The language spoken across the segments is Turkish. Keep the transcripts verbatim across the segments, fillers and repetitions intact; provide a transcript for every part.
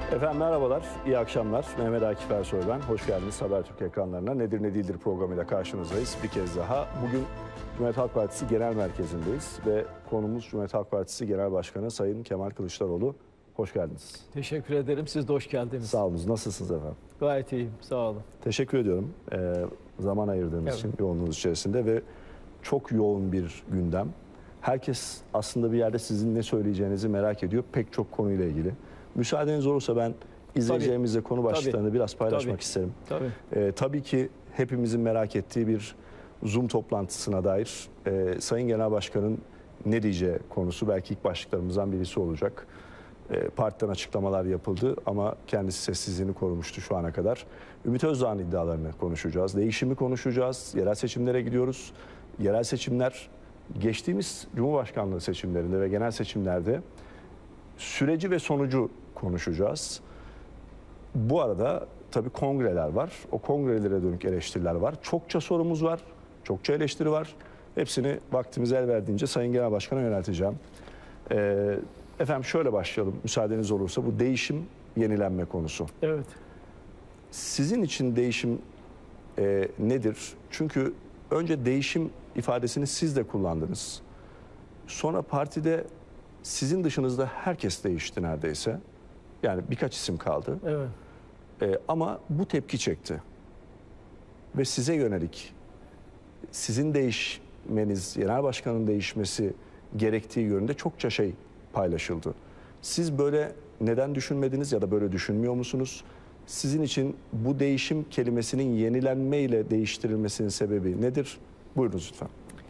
Efendim merhabalar, iyi akşamlar. Mehmet Akif Ersoy ben. Hoş geldiniz Habertürk ekranlarına. Nedir ne değildir programıyla karşınızdayız. Bir kez daha bugün Cumhuriyet Halk Partisi Genel Merkezi'ndeyiz ve konumuz Cumhuriyet Halk Partisi Genel Başkanı Sayın Kemal Kılıçdaroğlu. Hoş geldiniz. Teşekkür ederim. Siz de hoş geldiniz. Sağ olun. Nasılsınız efendim? Gayet iyiyim. Sağ olun. Teşekkür ediyorum ee, zaman ayırdığınız Evet. için yoğunluğunuz içerisinde ve çok yoğun bir gündem. Herkes aslında bir yerde sizin ne söyleyeceğinizi merak ediyor pek çok konuyla ilgili. Müsaadeniz olursa ben izleyeceğimizle konu başlıklarını Tabii. biraz paylaşmak Tabii. isterim. Tabii. Ee, tabii ki hepimizin merak ettiği bir Zoom toplantısına dair e, Sayın Genel Başkan'ın ne diyeceği konusu belki ilk başlıklarımızdan birisi olacak. E, partiden açıklamalar yapıldı ama kendisi sessizliğini korumuştu şu ana kadar. Ümit Özdağ'ın iddialarını konuşacağız. Değişimi konuşacağız. Yerel seçimlere gidiyoruz. Yerel seçimler geçtiğimiz Cumhurbaşkanlığı seçimlerinde ve genel seçimlerde süreci ve sonucu konuşacağız. Bu arada tabii kongreler var. O kongrelere dönük eleştiriler var. Çokça sorumuz var. Çokça eleştiri var. Hepsini vaktimiz el verdiğince Sayın Genel Başkan'a yönelteceğim. Ee, efendim şöyle başlayalım müsaadeniz olursa. Bu değişim, yenilenme konusu. Evet. Sizin için değişim e, nedir? Çünkü önce değişim ifadesini siz de kullandınız. Sonra partide sizin dışınızda herkes değişti neredeyse. Yani birkaç isim kaldı. Evet. Ee, ama bu tepki çekti. Ve size yönelik sizin değişmeniz, genel başkanın değişmesi gerektiği yönünde çokça şey paylaşıldı. Siz böyle neden düşünmediniz ya da böyle düşünmüyor musunuz? Sizin için bu değişim kelimesinin yenilenmeyle değiştirilmesinin sebebi nedir? Buyurunuz lütfen.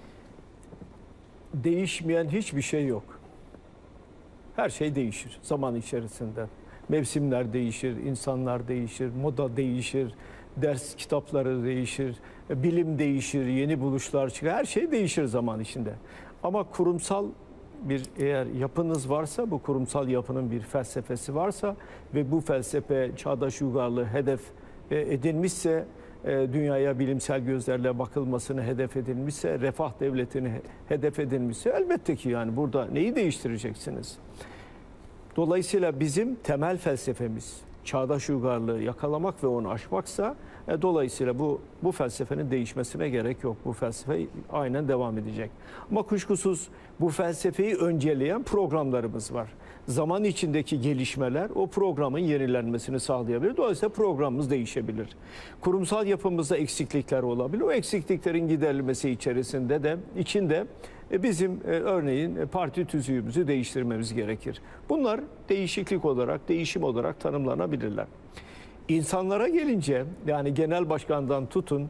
Değişmeyen hiçbir şey yok. Her şey değişir zaman içerisinde. Mevsimler değişir, insanlar değişir, moda değişir, ders kitapları değişir, bilim değişir, yeni buluşlar çıkar. Her şey değişir zaman içinde. Ama kurumsal bir eğer yapınız varsa, bu kurumsal yapının bir felsefesi varsa ve bu felsefe çağdaş uygarlığı hedef edilmişse, dünyaya bilimsel gözlerle bakılmasını hedef edilmişse, refah devletini hedef edilmişse elbette ki yani burada neyi değiştireceksiniz? Dolayısıyla bizim temel felsefemiz çağdaş uygarlığı yakalamak ve onu aşmaksa e, dolayısıyla bu bu felsefenin değişmesine gerek yok. Bu felsefe aynen devam edecek. Ama kuşkusuz bu felsefeyi önceleyen programlarımız var. Zaman içindeki gelişmeler o programın yenilenmesini sağlayabilir. Dolayısıyla programımız değişebilir. Kurumsal yapımızda eksiklikler olabilir. O eksikliklerin giderilmesi içerisinde de içinde bizim örneğin parti tüzüğümüzü değiştirmemiz gerekir. Bunlar değişiklik olarak, değişim olarak tanımlanabilirler. İnsanlara gelince yani genel başkandan tutun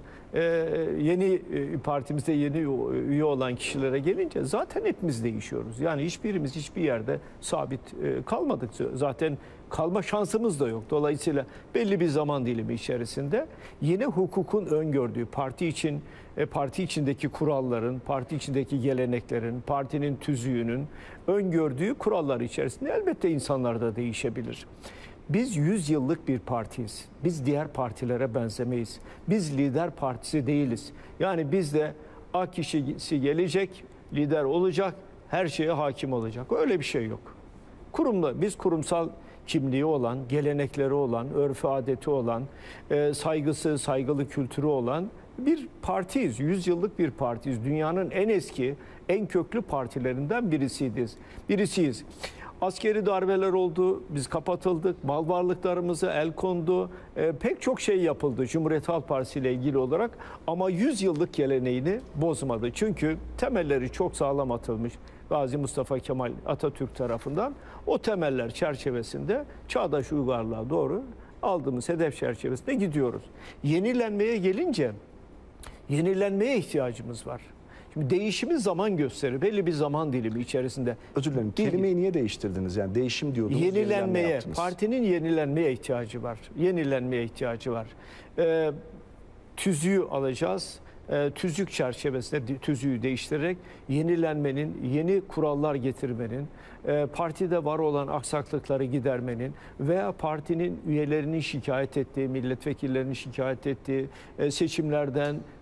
yeni partimizde yeni üye olan kişilere gelince zaten hepimiz değişiyoruz. Yani hiçbirimiz hiçbir yerde sabit kalmadık. Zaten kalma şansımız da yok. Dolayısıyla belli bir zaman dilimi içerisinde yine hukukun öngördüğü parti için parti içindeki kuralların, parti içindeki geleneklerin, partinin tüzüğünün öngördüğü kurallar içerisinde elbette insanlar da değişebilir. Biz yüz yıllık bir partiyiz. Biz diğer partilere benzemeyiz. Biz lider partisi değiliz. Yani bizde A kişisi gelecek, lider olacak, her şeye hakim olacak. Öyle bir şey yok. Kurumda biz kurumsal kimliği olan, gelenekleri olan, örfü adeti olan, saygısı, saygılı kültürü olan bir partiyiz. Yüz yıllık bir partiyiz. Dünyanın en eski, en köklü partilerinden birisiyiz. Birisiyiz. Askeri darbeler oldu, biz kapatıldık, mal varlıklarımıza el kondu, e, pek çok şey yapıldı Cumhuriyet Halk Partisi ile ilgili olarak ama yüz yıllık geleneğini bozmadı. Çünkü temelleri çok sağlam atılmış Gazi Mustafa Kemal Atatürk tarafından. O temeller çerçevesinde çağdaş uygarlığa doğru aldığımız hedef çerçevesinde gidiyoruz. Yenilenmeye gelince yenilenmeye ihtiyacımız var. Şimdi değişimi zaman gösterir. Belli bir zaman dilimi içerisinde. Özür dilerim. Kelimeyi niye değiştirdiniz? Yani değişim diyordunuz. Yenilenmeye, partinin yenilenmeye ihtiyacı var. Yenilenmeye ihtiyacı var. Ee, tüzüğü alacağız. Ee, tüzük çerçevesinde tüzüğü değiştirerek yenilenmenin, yeni kurallar getirmenin, e, partide var olan aksaklıkları gidermenin veya partinin üyelerinin şikayet ettiği, milletvekillerinin şikayet ettiği e, seçimlerden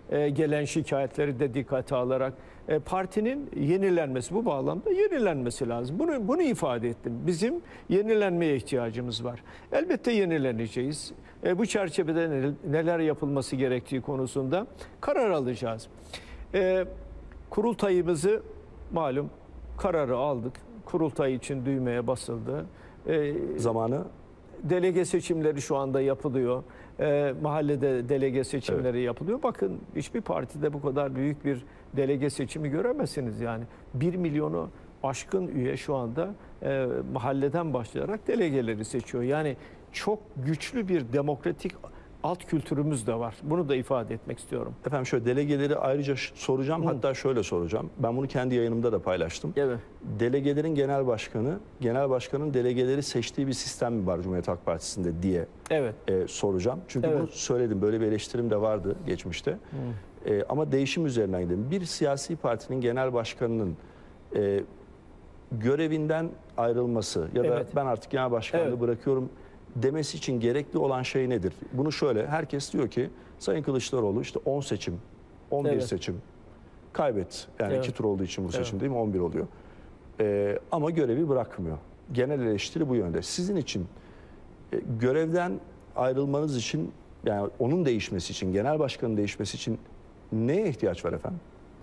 e, gelen şikayetleri de dikkate alarak e, partinin yenilenmesi, bu bağlamda yenilenmesi lazım. Bunu bunu ifade ettim. Bizim yenilenmeye ihtiyacımız var. Elbette yenileneceğiz. E, bu çerçevede neler yapılması gerektiği konusunda karar alacağız. E, kurultayımızı malum kararı aldık. Kurultay için düğmeye basıldı. E, Zamanı? Delege seçimleri şu anda yapılıyor. E, mahallede delege seçimleri evet. yapılıyor. Bakın hiçbir partide bu kadar büyük bir delege seçimi göremezsiniz yani. Bir milyonu aşkın üye şu anda e, mahalleden başlayarak delegeleri seçiyor. Yani çok güçlü bir demokratik alt kültürümüz de var. Bunu da ifade etmek istiyorum. Efendim şöyle delegeleri ayrıca soracağım. Hı. Hatta şöyle soracağım. Ben bunu kendi yayınımda da paylaştım. Evet. Delegelerin genel başkanı, genel başkanın delegeleri seçtiği bir sistem mi var Cumhuriyet Halk Partisi'nde diye evet. e, soracağım. Çünkü evet. bunu söyledim. Böyle bir eleştirim de vardı geçmişte. E, ama değişim üzerinden gidelim. Bir siyasi partinin genel başkanının e, görevinden ayrılması ya da evet. ben artık genel başkanlığı evet. bırakıyorum demesi için gerekli olan şey nedir? Bunu şöyle, herkes diyor ki Sayın Kılıçdaroğlu işte on seçim, on bir evet. seçim kaybet. Yani evet. iki tur olduğu için bu seçim evet. değil mi? on bir oluyor. Ee, ama görevi bırakmıyor. Genel eleştiri bu yönde. Sizin için e, görevden ayrılmanız için, yani onun değişmesi için, genel başkanın değişmesi için neye ihtiyaç var efendim?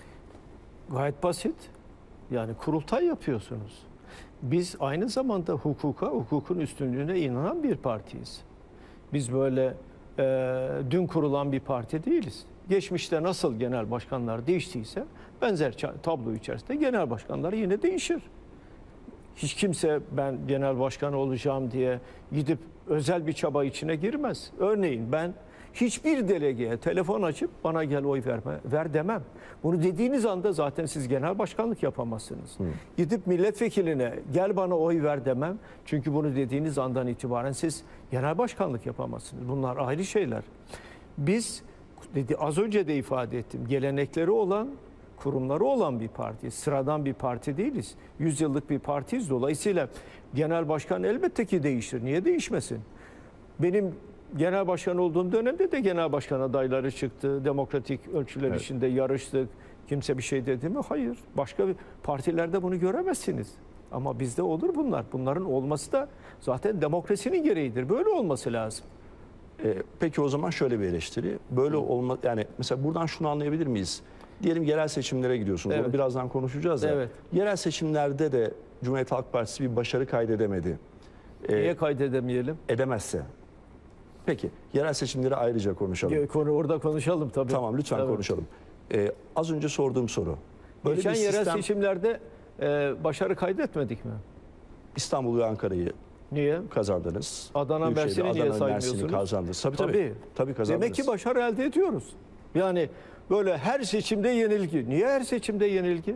Gayet basit. Yani kurultay yapıyorsunuz. Biz aynı zamanda hukuka, hukukun üstünlüğüne inanan bir partiyiz. Biz böyle e, dün kurulan bir parti değiliz. Geçmişte nasıl genel başkanlar değiştiyse benzer tablo içerisinde genel başkanlar yine değişir. Hiç kimse ben genel başkan olacağım diye gidip özel bir çaba içine girmez. Örneğin ben hiçbir delegeye telefon açıp bana gel oy verme, ver demem. Bunu dediğiniz anda zaten siz genel başkanlık yapamazsınız. Hı. Gidip milletvekiline gel bana oy ver demem. Çünkü bunu dediğiniz andan itibaren siz genel başkanlık yapamazsınız. Bunlar ayrı şeyler. Biz dedi, az önce de ifade ettim. Gelenekleri olan, kurumları olan bir parti. Sıradan bir parti değiliz. Yüz yıllık bir partiyiz. Dolayısıyla genel başkan elbette ki değişir. Niye değişmesin? Benim genel başkan olduğum dönemde de genel başkan adayları çıktı. Demokratik ölçüler evet. içinde yarıştık. Kimse bir şey dedi mi? Hayır. Başka bir partilerde bunu göremezsiniz. Ama bizde olur bunlar. Bunların olması da zaten demokrasinin gereğidir. Böyle olması lazım. Ee, peki o zaman şöyle bir eleştiri. Böyle olma, yani mesela buradan şunu anlayabilir miyiz? Diyelim yerel seçimlere gidiyorsunuz. Evet. Onu birazdan konuşacağız ya. Evet. Yerel seçimlerde de Cumhuriyet Halk Partisi bir başarı kaydedemedi. Ee, Niye kaydedemeyelim? Edemezse. Peki, yerel seçimleri ayrıca konuşalım. Konu orada konuşalım tabii. Tamam, lütfen tabii. konuşalım. Ee, az önce sorduğum soru. Böyle Geçen bir sistem, yerel seçimlerde e, başarı kaydetmedik mi? İstanbul ve Ankara'yı Niye? kazandınız. Adana, Mersin'i niye saymıyorsunuz? Kazandınız. Tabii, tabii. tabii. tabii kazandınız. Demek ki başarı elde ediyoruz. Yani böyle her seçimde yenilgi. Niye her seçimde yenilgi?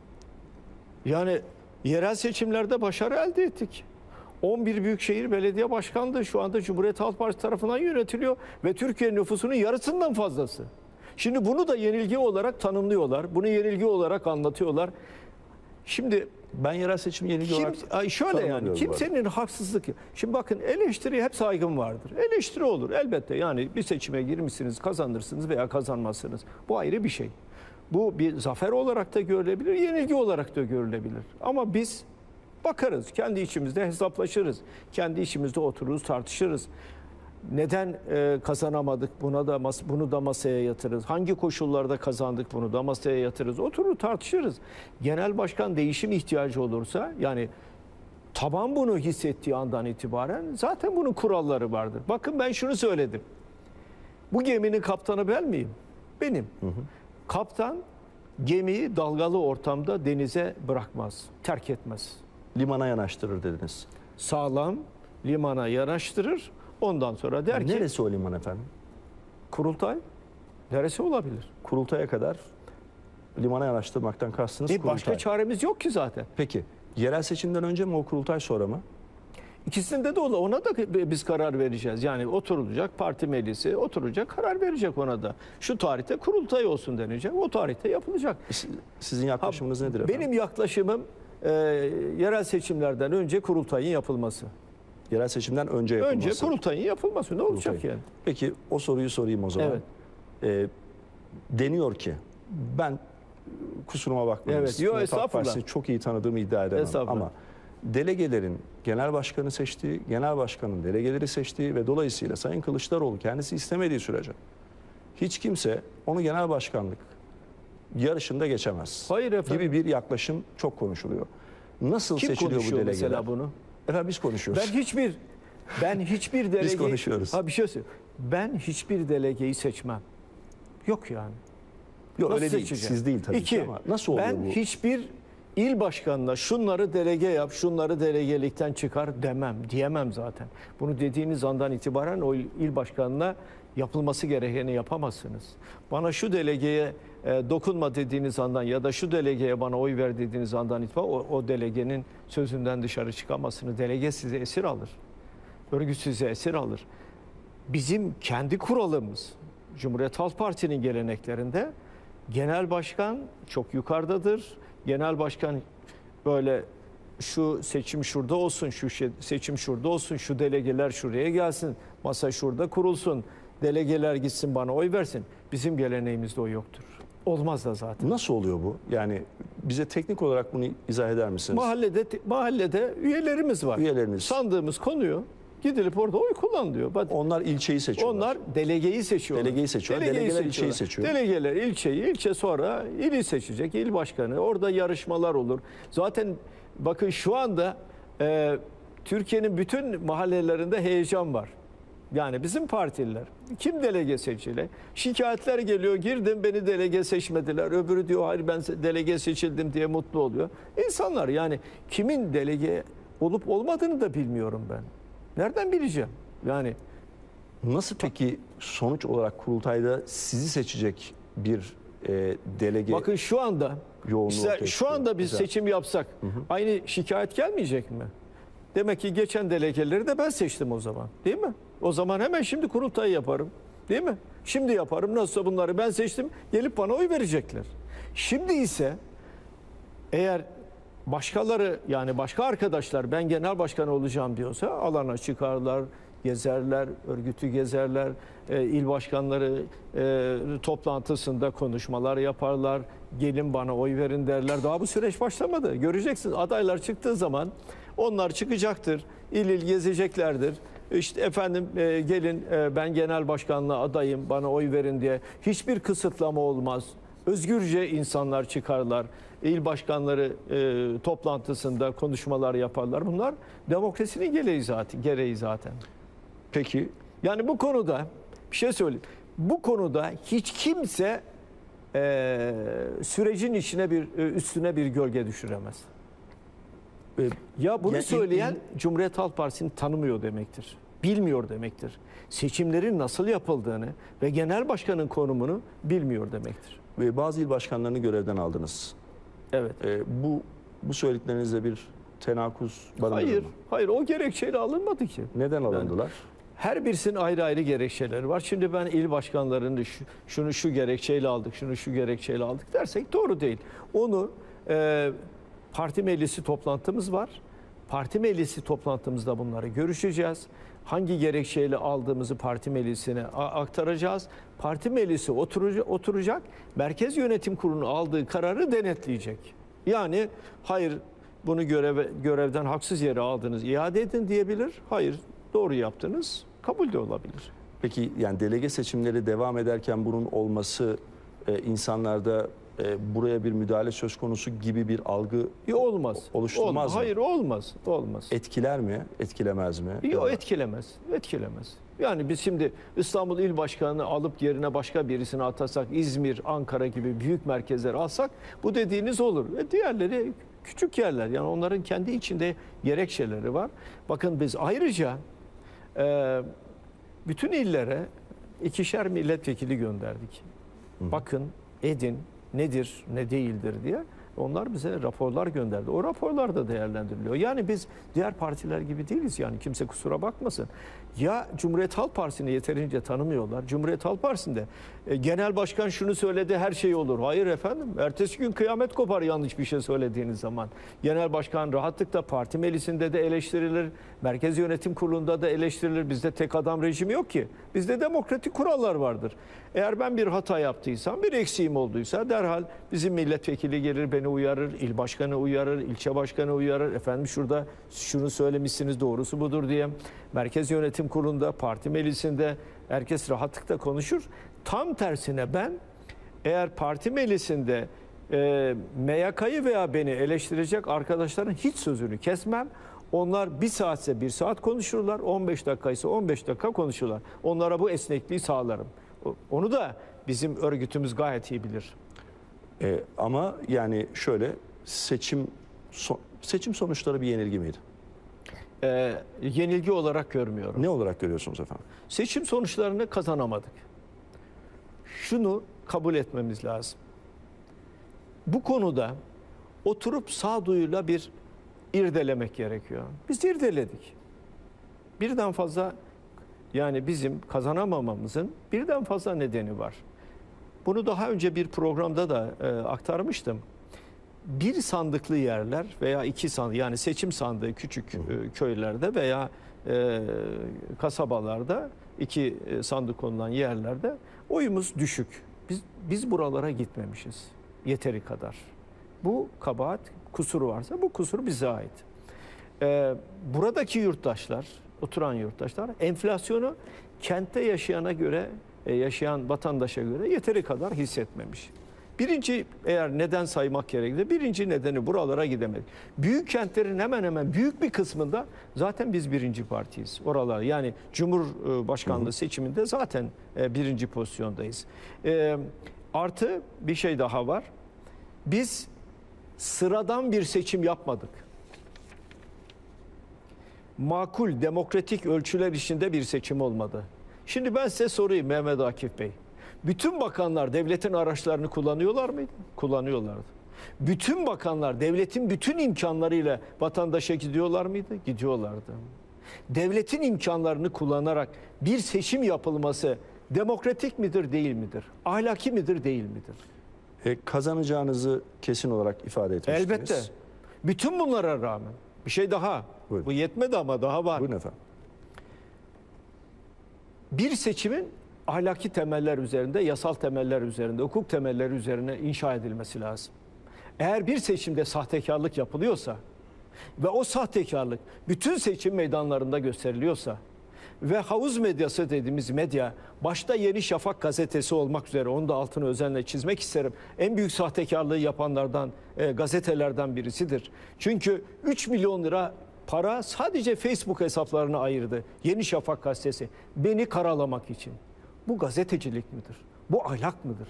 Yani yerel seçimlerde başarı elde ettik. on bir büyükşehir belediye başkanlığı şu anda Cumhuriyet Halk Partisi tarafından yönetiliyor ve Türkiye nüfusunun yarısından fazlası. Şimdi bunu da yenilgi olarak tanımlıyorlar. Bunu yenilgi olarak anlatıyorlar. Şimdi ben yerel seçim yenilgi kim, olarak şöyle yani kimsenin haksızlık. Şimdi bakın eleştiriye hep saygım vardır. Eleştiri olur elbette. Yani bir seçime girmişsiniz, kazanırsınız veya kazanmazsınız. Bu ayrı bir şey. Bu bir zafer olarak da görülebilir, yenilgi olarak da görülebilir. Ama biz bakarız, kendi içimizde hesaplaşırız. Kendi içimizde otururuz, tartışırız. Neden e, kazanamadık? Buna da bunu da masaya yatırırız. Hangi koşullarda kazandık? Bunu da masaya yatırırız. Oturur tartışırız. Genel başkan değişim ihtiyacı olursa, yani taban bunu hissettiği andan itibaren zaten bunun kuralları vardır. Bakın ben şunu söyledim. Bu geminin kaptanı ben miyim? Benim. Hı hı. Kaptan gemiyi dalgalı ortamda denize bırakmaz, terk etmez. Limana yanaştırır dediniz. Sağlam limana yanaştırır. Ondan sonra der ki... Neresi o liman efendim? Kurultay. Neresi olabilir? Kurultaya kadar limana yanaştırmaktan kastınız e, kurultay. Başka çaremiz yok ki zaten. Peki yerel seçimden önce mi o kurultay sonra mı? İkisinde de ona da biz karar vereceğiz. Yani oturulacak, parti meclisi oturacak, karar verecek ona da. Şu tarihte kurultay olsun denecek. O tarihte yapılacak. Sizin yaklaşımınız ha, nedir efendim? Benim yaklaşımım e, yerel seçimlerden önce kurultayın yapılması. Yerel seçimden önce yapılması. Önce kurultayın yapılması. Ne olacak kurultayın. Yani? Peki o soruyu sorayım o zaman. Evet. Ee, deniyor ki ben kusuruma bakmayın. Evet, yo, Cumhuriyet Halk estağfurullah. Partisi'ni çok iyi tanıdığımı iddia edemem Estağfurullah. ama delegelerin genel başkanı seçtiği, genel başkanın delegeleri seçtiği ve dolayısıyla Sayın Kılıçdaroğlu kendisi istemediği sürece hiç kimse onu genel başkanlık yarışında geçemez. Hayır efendim. Gibi bir yaklaşım çok konuşuluyor. Nasıl Kim seçiliyor bu konuşuyor delegeler? mesela bunu? Efendim biz konuşuyoruz. Ben hiçbir ben hiçbir delege konuşuyoruz. Ha bir şey söyleyeyim. Ben hiçbir delegeyi seçmem. Yok yani. Yok Nasıl öyle değil. seçeceğim? Siz değil tabii İki, ki ama nasıl oluyor ben bu? hiçbir il başkanına şunları delege yap, şunları delegelikten çıkar demem, diyemem zaten. Bunu dediğiniz andan itibaren o il başkanına yapılması gerekeni yapamazsınız. Bana şu delegeye e, dokunma dediğiniz andan ya da şu delegeye bana oy ver dediğiniz andan itibaren o, o delegenin sözünden dışarı çıkamazsınız. Delege sizi esir alır. Örgüt sizi esir alır. Bizim kendi kuralımız, Cumhuriyet Halk Partisi'nin geleneklerinde genel başkan çok yukarıdadır. Genel başkan böyle şu seçim şurada olsun, şu seçim şurada olsun, şu delegeler şuraya gelsin, masa şurada kurulsun, delegeler gitsin bana oy versin. Bizim geleneğimizde o yoktur. Olmaz da zaten. Nasıl oluyor bu? Yani bize teknik olarak bunu izah eder misiniz? Mahallede mahallede üyelerimiz var. Üyeleriniz. Sandığımız konuyor. Gidilip orada oy kullan diyor. Bak, Onlar ilçeyi seçiyorlar. onlar delegeyi seçiyorlar. Delegeyi seçiyorlar. Delegeler ilçeyi seçiyorlar. seçiyor. Delegeler ilçeyi, ilçe sonra ili seçecek, il başkanı. Orada yarışmalar olur. Zaten bakın şu anda e, Türkiye'nin bütün mahallelerinde heyecan var. Yani bizim partililer. Kim delege seçilir? Şikayetler geliyor. Girdim beni delege seçmediler. Öbürü diyor hayır ben delege seçildim diye mutlu oluyor. İnsanlar yani kimin delege olup olmadığını da bilmiyorum ben. Nereden bileceğim? Yani Nasıl peki sonuç olarak kurultayda sizi seçecek bir e, delege bakın şu anda yoğunluğu işte ortaya şu çıkıyor? anda biz Güzel. seçim yapsak aynı şikayet gelmeyecek mi? Demek ki geçen delegeleri de ben seçtim o zaman. Değil mi? O zaman hemen şimdi kurultay yaparım. Değil mi? Şimdi yaparım. Nasılsa bunları ben seçtim. Gelip bana oy verecekler. Şimdi ise eğer başkaları yani başka arkadaşlar ben genel başkan olacağım diyorsa alana çıkarlar, gezerler, örgütü gezerler, e, il başkanları e, toplantısında konuşmalar yaparlar, gelin bana oy verin derler. Daha bu süreç başlamadı. Göreceksiniz adaylar çıktığı zaman onlar çıkacaktır, il il gezeceklerdir. İşte efendim e, gelin e, ben genel başkanlığa adayım bana oy verin diye hiçbir kısıtlama olmaz. Özgürce insanlar çıkarlar. İl başkanları e, toplantısında konuşmalar yaparlar. Bunlar demokrasinin gereği zaten. Gereği zaten. Peki Yani bu konuda bir şey söyleyeyim. Bu konuda hiç kimse e, sürecin içine bir e, üstüne bir gölge düşüremez. e, Ya bunu Ya, söyleyen il- Cumhuriyet Halk Partisi'ni tanımıyor demektir. Bilmiyor demektir. Seçimlerin nasıl yapıldığını ve genel başkanın konumunu bilmiyor demektir. e, bazı il başkanlarını görevden aldınız. Evet. E, bu bu söylediklerinizde bir tenakuz barındırır Hayır, mı? hayır o gerekçeyle alınmadı ki. Neden alındılar? Her birisinin ayrı ayrı gerekçeleri var. Şimdi ben il başkanlarını şu, şunu şu gerekçeyle aldık, şunu şu gerekçeyle aldık dersek doğru değil. Onu e, parti meclisi toplantımız var. Parti meclisi toplantımızda bunları görüşeceğiz. Hangi gerekçeyle aldığımızı parti meclisine a- aktaracağız. Parti meclisi oturacak, oturacak. Merkez Yönetim Kurulu'nun aldığı kararı denetleyecek. Yani hayır bunu göreve, görevden haksız yere aldınız, iade edin diyebilir. Hayır doğru yaptınız, kabul de olabilir. Peki yani delege seçimleri devam ederken bunun olması e, insanlarda e, buraya bir müdahale söz konusu gibi bir algı Ya olmaz. oluşturmaz olmaz. mı? Hayır olmaz. Olmaz. etkiler mi? Etkilemez mi? Ya Yok da- etkilemez. Etkilemez. Yani biz şimdi İstanbul İl Başkanı'nı alıp yerine başka birisini atasak, İzmir, Ankara gibi büyük merkezler alsak bu dediğiniz olur. Ve diğerleri küçük yerler. Yani onların kendi içinde gerekçeleri var. Bakın biz ayrıca e, bütün illere ikişer milletvekili gönderdik. Bakın edin nedir ne değildir diye. Onlar bize raporlar gönderdi. O raporlar da değerlendiriliyor. Yani biz diğer partiler gibi değiliz yani, kimse kusura bakmasın. Ya Cumhuriyet Halk Partisi'ni yeterince tanımıyorlar. Cumhuriyet Halk Partisi'nde e, genel başkan şunu söyledi, her şey olur. Hayır efendim. Ertesi gün kıyamet kopar yanlış bir şey söylediğiniz zaman. Genel başkan rahatlıkla parti meclisinde de eleştirilir. Merkez Yönetim Kurulu'nda da eleştirilir. Bizde tek adam rejimi yok ki. Bizde demokratik kurallar vardır. Eğer ben bir hata yaptıysam, bir eksiğim olduysa derhal bizim milletvekili gelir, beni uyarır, il başkanı uyarır, ilçe başkanı uyarır. Efendim şurada şunu söylemişsiniz, doğrusu budur diye. Merkez Yönetim Kurulu'nda, parti meclisinde herkes rahatlıkla konuşur. Tam tersine ben eğer parti meclisinde e, M Y K'yı veya beni eleştirecek arkadaşların hiç sözünü kesmem. Onlar bir saatse bir saat konuşurlar, on beş dakika ise on beş dakika konuşurlar. Onlara bu esnekliği sağlarım. Onu da bizim örgütümüz gayet iyi bilir. E, ama yani şöyle, seçim so, seçim sonuçları bir yenilgi miydi? E, yenilgi olarak görmüyorum. Ne olarak görüyorsunuz efendim? Seçim sonuçlarını kazanamadık. Şunu kabul etmemiz lazım. Bu konuda oturup sağduyuyla bir irdelemek gerekiyor. Biz irdeledik. Birden fazla, yani bizim kazanamamamızın birden fazla nedeni var. Bunu daha önce bir programda da e, aktarmıştım. Bir sandıklı yerler veya iki sandık, yani seçim sandığı küçük e, köylerde veya e, kasabalarda iki e, sandık konulan yerlerde oyumuz düşük. Biz biz buralara gitmemişiz yeteri kadar. Bu kabahat, kusuru varsa bu kusur bize ait. E, buradaki yurttaşlar, oturan yurttaşlar enflasyonu kentte yaşayana göre, yaşayan vatandaşa göre yeteri kadar hissetmemiş. Birinci, eğer neden saymak gerekirse, birinci nedeni buralara gidemedik. Büyük kentlerin hemen hemen büyük bir kısmında zaten biz birinci partiyiz. Oralar, yani Cumhurbaşkanlığı seçiminde zaten birinci pozisyondayız. E, artı bir şey daha var. Biz sıradan bir seçim yapmadık. Makul, demokratik ölçüler içinde bir seçim olmadı. Şimdi ben size sorayım Mehmet Akif Bey. Bütün bakanlar devletin araçlarını kullanıyorlar mıydı? Kullanıyorlardı. Bütün bakanlar devletin bütün imkanlarıyla vatandaşa gidiyorlar mıydı? Gidiyorlardı. Devletin imkanlarını kullanarak bir seçim yapılması demokratik midir, değil midir? Ahlaki midir, değil midir? E, kazanacağınızı kesin olarak ifade etmiştiniz. Elbette. Bütün bunlara rağmen bir şey daha. Buyurun. Bu yetmedi ama daha var. Buyurun efendim. Bir seçimin ahlaki temeller üzerinde, yasal temeller üzerinde, hukuk temelleri üzerine inşa edilmesi lazım. Eğer bir seçimde sahtekarlık yapılıyorsa ve o sahtekarlık bütün seçim meydanlarında gösteriliyorsa ve havuz medyası dediğimiz medya, başta Yeni Şafak gazetesi olmak üzere, onu da altını özenle çizmek isterim, en büyük sahtekarlığı yapanlardan, e, gazetelerden birisidir. Çünkü üç milyon lira para sadece Facebook hesaplarına ayırdı Yeni Şafak gazetesi, beni karalamak için. Bu gazetecilik midir? Bu ahlak mıdır?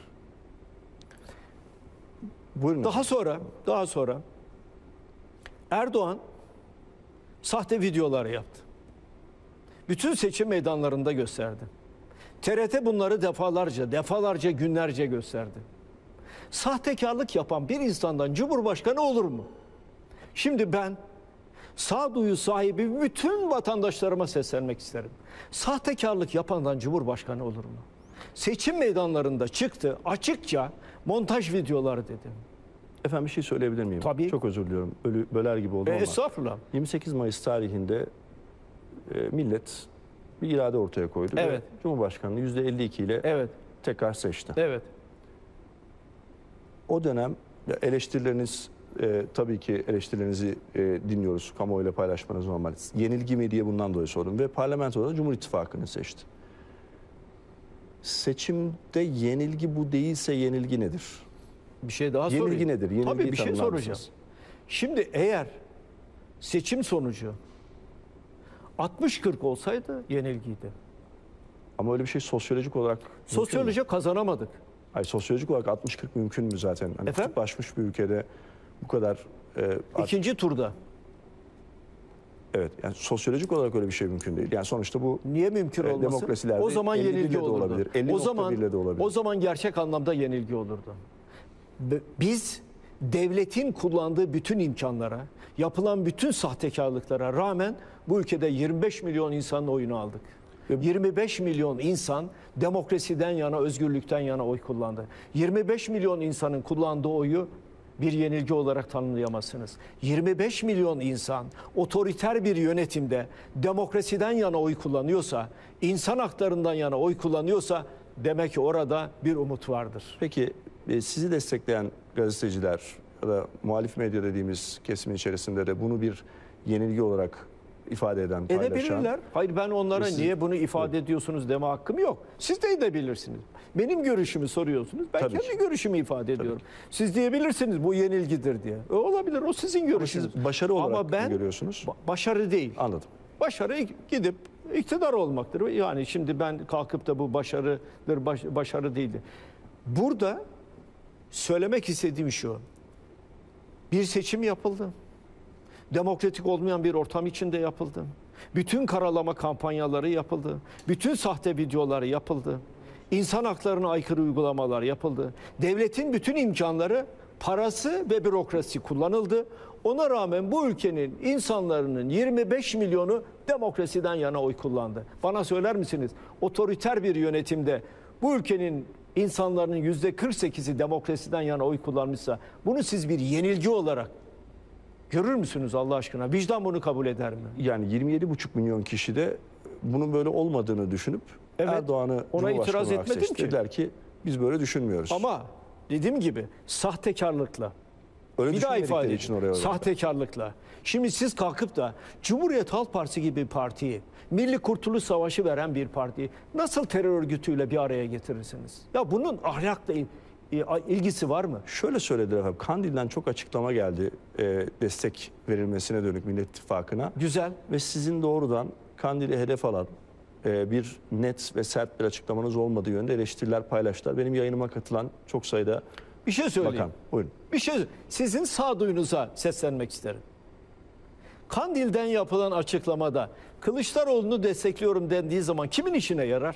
Buyurun. Daha sonra, daha sonra Erdoğan sahte videoları yaptı. Bütün seçim meydanlarında gösterdi. T R T bunları defalarca, defalarca, günlerce gösterdi. Sahtekarlık yapan bir insandan Cumhurbaşkanı olur mu? Şimdi ben sağduyu sahibi bütün vatandaşlarıma seslenmek isterim. Sahtekarlık yapandan Cumhurbaşkanı olur mu? Seçim meydanlarında çıktı, açıkça montaj videoları dedi. Efendim bir şey söyleyebilir miyim? Tabii. Çok özür diliyorum. Ölü, böler gibi oldu E, ama. estağfurullah. yirmi sekiz Mayıs tarihinde e, millet bir irade ortaya koydu. Evet. Ve Cumhurbaşkanı'nı yüzde elli iki ile Evet. tekrar seçti. Evet. O dönem eleştirileriniz, e, tabii ki eleştirilerinizi e, dinliyoruz. Kamuoyuyla paylaşmanız normal. Yenilgi mi diye bundan dolayı sordum. Ve parlamentoda Cumhur İttifakı'nı seçti. Seçimde yenilgi bu değilse yenilgi nedir? Bir şey daha sorayım. Yenilgi nedir? Yenilgiyi Tabii bir şey tanımlar soracağım. mısınız? Şimdi eğer seçim sonucu altmış kırk olsaydı yenilgiydi. Ama öyle bir şey sosyolojik olarak Sosyoloji kazanamadık. Hayır, sosyolojik olarak altmış kırk mümkün mü zaten? Hani Efendim? kutuplaşmış bir ülkede bu kadar e, art- İkinci turda. evet, yani sosyolojik olarak öyle bir şey mümkün değil. Yani sonuçta bu Niye mümkün e, olmasın? demokrasilerde O zaman elli bir ile yenilgi de olurdu. olabilir, elli O nokta zaman bir ile de olabilir. o zaman gerçek anlamda yenilgi olurdu. Be- Biz devletin kullandığı bütün imkanlara, yapılan bütün sahtekarlıklara rağmen bu ülkede yirmi beş milyon insanın oyunu aldık. yirmi beş milyon insan demokrasiden yana, özgürlükten yana oy kullandı. yirmi beş milyon insanın kullandığı oyu bir yenilgi olarak tanımlayamazsınız. yirmi beş milyon insan otoriter bir yönetimde demokrasiden yana oy kullanıyorsa, insan haklarından yana oy kullanıyorsa demek ki orada bir umut vardır. Peki e, sizi destekleyen gazeteciler ya da muhalif medya dediğimiz kesimin içerisinde de bunu bir yenilgi olarak ifade eden, paylaşan... Edebilirler. Hayır, ben onlara Siz, niye bunu ifade evet. ediyorsunuz deme hakkım yok. Siz de edebilirsiniz. Benim görüşümü soruyorsunuz. Ben Tabii kendi ki. görüşümü ifade ediyorum. Siz diyebilirsiniz bu yenilgidir diye. E, olabilir, o sizin görüşünüz. Ama siz başarı olarak Ama ben, mı görüyorsunuz? Başarı değil. Anladım. Başarı gidip iktidar olmaktır. Yani şimdi ben kalkıp da bu başarıdır, baş, başarı değildir. Burada söylemek istediğim şu. Bir seçim yapıldı. Demokratik olmayan bir ortam içinde yapıldı. Bütün karalama kampanyaları yapıldı. Bütün sahte videoları yapıldı. İnsan haklarına aykırı uygulamalar yapıldı. Devletin bütün imkanları, parası ve bürokrasi kullanıldı. Ona rağmen bu ülkenin insanların yirmi beş milyonu demokrasiden yana oy kullandı. Bana söyler misiniz? Otoriter bir yönetimde bu ülkenin insanların yüzde kırk sekizi demokrasiden yana oy kullanmışsa bunu siz bir yenilgi olarak görür müsünüz Allah aşkına? Vicdan bunu kabul eder mi? Yani yirmi yedi buçuk milyon kişi de bunun böyle olmadığını düşünüp evet, Erdoğan'ı ona itiraz etmedim ki. Dediler ki biz böyle düşünmüyoruz. Ama dediğim gibi sahtekarlıkla, öyle bir daha ifade için oraya sahtekarlıkla. Şimdi siz kalkıp da Cumhuriyet Halk Partisi gibi bir partiyi, Milli Kurtuluş Savaşı veren bir partiyi nasıl terör örgütüyle bir araya getirirsiniz? Ya bunun ahlakla ilgisi var mı? Şöyle söylediler efendim. Kandil'den çok açıklama geldi e, destek verilmesine dönük Millet İttifakı'na. Güzel. Ve sizin doğrudan Kandil'i hedef alan e, bir net ve sert bir açıklamanız olmadığı yönde eleştiriler paylaştılar. Benim yayınıma katılan çok sayıda bir şey söyleyeyim. Bakan, buyurun. Bir şey, sizin sağduyunuza seslenmek isterim. Kandil'den yapılan açıklamada Kılıçdaroğlu'nu destekliyorum dendiği zaman kimin işine yarar?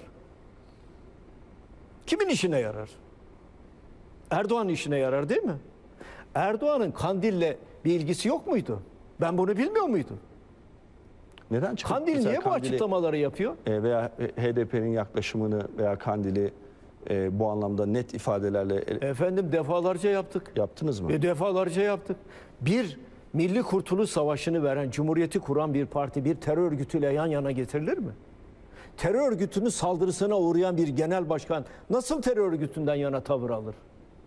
Kimin işine yarar? Erdoğan'ın işine yarar değil mi? Erdoğan'ın Kandil'le bir ilgisi yok muydu? Ben bunu bilmiyor muydum? Neden çıkıp Kandil niye bu Kandil'i, açıklamaları yapıyor? E, veya H D P'nin yaklaşımını veya Kandil'i e, bu anlamda net ifadelerle... Efendim defalarca yaptık. Yaptınız mı? E, defalarca yaptık. Bir Milli Kurtuluş Savaşı'nı veren, Cumhuriyeti kuran bir parti bir terör örgütüyle yan yana getirilir mi? Terör örgütünün saldırısına uğrayan bir genel başkan nasıl terör örgütünden yana tavır alır?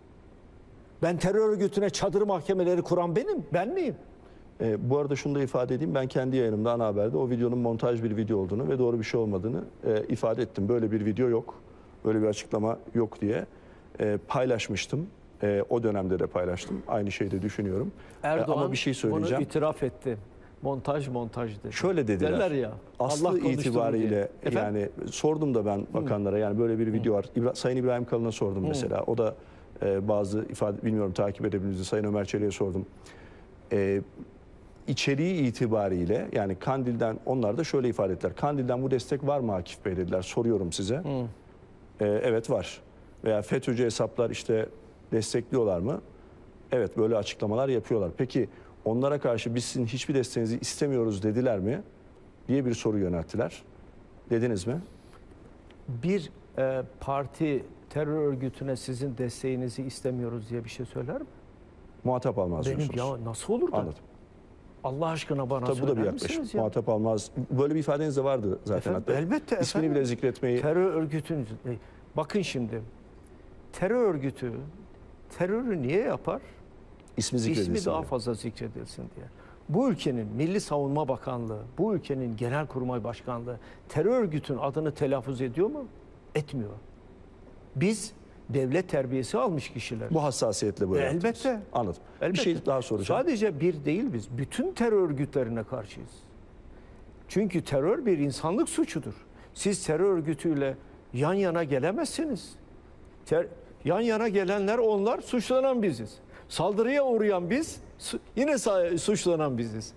Ben terör örgütüne çadır mahkemeleri kuran benim, ben miyim? E, bu arada şunu da ifade edeyim. Ben kendi yayınımda ana haberde o videonun montaj bir video olduğunu ve doğru bir şey olmadığını e, ifade ettim. Böyle bir video yok, böyle bir açıklama yok diye e, paylaşmıştım. E, o dönemde de paylaştım. Aynı şeyi de düşünüyorum. Erdoğan e, ama bir şey söyleyeceğim. bunu itiraf etti. Montaj montaj dedi. Şöyle dediler. Derler ya. Aslı Allah itibariyle yani sordum da ben bakanlara yani böyle bir video var. İbra Sayın İbrahim Kalın'a sordum Hı. mesela. O da e, bazı ifade bilmiyorum takip edebiliriz. Sayın Ömer Çelik'e sordum. E, içeriği itibariyle yani Kandil'den onlar da şöyle ifade ettiler. Kandil'den bu destek var mı Akif Bey dediler. Soruyorum size. E, evet var. Veya FETÖ'cü hesaplar işte destekliyorlar mı? Evet böyle açıklamalar yapıyorlar. Peki onlara karşı biz sizin hiçbir desteğinizi istemiyoruz dediler mi diye bir soru yönelttiler. Dediniz mi? Bir e, parti terör örgütüne sizin desteğinizi istemiyoruz diye bir şey söyler mi? Muhatap almaz Benim diyorsunuz. ya nasıl olur da? Anladım. Allah aşkına bana Tabii söyler bu da bir yaklaşım. misiniz ya? Muhatap almaz. Böyle bir ifadeniz de vardı zaten. Efendim, hatta. elbette İsmini efendim. bile zikretmeyi... Terör örgütünün... Bakın şimdi, terör örgütü terörü niye yapar? İsmi zikredilsin. İsmi daha diye. fazla zikredilsin diye. Bu ülkenin Milli Savunma Bakanlığı, bu ülkenin Genelkurmay Başkanlığı terör örgütün adını telaffuz ediyor mu? Etmiyor. Biz devlet terbiyesi almış kişiler. Bu hassasiyetle böyle Elbette. yaptınız. Anladım. Elbette. Bir şey daha soracağım. Sadece bir değil biz. Bütün terör örgütlerine karşıyız. Çünkü terör bir insanlık suçudur. Siz terör örgütüyle yan yana gelemezsiniz. Ter yan yana gelenler onlar, suçlanan biziz. Saldırıya uğrayan biz, su yine suçlanan biziz.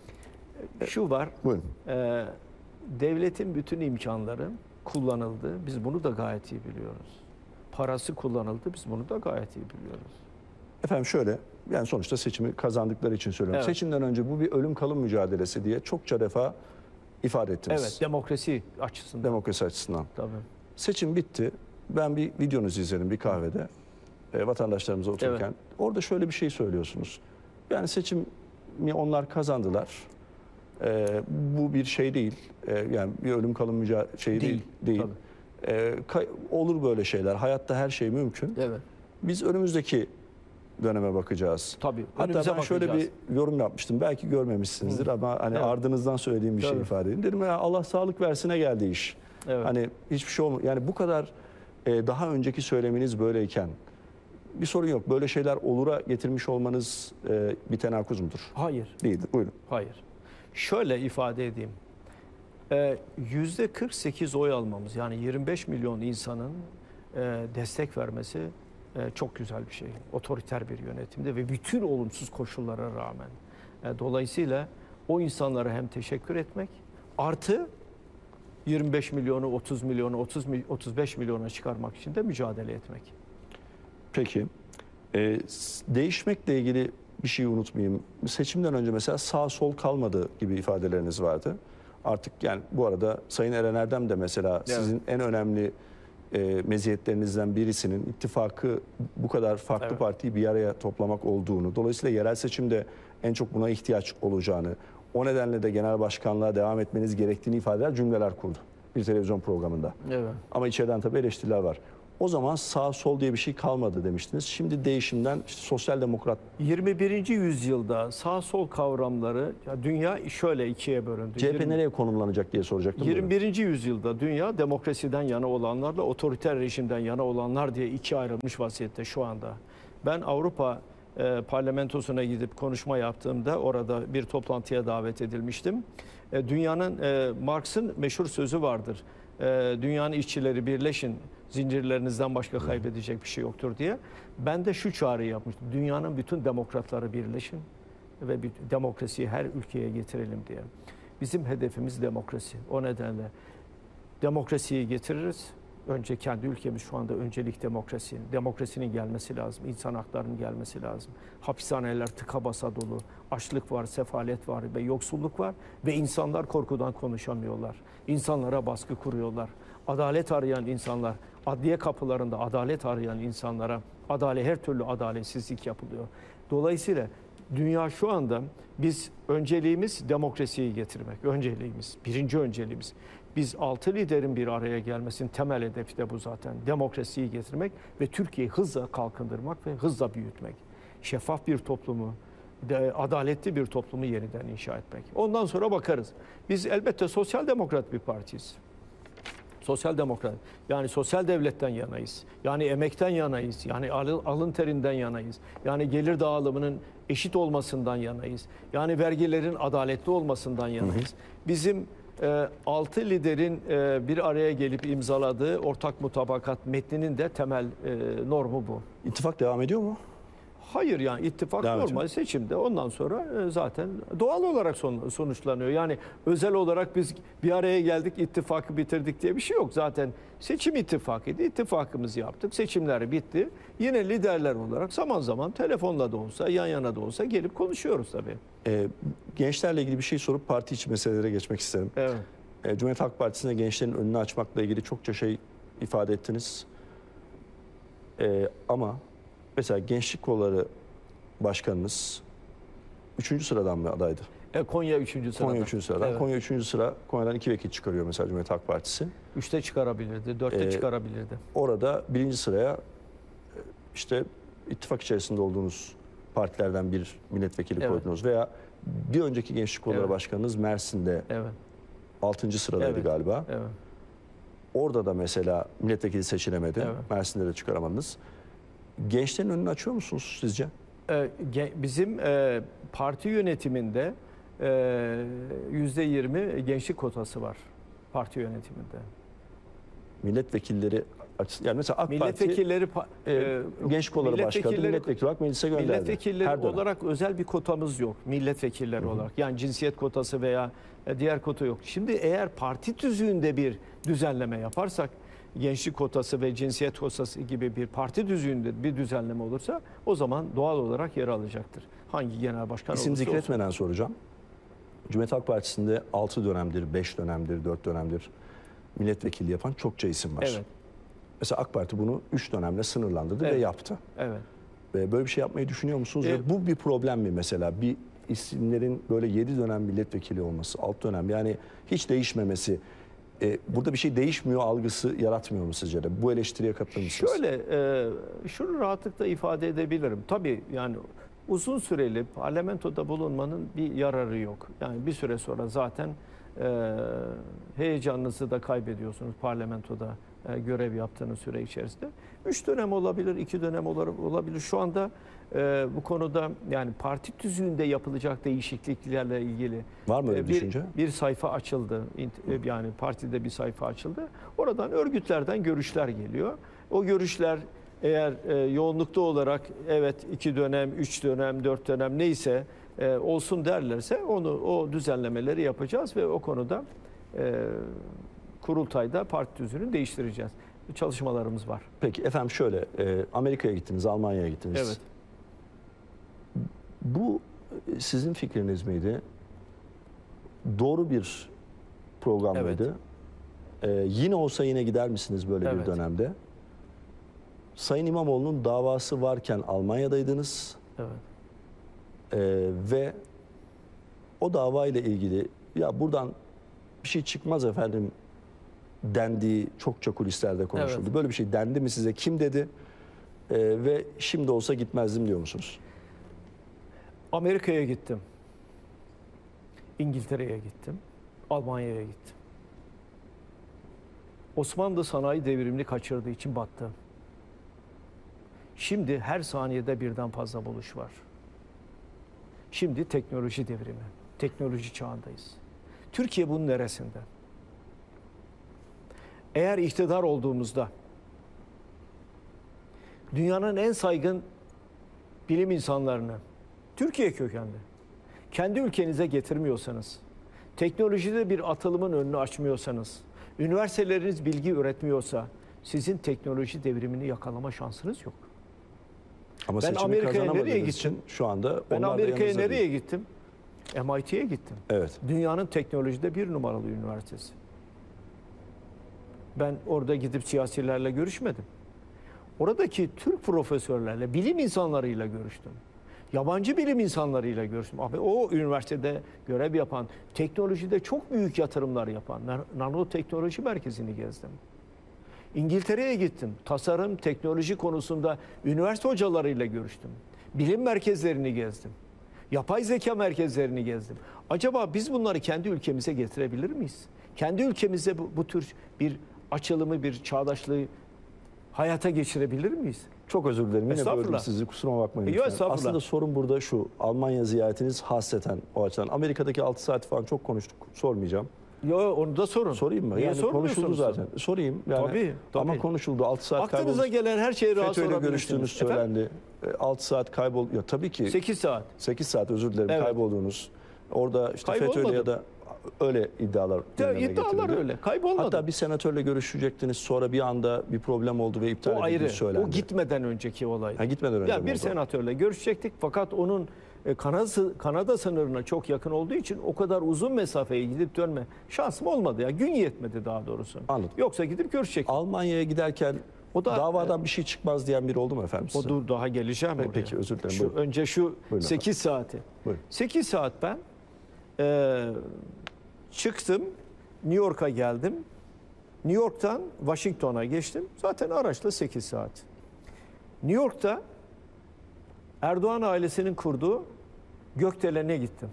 Şu var, Buyurun. E, devletin bütün imkanları kullanıldı. Biz bunu da gayet iyi biliyoruz. Parası kullanıldı. Biz bunu da gayet iyi biliyoruz. Efendim şöyle, yani sonuçta seçimi kazandıkları için söylüyorum. Evet. Seçimden önce bu bir ölüm kalım mücadelesi diye çokça defa ifade ettiniz. Evet, demokrasi açısından. Demokrasi açısından. Tabii. Seçim bitti. Ben bir videonuzu izledim bir kahvede. E, vatandaşlarımıza otururken. Evet. Orada şöyle bir şey söylüyorsunuz. Yani seçimi onlar kazandılar. E, bu bir şey değil. E, yani bir ölüm kalım mücadelesi şey değil. Değil. değil. E, kay- olur böyle şeyler. Hayatta her şey mümkün. Evet. Biz önümüzdeki döneme bakacağız. Tabii. Hatta önümüze ben şöyle bakacağız. bir yorum yapmıştım. Belki görmemişsinizdir Hı. ama hani Evet. ardınızdan söylediğim bir şey Tabii. ifade edeyim. Dedim ya Allah sağlık versine geldi iş. Evet. Hani hiçbir şey olmuyor. Yani bu kadar e, daha önceki söyleminiz böyleyken bir sorun yok. Böyle şeyler olura getirmiş olmanız e, bir tenakuz mudur? Hayır. Değildir. Buyurun. Hayır. Şöyle ifade edeyim. Ee, yüzde kırk sekiz oy almamız, yani yirmi beş milyon insanın e, destek vermesi e, çok güzel bir şey. Otoriter bir yönetimde ve bütün olumsuz koşullara rağmen. E, dolayısıyla o insanlara hem teşekkür etmek, artı yirmi beş milyonu, otuz milyonu, otuz, otuz beş milyona çıkarmak için de mücadele etmek. Peki. E, s- değişmekle ilgili bir şey unutmayayım. Seçimden önce mesela sağ sol kalmadı gibi ifadeleriniz vardı. Artık yani bu arada Sayın Eren Erdem de mesela Evet. sizin en önemli e, meziyetlerinizden birisinin ittifakı bu kadar farklı Evet. partiyi bir araya toplamak olduğunu, dolayısıyla yerel seçimde en çok buna ihtiyaç olacağını, o nedenle de genel başkanlığa devam etmeniz gerektiğini ifade eder cümleler kurdu bir televizyon programında. Evet. Ama içeriden tabii eleştiriler var. O zaman sağ sol diye bir şey kalmadı demiştiniz. Şimdi değişimden işte sosyal demokrat yirmi birinci yüzyılda sağ sol kavramları, ya dünya şöyle ikiye bölündü. C H P Yirmi- nereye konumlanacak diye soracaktım. Buyurun. yirmi birinci yüzyılda dünya demokrasiden yana olanlarla otoriter rejimden yana olanlar diye ikiye ayrılmış vaziyette şu anda. Ben Avrupa e, parlamentosuna gidip konuşma yaptığımda orada bir toplantıya davet edilmiştim. E, dünyanın e, Marx'ın meşhur sözü vardır. E, dünyanın işçileri birleşin, zincirlerinizden başka kaybedecek bir şey yoktur diye. Ben de şu çağrıyı yapmıştım. Dünyanın bütün demokratları birleşin ve bir demokrasiyi her ülkeye getirelim diye. Bizim hedefimiz demokrasi. O nedenle demokrasiyi getiririz. Önce kendi ülkemiz şu anda öncelik demokrasi. Demokrasinin gelmesi lazım. İnsan haklarının gelmesi lazım. Hapishaneler tıka basa dolu. Açlık var, sefalet var ve yoksulluk var. Ve insanlar korkudan konuşamıyorlar. İnsanlara baskı kuruyorlar. Adalet arayan insanlar, adliye kapılarında adalet arayan insanlara adalet, her türlü adaletsizlik yapılıyor. Dolayısıyla dünya şu anda, biz önceliğimiz demokrasiyi getirmek. Önceliğimiz, birinci önceliğimiz. Biz altı liderin bir araya gelmesinin temel hedefi de bu zaten. Demokrasiyi getirmek ve Türkiye'yi hızla kalkındırmak ve hızla büyütmek. Şeffaf bir toplumu, de, adaletli bir toplumu yeniden inşa etmek. Ondan sonra bakarız. Biz elbette sosyal demokrat bir partiyiz. Sosyal demokrat. Yani sosyal devletten yanayız. Yani emekten yanayız. Yani alın, alın terinden yanayız. Yani gelir dağılımının eşit olmasından yanayız. Yani vergilerin adaletli olmasından yanayız. Bizim e, altı liderin e, bir araya gelip imzaladığı ortak mutabakat metninin de temel e, normu bu. İttifak devam ediyor mu? Hayır, yani ittifak Devam normal edeceğim. seçimde ondan sonra e, zaten doğal olarak son, sonuçlanıyor. Yani özel olarak biz bir araya geldik, ittifakı bitirdik diye bir şey yok. Zaten seçim ittifakıydı. İttifakımızı yaptık. Seçimler bitti. Yine liderler olarak zaman zaman telefonla da olsa, yan yana da olsa gelip konuşuyoruz tabii. Ee, gençlerle ilgili bir şey sorup parti içi meselelere geçmek isterim. Evet. Ee, Cumhuriyet Halk Partisi'ne gençlerin önünü açmakla ilgili çokça şey ifade ettiniz. Ee, ama mesela Gençlik Kolları Başkanınız üçüncü sıradan mı adaydı? E, Konya üçüncü sırada. Konya üçüncü sıradan. Evet. Konya üçüncü sıra. Konya'dan iki vekil çıkarıyor mesela Cumhuriyet Halk Partisi. Üçte çıkarabilirdi, dörtte Ee, çıkarabilirdi. Orada birinci sıraya e, işte ittifak içerisinde olduğunuz partilerden bir milletvekili Evet. koydunuz. Veya bir önceki Gençlik Kolları Evet. Başkanınız Mersin'de Evet, altıncı sıradaydı Evet. galiba. evet. Orada da mesela milletvekili seçilemedi. Evet. Mersin'de de çıkaramadınız. Gençlerin önünü açıyor musunuz sizce? Ee, ge- Bizim e, parti yönetiminde e, yüzde yirmi gençlik kotası var parti yönetiminde. Milletvekilleri açısı, yani mesela AK Milletvekilleri pa- Parti e, Gençlik Kolları Başkanı milletvekilleri- milletvekili olarak meclise gönderdi. Milletvekilleri Her dönem. olarak özel bir kotamız yok. Milletvekilleri olarak. Yani cinsiyet kotası veya e, diğer kota yok. Şimdi eğer parti tüzüğünde bir düzenleme yaparsak gençlik kotası ve cinsiyet kotası gibi bir parti düzüğünde bir düzenleme olursa o zaman doğal olarak yer alacaktır. Hangi genel başkan İsim olursa zikretmeden olsun. soracağım. Cumhuriyet Halk Partisi'nde altı dönemdir, beş dönemdir, dört dönemdir milletvekili yapan çokça isim var. Evet. Mesela AK Parti bunu üç dönemle sınırlandırdı Evet. ve yaptı. Evet. Ve böyle bir şey yapmayı düşünüyor musunuz? E, Ve bu bir problem mi mesela? Bir isimlerin böyle yedi dönem milletvekili olması, alt dönem yani hiç değişmemesi, e, burada bir şey değişmiyor algısı yaratmıyor mu sizce de? Bu eleştiriye katılır mısınız? Şöyle, e, şunu rahatlıkla ifade edebilirim. Tabii yani uzun süreli parlamentoda bulunmanın bir yararı yok. Yani bir süre sonra zaten e, heyecanınızı da kaybediyorsunuz parlamentoda e, görev yaptığınız süre içerisinde. Üç dönem olabilir, iki dönem olabilir. Şu anda e, bu konuda yani parti tüzüğünde yapılacak değişikliklerle ilgili Var mı öyle bir bir, düşünce? bir sayfa açıldı. Yani partide bir sayfa açıldı. Oradan örgütlerden görüşler geliyor. O görüşler eğer e, yoğunlukta olarak evet iki dönem, üç dönem, dört dönem neyse e, olsun derlerse onu o düzenlemeleri yapacağız ve o konuda e, kurultayda parti düzünü değiştireceğiz. Çalışmalarımız var. Peki efendim şöyle, e, Amerika'ya gittiniz, Almanya'ya gittiniz. Evet. Bu e, sizin fikriniz miydi? Doğru bir program Evet. mıydı? E, yine olsa yine gider misiniz böyle bir Evet. dönemde? Sayın İmamoğlu'nun davası varken Almanya'daydınız. Evet. E, ve o davayla ilgili ya buradan bir şey çıkmaz efendim dendiği çokça kulislerde konuşuldu. Evet. Böyle bir şey dendi mi size? Kim dedi? E, ve şimdi olsa gitmezdim diyor musunuz? Amerika'ya gittim. İngiltere'ye gittim. Almanya'ya gittim. Osmanlı sanayi devrimini kaçırdığı için battı. Şimdi her saniyede birden fazla buluş var. Şimdi teknoloji devrimi, teknoloji çağındayız. Türkiye bunun neresinde? Eğer iktidar olduğumuzda dünyanın en saygın bilim insanlarını Türkiye kökenli kendi ülkenize getirmiyorsanız, teknolojide bir atılımın önünü açmıyorsanız, üniversiteleriniz bilgi üretmiyorsa sizin teknoloji devrimini yakalama şansınız yok. Ama Ben seçimi Amerika'ya kazanamadığınız nereye için gittim? şu anda Ben onlar da Amerika'ya yanınızda nereye değil. gittim? M I T'ye gittim. Evet. Dünyanın teknolojide bir numaralı üniversitesi. Ben orada gidip siyasilerle görüşmedim. Oradaki Türk profesörlerle, bilim insanlarıyla görüştüm. Yabancı bilim insanlarıyla görüştüm. Abi o üniversitede görev yapan, teknolojide çok büyük yatırımlar yapan nanoteknoloji merkezini gezdim. İngiltere'ye gittim. Tasarım, teknoloji konusunda üniversite hocalarıyla görüştüm. Bilim merkezlerini gezdim. Yapay zeka merkezlerini gezdim. Acaba biz bunları kendi ülkemize getirebilir miyiz? Kendi ülkemize bu, bu tür bir açılımı, bir çağdaşlığı hayata geçirebilir miyiz? Çok özür dilerim. Yine Estağfurullah. böldüm sizi. Kusuruma bakmayın. Yok, lütfen. estağfurullah. Aslında sorun burada şu. Almanya ziyaretiniz hasreten o açıdan. Amerika'daki altı saat falan çok konuştuk. Sormayacağım. Yo, onu da sorun. Sorayım mı? Niye Yani konuşuldu sormuyorsunuz? zaten. Sorayım. Yani Tabii, tabii. Ama konuşuldu. altı saat Aklınıza kayboldunuz. gelen her şeyi rahat FETÖ'yle sorabilirsiniz. görüştüğünüz Efendim? söylendi. E, altı saat kaybol. Ya tabii ki sekiz saat. sekiz saat özür dilerim Evet. kaybolduğunuz. Orada işte FETÖ'yle Kaybolmadım. ya da öyle iddialar gündeme İddialar getirildi. öyle. Kaybolmadı. Hatta bir senatörle görüşecektiniz. Sonra bir anda bir problem oldu ve iptal O ayrı. edildiği söylendi. O gitmeden önceki olay. Ha, gitmeden önce Ya mi bir oldu? senatörle görüşecektik fakat onun e, Kanada, Kanada sınırına çok yakın olduğu için o kadar uzun mesafeye gidip dönme şansım olmadı ya. Gün yetmedi daha doğrusu. Anladım. Yoksa gidip görüşecektik. Almanya'ya giderken O da- davadan bir şey çıkmaz diyen biri oldu mu efendim O size? dur daha geleceğim Peki, oraya. peki, özür dilerim, Şu, buyurun. önce şu Buyurun sekiz saati. Buyurun. sekiz saat ben e, çıktım. New York'a geldim. New York'tan Washington'a geçtim. Zaten araçla sekiz saat. New York'ta Erdoğan ailesinin kurduğu gökdelene gittim.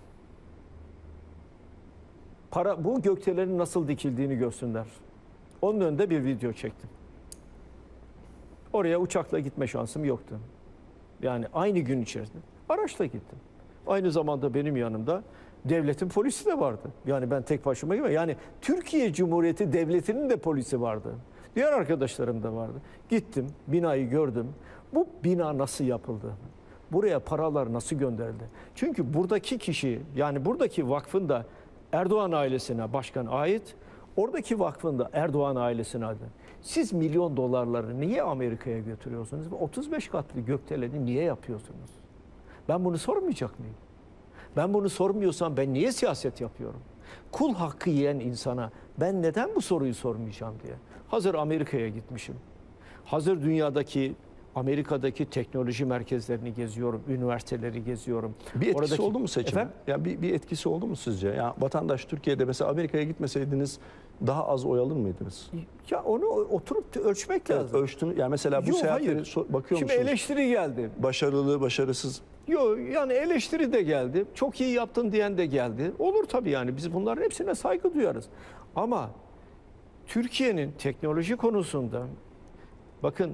Para, bu gökdelenin nasıl dikildiğini görsünler. Onun önünde bir video çektim. Oraya uçakla gitme şansım yoktu. Yani aynı gün içerisinde. Araçla gittim. Aynı zamanda benim yanımda devletin polisi de vardı. Yani ben tek başıma gitmedim. Yani Türkiye Cumhuriyeti Devleti'nin de polisi vardı. Diğer arkadaşlarım da vardı. Gittim, binayı gördüm. Bu bina nasıl yapıldı? Buraya paralar nasıl gönderildi? Çünkü buradaki kişi, yani buradaki vakfın da Erdoğan ailesine başkan ait. Oradaki vakfında Erdoğan ailesine adı. Siz milyon dolarları niye Amerika'ya götürüyorsunuz? otuz beş katlı gökdeleni niye yapıyorsunuz? Ben bunu sormayacak mıyım? Ben bunu sormuyorsam ben niye siyaset yapıyorum? Kul hakkı yiyen insana ben neden bu soruyu sormayacağım diye. Hazır Amerika'ya gitmişim. Hazır dünyadaki, Amerika'daki teknoloji merkezlerini geziyorum, üniversiteleri geziyorum. Bir etkisi Oradaki, oldu mu seçime? efendim? Ya bir, bir etkisi oldu mu sizce? Ya vatandaş Türkiye'de mesela Amerika'ya gitmeseydiniz daha az oy alır mıydınız? Ya onu oturup ölçmek Evet, lazım. ölçtünüz. Yani mesela bu Yok, seyahatleri hayır. so- bakıyor Şimdi musunuz? eleştiri geldi. Başarılı, başarısız. Yok yani eleştiri de geldi. Çok iyi yaptın diyen de geldi. Olur tabii yani biz bunların hepsine saygı duyarız. Ama Türkiye'nin teknoloji konusunda bakın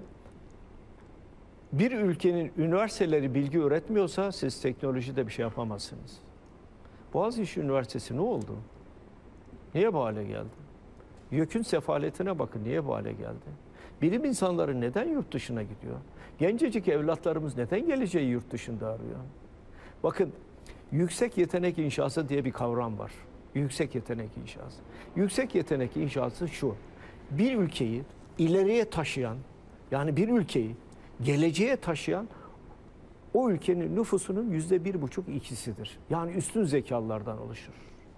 bir ülkenin üniversiteleri bilgi öğretmiyorsa siz teknolojide bir şey yapamazsınız. Boğaziçi Üniversitesi ne oldu? Niye bu hale geldi? YÖK'ün sefaletine bakın niye bu hale geldi? Bilim insanları neden yurt dışına gidiyor? Gencecik evlatlarımız neden geleceği yurt dışında arıyor? Bakın yüksek yetenek inşası diye bir kavram var. Yüksek yetenek inşası. Yüksek yetenek inşası şu. Bir ülkeyi ileriye taşıyan, yani bir ülkeyi geleceğe taşıyan o ülkenin nüfusunun yüzde bir buçuk ikisidir. Yani üstün zekalılardan oluşur.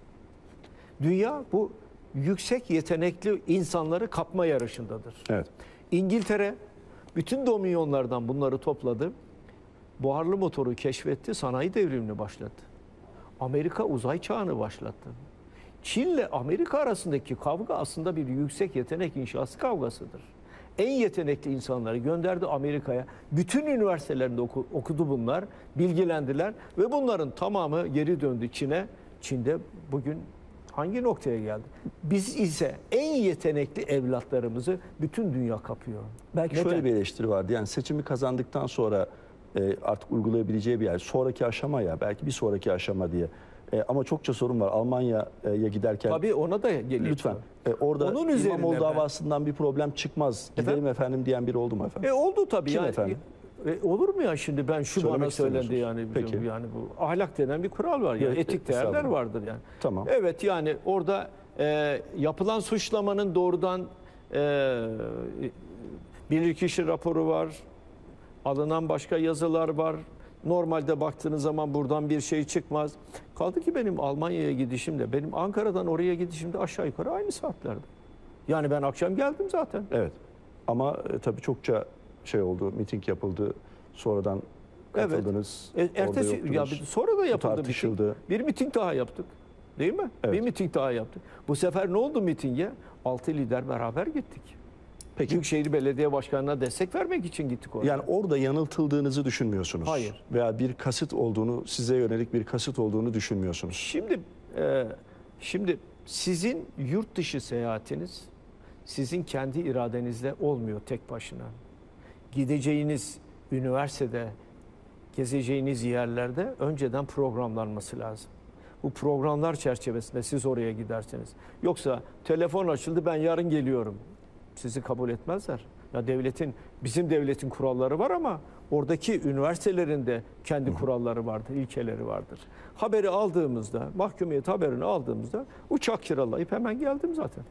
Dünya bu yüksek yetenekli insanları kapma yarışındadır. Evet. İngiltere bütün dominyonlardan bunları topladı. Buharlı motoru keşfetti, sanayi devrimini başlattı. Amerika uzay çağını başlattı. Çin'le Amerika arasındaki kavga aslında bir yüksek yetenek inşası kavgasıdır. En yetenekli insanları gönderdi Amerika'ya. Bütün üniversitelerinde oku, okudu bunlar, bilgilendiler ve bunların tamamı geri döndü Çin'e. Çin'de bugün hangi noktaya geldi? Biz ise en yetenekli evlatlarımızı bütün dünya kapıyor. Belki Neden? şöyle bir eleştiri vardı. Yani seçimi kazandıktan sonra e, artık uygulayabileceği bir yer. Sonraki aşama ya, belki bir sonraki aşama diye. E, ama çokça sorun var. Almanya'ya giderken Tabii ona da geliyor. lütfen e, orada Onun üzerine İmamoğlu ben- davasından bir problem çıkmaz. Gidelim Efendim? efendim diyen biri oldu mu efendim? E oldu tabii. Kim yani. efendim? E, olur mu ya şimdi ben şu Söylemek bana söylendi istemiyorsunuz. yani Peki. yani bu ahlak denen bir kural var yani Evet, etik değerler estağfurullah. vardır yani. Tamam. Evet yani orada e, yapılan suçlamanın doğrudan e, bilirkişi raporu var. Alınan başka yazılar var. Normalde baktığınız zaman buradan bir şey çıkmaz. Kaldı ki benim Almanya'ya gidişimde, benim Ankara'dan oraya gidişimde aşağı yukarı aynı saatlerde. Yani ben akşam geldim zaten. Evet. Ama e, tabii çokça şey oldu, miting yapıldı. Sonradan katıldınız. E, orada ertesi ya yoktunuz. bir- sonra da yapıldı tartışıldı. miting. Bir miting daha yaptık. Değil mi? Evet. Bir miting daha yaptık. Bu sefer ne oldu mitinge? Altı lider beraber gittik. Peki. Büyükşehir Belediye Başkanı'na destek vermek için gittik oraya. Yani orada yanıltıldığınızı düşünmüyorsunuz. Hayır. Veya bir kasıt olduğunu, size yönelik bir kasıt olduğunu düşünmüyorsunuz. Şimdi e, şimdi sizin yurt dışı seyahatiniz sizin kendi iradenizle olmuyor tek başına. Gideceğiniz üniversitede, gezeceğiniz yerlerde önceden programlanması lazım. Bu programlar çerçevesinde siz oraya gidersiniz. Yoksa telefon açıldı ben yarın geliyorum. Sizi kabul etmezler. Ya devletin, bizim devletin kuralları var ama oradaki üniversitelerin de kendi kuralları vardır, ilkeleri vardır. Haberi aldığımızda, mahkumiyet haberini aldığımızda uçak kiralayıp hemen geldim zaten.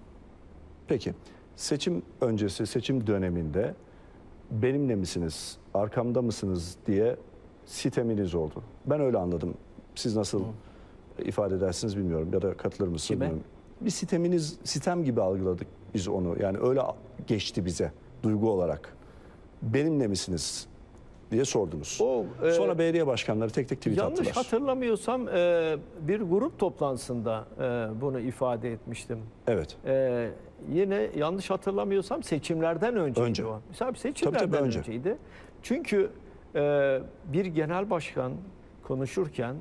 Peki, seçim öncesi, seçim döneminde benimle misiniz, arkamda mısınız diye siteminiz oldu. Ben öyle anladım. Siz nasıl Hı. ifade edersiniz bilmiyorum ya da katılır mısınız Kime? bilmiyorum. Bir siteminiz, sitem gibi algıladık biz onu. Yani öyle geçti bize duygu olarak. Benimle misiniz diye sordunuz. O, e, Sonra belediye başkanları tek tek tweet yanlış attılar. hatırlamıyorsam e, bir grup toplantısında e, bunu ifade etmiştim. Evet. E, yine yanlış hatırlamıyorsam seçimlerden önceydi Önce. o. Mesela seçimlerden tabii, önce. önceydi. Çünkü e, bir genel başkan konuşurken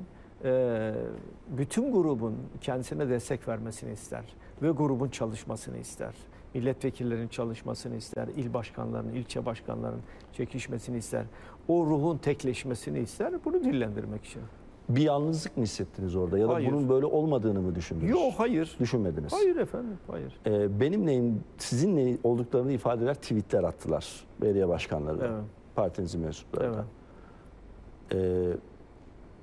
e, bütün grubun kendisine destek vermesini ister ve grubun çalışmasını ister. Milletvekillerinin çalışmasını ister, il başkanlarının, ilçe başkanlarının çekişmesini ister. O ruhun tekleşmesini ister, bunu dillendirmek için. Bir yalnızlık mı hissettiniz orada ya da Hayır. bunun böyle olmadığını mı düşündünüz? Yok, hayır. Düşünmediniz. Hayır efendim, hayır. Ee, benimle, sizinle olduklarını ifade eder tweetler attılar belediye başkanları da, Evet. partinizin mensupları da. Evet. Ee,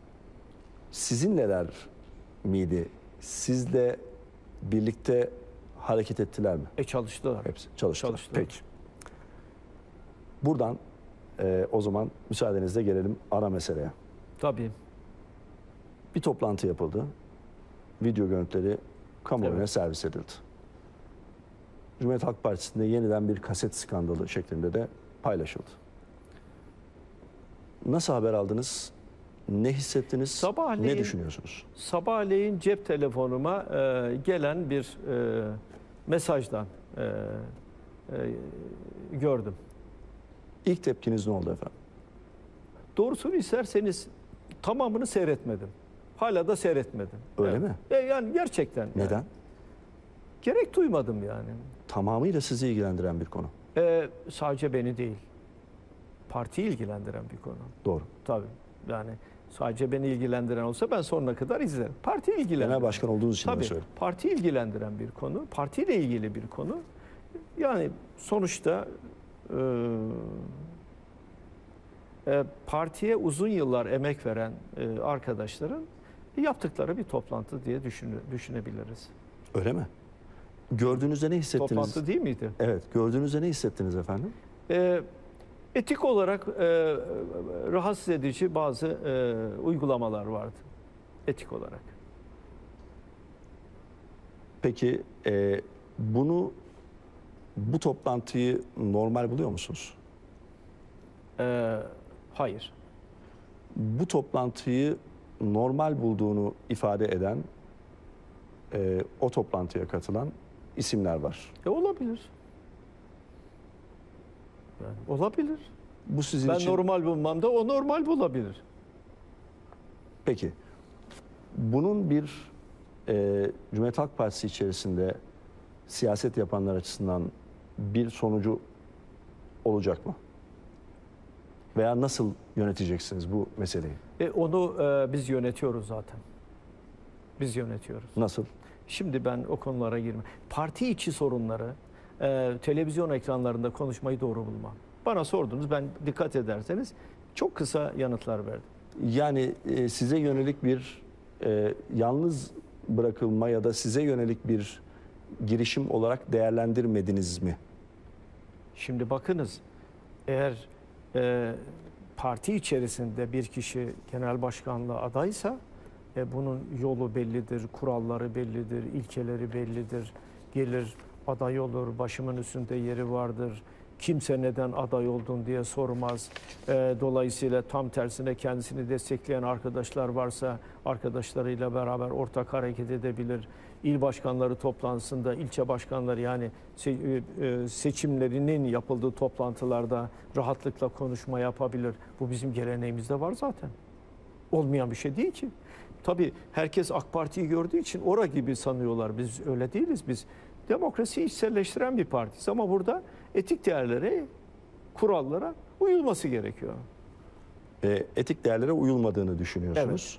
sizinleler miydi? Sizle birlikte hareket ettiler mi? E çalıştılar. Hepsi çalıştılar. Çalıştılar. Peki. Buradan e, o zaman müsaadenizle gelelim ana meseleye. Tabii. Bir toplantı yapıldı. Video görüntüleri kamuoyuna Evet. servis edildi. Cumhuriyet Halk Partisi'nde yeniden bir kaset skandalı şeklinde de paylaşıldı. Nasıl haber aldınız? Ne hissettiniz? Sabahleyin- ne düşünüyorsunuz? Sabahleyin cep telefonuma e, gelen bir e, mesajdan e, e, gördüm. İlk tepkiniz ne oldu efendim? Doğrusunu isterseniz tamamını seyretmedim. Hala da seyretmedim. Öyle Evet. mi? E, yani gerçekten. yani. Neden? Gerek duymadım yani. Tamamıyla sizi ilgilendiren bir konu. E, sadece beni değil. Partiyi ilgilendiren bir konu. Doğru. Tabii. Yani sadece beni ilgilendiren olsa ben sonuna kadar izlerim. Parti ilgilendiren. Genel başkan olduğunuz için de Tabii. söylüyorum. Parti ilgilendiren bir konu. Partiyle ilgili bir konu. Yani sonuçta e, e, partiye uzun yıllar emek veren e, arkadaşların yaptıkları bir toplantı diye düşünü, düşünebiliriz. Öyle mi? Gördüğünüzde ne hissettiniz? Toplantı değil miydi? Evet. Gördüğünüzde ne hissettiniz efendim? E, etik olarak e, rahatsız edici bazı e, uygulamalar vardı. Etik olarak. Peki e, bunu bu toplantıyı normal buluyor musunuz? E, hayır. Bu toplantıyı normal bulduğunu ifade eden e, o toplantıya katılan isimler var. E, olabilir. Yani olabilir. Bu sizin Ben için normal bulmam da o normal bulabilir. peki bunun bir e, Cumhuriyet Halk Partisi içerisinde siyaset yapanlar açısından bir sonucu olacak mı? Veya nasıl yöneteceksiniz bu meseleyi? E, onu e, biz yönetiyoruz zaten. Biz yönetiyoruz. Nasıl? Şimdi ben o konulara girmem. Parti içi sorunları e, televizyon ekranlarında konuşmayı doğru bulmam. Bana sordunuz, ben dikkat ederseniz çok kısa yanıtlar verdim. Yani e, size yönelik bir e, yalnız bırakılma ya da size yönelik bir girişim olarak değerlendirmediniz mi? Şimdi bakınız, eğer e, parti içerisinde bir kişi genel başkanlığa adaysa e, bunun yolu bellidir, kuralları bellidir, ilkeleri bellidir. Gelir aday olur, başımın üstünde yeri vardır. Kimse neden aday oldun diye sormaz. E, dolayısıyla tam tersine kendisini destekleyen arkadaşlar varsa arkadaşlarıyla beraber ortak hareket edebilir. İl başkanları toplantısında ilçe başkanları yani se- e, seçimlerinin yapıldığı toplantılarda rahatlıkla konuşma yapabilir. Bu bizim geleneğimizde var zaten. Olmayan bir şey değil ki. Tabii herkes AK Parti'yi gördüğü için ora gibi sanıyorlar. Biz öyle değiliz. Biz demokrasiyi içselleştiren bir partiyiz ama burada etik değerlere, kurallara uyulması gerekiyor. E, etik değerlere uyulmadığını düşünüyorsunuz.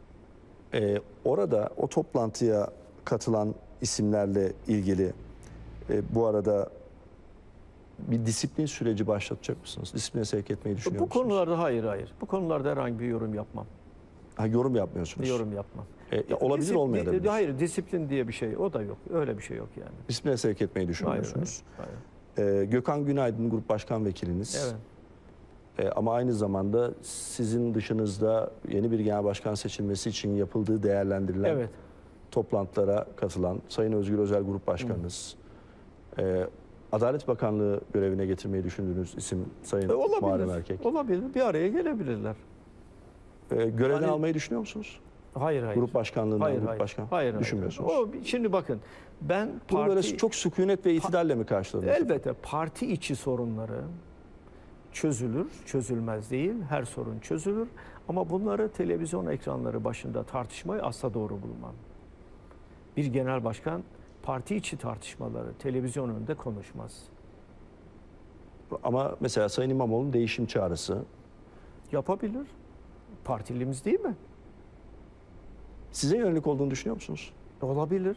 E, orada o toplantıya katılan isimlerle ilgili e, bu arada bir disiplin süreci başlatacak mısınız? Disipline sevk etmeyi düşünüyor Bu musunuz? konularda hayır hayır. Bu konularda herhangi bir yorum yapmam. Ha, yorum yapmıyorsunuz. Yorum yapmam. E, olabilir Disip- olmayabilir. Hayır, disiplin diye bir şey o da yok. Öyle bir şey yok yani. Disipline sevk etmeyi Hayır, düşünmüyorsunuz. hayır, hayır. E, Gökhan Günaydın grup başkan vekiliniz. Evet. E, ama aynı zamanda sizin dışınızda yeni bir genel başkan seçilmesi için yapıldığı değerlendirilen Evet. toplantılara katılan Sayın Özgür Özel grup başkanınız. E, Adalet Bakanlığı görevine getirmeyi düşündüğünüz isim Sayın E, Muharrem olabilir. Erkek. Olabilir. Bir araya gelebilirler. E, görevden Yani- almayı düşünüyor musunuz? Hayır hayır. Grup başkanlığından hayır, grup hayır. başkan Hayır, hayır. düşünmüyorsunuz. O şimdi bakın ben Bunu parti böyle çok sükunet ve itidalle mi karşıladınız? elbette parti içi sorunları çözülür, çözülmez değil. Her sorun çözülür ama bunları televizyon ekranları başında tartışmayı asla doğru bulmam. Bir genel başkan parti içi tartışmaları televizyon önünde konuşmaz. Ama mesela Sayın İmamoğlu'nun değişim çağrısı Yapabilir. Partilimiz değil mi? size yönelik olduğunu düşünüyor musunuz? Olabilir.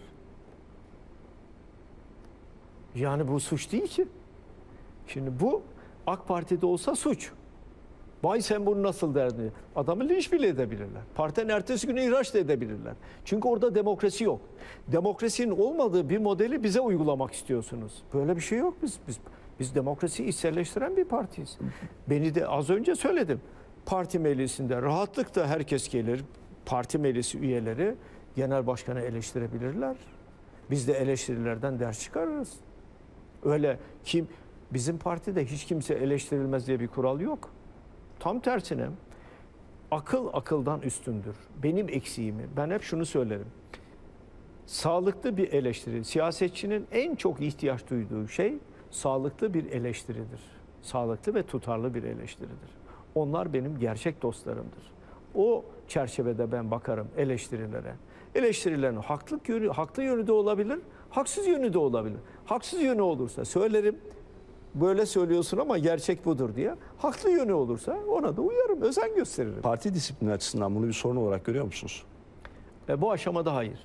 Yani bu suç değil ki. Şimdi bu AK Parti'de olsa suç. Vay sen bunu nasıl derdin? Adamı linç bile edebilirler. Partinin ertesi günü ihraç da edebilirler. Çünkü orada demokrasi yok. Demokrasinin olmadığı bir modeli bize uygulamak istiyorsunuz. Böyle bir şey yok biz. Biz, biz demokrasiyi içselleştiren bir partiyiz. Beni de az önce söyledim. Parti meclisinde rahatlıkla herkes gelir. Parti meclisi üyeleri genel başkanı eleştirebilirler. Biz de eleştirilerden ders çıkarırız. Öyle kim bizim partide hiç kimse eleştirilmez diye bir kural yok. Tam tersine akıl akıldan üstündür. Benim eksiğimi ben hep şunu söylerim. Sağlıklı bir eleştiri, siyasetçinin en çok ihtiyaç duyduğu şey sağlıklı bir eleştiridir. Sağlıklı ve tutarlı bir eleştiridir. Onlar benim gerçek dostlarımdır. O çerçevede ben bakarım eleştirilere. Eleştirilerin haklı yönü, haklı yönü de olabilir, haksız yönü de olabilir. Haksız yönü olursa söylerim, böyle söylüyorsun ama gerçek budur diye. Haklı yönü olursa ona da uyarım, özen gösteririm. Parti disiplini açısından bunu bir sorun olarak görüyor musunuz? E, bu aşamada hayır.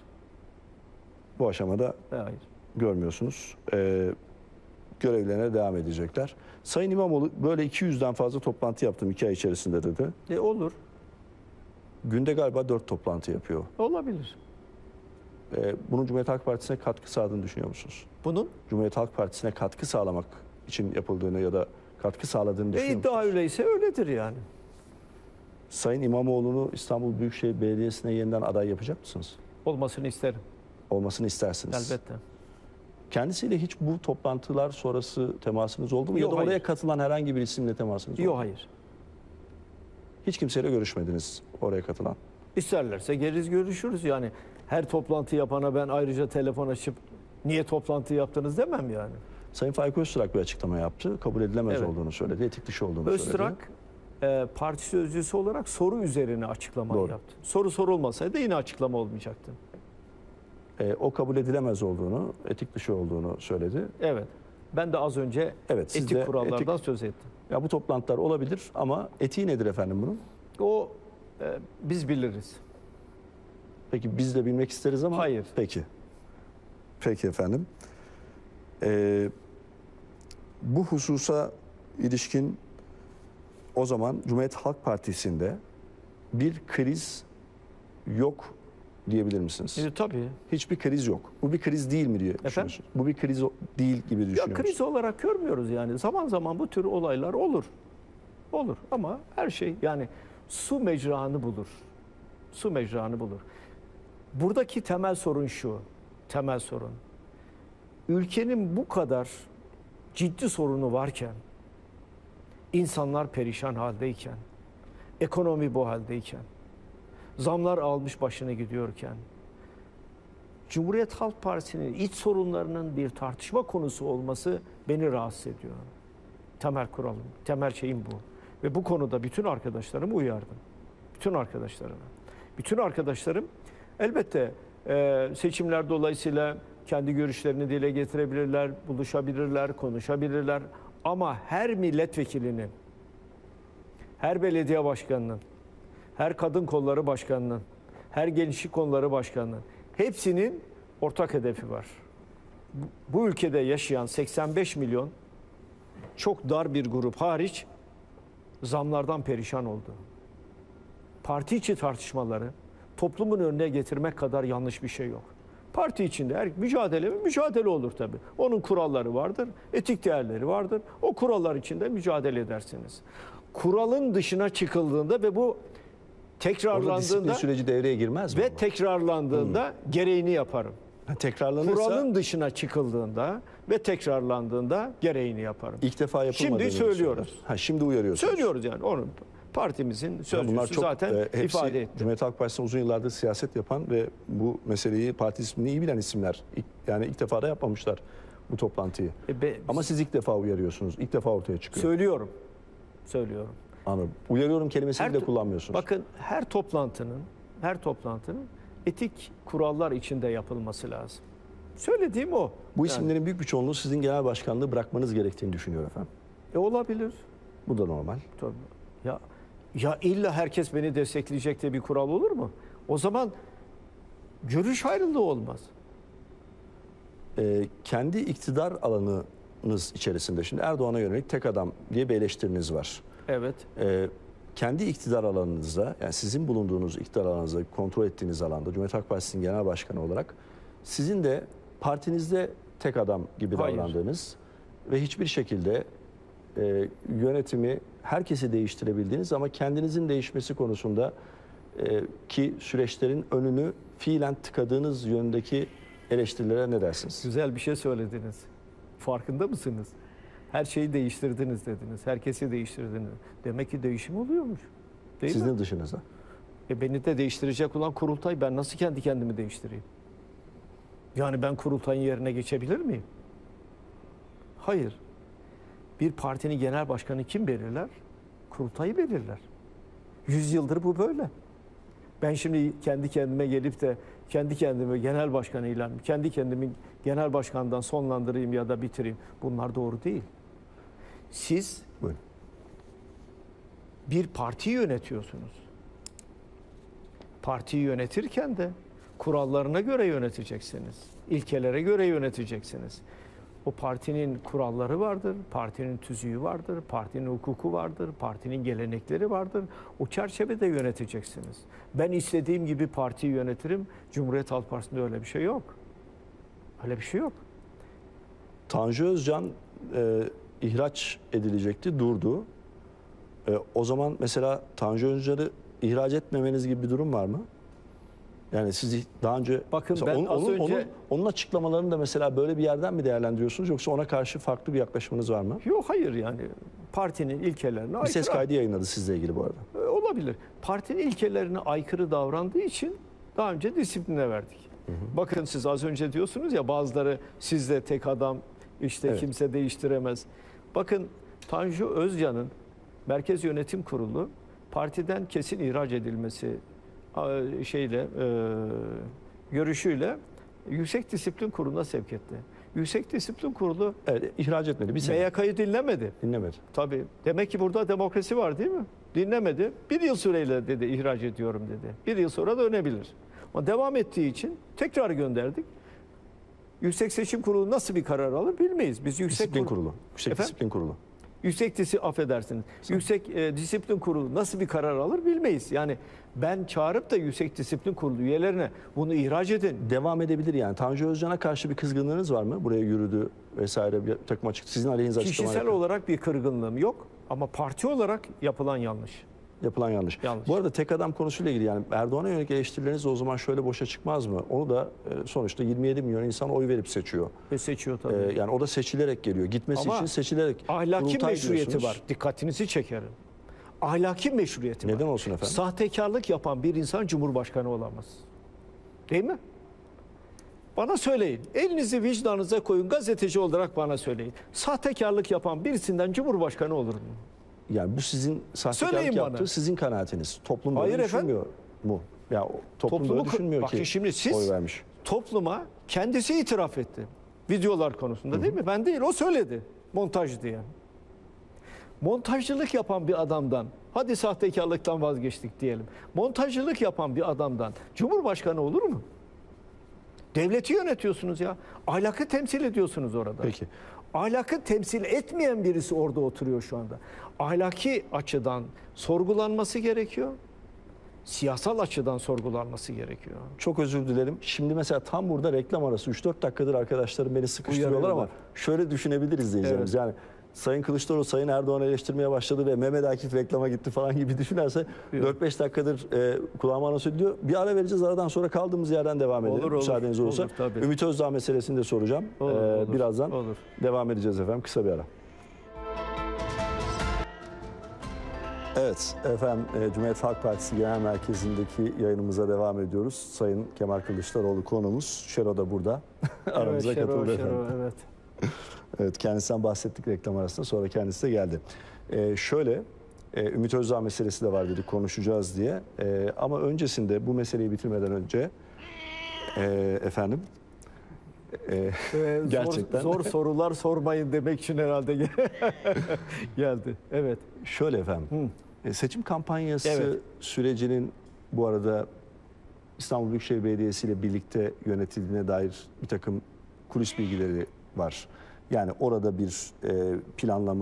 Bu aşamada E, hayır. görmüyorsunuz. Ee, görevlerine devam edecekler. Sayın İmamoğlu böyle iki yüzden fazla toplantı yaptım iki ay içerisinde dedi. E, olur. Günde galiba dört toplantı yapıyor. Olabilir. Ee, bunun Cumhuriyet Halk Partisi'ne katkı sağladığını düşünüyor musunuz? Bunun Cumhuriyet Halk Partisi'ne katkı sağlamak için yapıldığını ya da katkı sağladığını e, düşünüyor iddia musunuz? öyleyse öyledir yani. Sayın İmamoğlu'nu İstanbul Büyükşehir Belediyesi'ne yeniden aday yapacak mısınız? Olmasını isterim. Olmasını istersiniz. Elbette. Kendisiyle hiç bu toplantılar sonrası temasınız oldu mu? Yok, ya da oraya hayır. katılan herhangi bir isimle temasınız oldu Yok mu? hayır. Hiç kimseyle görüşmediniz oraya katılan. İsterlerse geriz görüşürüz yani. Her toplantı yapana ben ayrıca telefon açıp niye toplantı yaptınız demem yani. Sayın Faik Öztürk bir açıklama yaptı. Kabul edilemez Evet. olduğunu söyledi. Etik dışı olduğunu söyledi. Öztürk e, parti sözcüsü olarak soru üzerine açıklama Doğru. yaptı. Soru sorulmasaydı yine açıklama olmayacaktı. E, o kabul edilemez olduğunu, etik dışı olduğunu söyledi. Evet. Ben de az önce Evet, siz etik de kurallardan etik- söz ettim. Ya bu toplantılar olabilir ama etiği nedir efendim bunun? O e, biz biliriz. Peki biz de bilmek isteriz ama. Hayır. Peki. Peki efendim. Ee, bu hususa ilişkin o zaman Cumhuriyet Halk Partisi'nde bir kriz yok diyebilir misiniz? Şimdi tabii. Hiçbir kriz yok. Bu bir kriz değil mi diye düşünüyorsunuz? Bu bir kriz o- değil gibi Ya düşünüyor kriz musunuz? olarak görmüyoruz yani. Zaman zaman bu tür olaylar olur. Olur ama her şey yani su mecranı bulur. Su mecranı bulur. Buradaki temel sorun şu. Temel sorun. Ülkenin bu kadar ciddi sorunu varken, insanlar perişan haldeyken, ekonomi bu haldeyken, zamlar almış başını gidiyorken, Cumhuriyet Halk Partisi'nin iç sorunlarının bir tartışma konusu olması beni rahatsız ediyor. Temel kuralım, temel şeyim bu. Ve bu konuda bütün arkadaşlarımı uyardım. Bütün arkadaşlarıma. Bütün arkadaşlarım elbette e, seçimler dolayısıyla kendi görüşlerini dile getirebilirler, buluşabilirler, konuşabilirler. Ama her milletvekilinin, her belediye başkanının, her kadın kolları başkanının, her gençlik konuları başkanının hepsinin ortak hedefi var. Bu, bu ülkede yaşayan seksen beş milyon çok dar bir grup hariç zamlardan perişan oldu. Parti içi tartışmaları toplumun önüne getirmek kadar yanlış bir şey yok. Parti içinde her mücadele mücadele olur tabii. Onun kuralları vardır, etik değerleri vardır. O kurallar içinde mücadele edersiniz. Kuralın dışına çıkıldığında ve bu Orada disiplin tekrarlandığında süreci devreye girmez mi? ve ama? tekrarlandığında gereğini yaparım. Ha, tekrarlanırsa Kuralın dışına çıkıldığında ve tekrarlandığında gereğini yaparım. ilk defa yapılmadığını Şimdi söylüyoruz. söyler. Ha, şimdi uyarıyorsunuz. Söylüyoruz yani onun partimizin Ya sözcüsü bunlar çok zaten e, hepsi ifade etti. Cumhuriyet Halk Partisi'nde uzun yıllardır siyaset yapan ve bu meseleyi parti ismini iyi bilen isimler. İlk- yani ilk defa da yapmamışlar bu toplantıyı. E, be- Ama siz ilk defa uyarıyorsunuz. İlk defa ortaya çıkıyor. Söylüyorum. Söylüyorum. Anladım. Uyarıyorum kelimesini Her de to- kullanmıyorsunuz. Bakın her toplantının her toplantının etik kurallar içinde yapılması lazım. Söylediğim o. bu Yani, isimlerin büyük bir çoğunluğu sizin genel başkanlığı bırakmanız gerektiğini düşünüyor efendim. e, olabilir. Bu da normal. Tabii. Ya ya illa herkes beni destekleyecek diye bir kural olur mu? O zaman görüş ayrılığı olmaz. Ee, kendi iktidar alanınız içerisinde şimdi Erdoğan'a yönelik tek adam diye bir eleştiriniz var. Evet. Ee, kendi iktidar alanınızda, yani sizin bulunduğunuz iktidar alanınızda, kontrol ettiğiniz alanda Cumhuriyet Halk Partisi'nin genel başkanı olarak sizin de partinizde tek adam gibi Hayır. davrandığınız ve hiçbir şekilde e, yönetimi herkesi değiştirebildiğiniz ama kendinizin değişmesi konusunda e, ki süreçlerin önünü fiilen tıkadığınız yönündeki eleştirilere ne dersiniz? Güzel bir şey söylediniz. Farkında mısınız? Her şeyi değiştirdiniz dediniz. Herkesi değiştirdiniz. Demek ki değişim oluyormuş. Değil Sizin mi? dışınızda. E beni de değiştirecek olan kurultay. Ben nasıl kendi kendimi değiştireyim? Yani ben kurultayın yerine geçebilir miyim? Hayır. Bir partinin genel başkanı kim belirler? Kurultayı belirler. Yüz yıldır bu böyle. Ben şimdi kendi kendime gelip de kendi kendime genel başkan ilan, kendi kendimi genel başkandan sonlandırayım ya da bitireyim. Bunlar doğru değil. Siz Buyurun. bir partiyi yönetiyorsunuz. Partiyi yönetirken de kurallarına göre yöneteceksiniz. İlkelere göre yöneteceksiniz. O partinin kuralları vardır, partinin tüzüğü vardır, partinin hukuku vardır, partinin gelenekleri vardır. O çerçevede yöneteceksiniz. Ben istediğim gibi partiyi yönetirim. Cumhuriyet Halk Partisi'nde öyle bir şey yok. Öyle bir şey yok. Tanju Özcan e, ihraç edilecekti, durdu. E, o zaman mesela Tanju Özcan'ı ihraç etmemeniz gibi bir durum var mı? Yani siz daha önce Bakın mesela ben onun, az onun, önce onun, onun açıklamalarını da mesela böyle bir yerden mi değerlendiriyorsunuz yoksa ona karşı farklı bir yaklaşımınız var mı? yok hayır yani partinin ilkelerine Bir ses aykırı. kaydı yayınladı sizle ilgili bu arada. E, Olabilir. Partinin ilkelerine aykırı davrandığı için daha önce disipline verdik. Hı hı. Bakın siz az önce diyorsunuz ya bazıları sizde tek adam işte Evet. kimse değiştiremez. Bakın Tanju Özcan'ın Merkez Yönetim Kurulu partiden kesin ihraç edilmesi a, şeyle e, görüşüyle Yüksek Disiplin Kurulu'na sevk etti. Yüksek Disiplin Kurulu Evet, ihraç etmedi. Bir sene M Y K'yı dinlemedi. dinlemedi. Tabii. Demek ki burada demokrasi var değil mi? Dinlemedi. Bir yıl süreyle dedi ihraç ediyorum dedi. Bir yıl sonra dönebilir. Ama devam ettiği için tekrar gönderdik. Yüksek Seçim Kurulu nasıl bir karar alır bilmeyiz. Biz Yüksek Disiplin Kurulu, Kurulu. Yüksek Efendim? Disiplin Kurulu. Yüksek disi affedersiniz. Yüksek e, Disiplin Kurulu nasıl bir karar alır bilmeyiz. Yani ben çağırıp da Yüksek Disiplin Kurulu üyelerine bunu ihraç edin. Devam edebilir yani. Tanju Özcan'a karşı bir kızgınlığınız var mı? Buraya yürüdü vesaire bir takım açık. Sizin aleyhinize açıklama Kişisel yapıyor. olarak bir kırgınlığım yok ama parti olarak yapılan yanlış. Yapılan yanlış. Yanlış. Bu arada tek adam konusuyla ilgili yani Erdoğan'a yönelik eleştirileriniz o zaman şöyle boşa çıkmaz mı? Onu da e, sonuçta yirmi yedi milyon insan oy verip seçiyor. Ve seçiyor tabii. E, yani o da seçilerek geliyor. Gitmesi Ama için seçilerek. ahlaki kurultay meşruiyeti diyorsunuz. var. Dikkatinizi çekerim. Ahlaki meşruiyeti var. Neden olsun efendim? Sahtekarlık yapan bir insan cumhurbaşkanı olamaz. Değil mi? Bana söyleyin. Elinizi vicdanınıza koyun. Gazeteci olarak bana söyleyin. Sahtekarlık yapan birisinden cumhurbaşkanı olur mu? Yani bu sizin sahtekarlık Söyleyin bana. yaptığı sizin kanaatiniz. Toplum böyle Hayır düşünmüyor mu? Ya o toplum Toplumu- böyle düşünmüyor Bakın ki şimdi siz- oy vermiş. Topluma kendisi itiraf etti. Videolar konusunda değil mi? Ben değil, o söyledi. Montaj diye. Montajcılık yapan bir adamdan, hadi sahtekarlıktan vazgeçtik diyelim. Montajcılık yapan bir adamdan Cumhurbaşkanı olur mu? Devleti yönetiyorsunuz ya. Ahlakı temsil ediyorsunuz orada. Peki. Ahlakı temsil etmeyen birisi orada oturuyor şu anda. Ahlaki açıdan sorgulanması gerekiyor. Siyasal açıdan sorgulanması gerekiyor. Çok özür dilerim. Şimdi mesela tam burada reklam arası üç dört dakikadır arkadaşlarım beni sıkıştırıyorlar ama Uyarıyorlar. şöyle düşünebilir izleyicilerimiz. Evet. Yani Sayın Kılıçdaroğlu Sayın Erdoğan'ı eleştirmeye başladı ve Mehmet Akif reklama gitti falan gibi düşünürse Yok. dört beş dakikadır e, kulağıma anons ediliyor. Bir ara vereceğiz, aradan sonra kaldığımız yerden devam edelim. Olur, olur. Müsaadeniz olursa. Olur, tabii. Ümit Özdağ meselesini de soracağım. Olur, Ee, olur, birazdan olur. devam edeceğiz efendim. Kısa bir ara. Evet efendim e, Cumhuriyet Halk Partisi Genel Merkezi'ndeki yayınımıza devam ediyoruz. Sayın Kemal Kılıçdaroğlu konuğumuz. Şero da burada. Aramıza Evet, Şero, katıldı Şero, efendim. evet. Evet, kendisinden bahsettik reklam arasında, sonra kendisi de geldi. Ee, şöyle, e, Ümit Özdağ meselesi de var dedik, konuşacağız diye. E, ama öncesinde bu meseleyi bitirmeden önce e, efendim e, Ee, gerçekten Zor, zor sorular sormayın demek için herhalde geldi. Evet. şöyle efendim, e, seçim kampanyası Evet. sürecinin bu arada İstanbul Büyükşehir Belediyesi ile birlikte yönetildiğine dair bir takım kulis bilgileri var. Yani orada bir e, planlama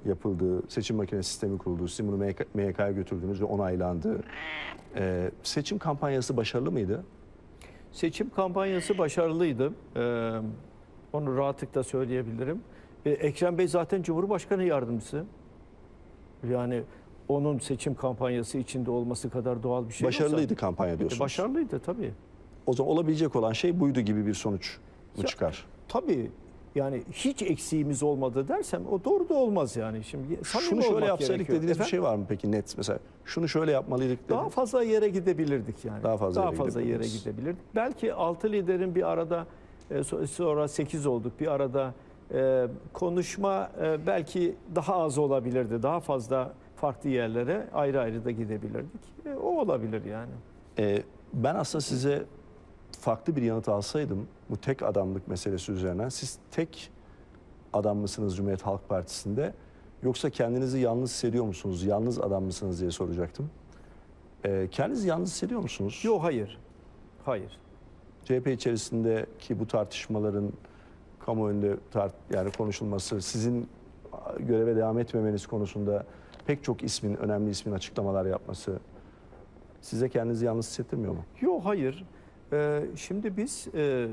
yapıldı, seçim makine sistemi kuruldu, siz bunu M Y K'ya götürdünüz ve onaylandı. Ee, seçim kampanyası başarılı mıydı? Seçim kampanyası başarılıydı. Ee, onu rahatlıkla söyleyebilirim. Ee, Ekrem Bey zaten Cumhurbaşkanı yardımcısı. Yani onun seçim kampanyası içinde olması kadar doğal bir şey Başarılıydı yoksa, kampanya diyorsunuz. başarılıydı tabii. O zaman olabilecek olan şey buydu gibi bir sonuç mu Ya, çıkar? Tabii. Yani hiç eksiğimiz olmadı dersem o doğru da olmaz yani. Şimdi Şunu şöyle yapsaydık gerekiyor. dediğiniz Efendim? bir şey var mı peki net? Mesela şunu şöyle yapmalıydık dedi. Daha fazla yere gidebilirdik yani. Daha fazla yere fazla yere gidebilirdiniz. gidebilirdik. Belki altı liderin bir arada e, so- sonra sekiz olduk. Bir arada e, konuşma e, belki daha az olabilirdi. Daha fazla farklı yerlere ayrı ayrı da gidebilirdik. E, o olabilir yani. Ee, ben aslında size farklı bir yanıt alsaydım bu tek adamlık meselesi üzerinden, siz tek adam mısınız Cumhuriyet Halk Partisi'nde yoksa kendinizi yalnız hissediyor musunuz, yalnız adam mısınız diye soracaktım. Ee, kendinizi yalnız hissediyor musunuz? Yok, hayır. Hayır. C H P içerisindeki bu tartışmaların kamuoyunda tart yani konuşulması, sizin göreve devam etmemeniz konusunda pek çok ismin, önemli ismin açıklamalar yapması size kendinizi yalnız hissettirmiyor mu? Yok, hayır. Ee, şimdi biz e,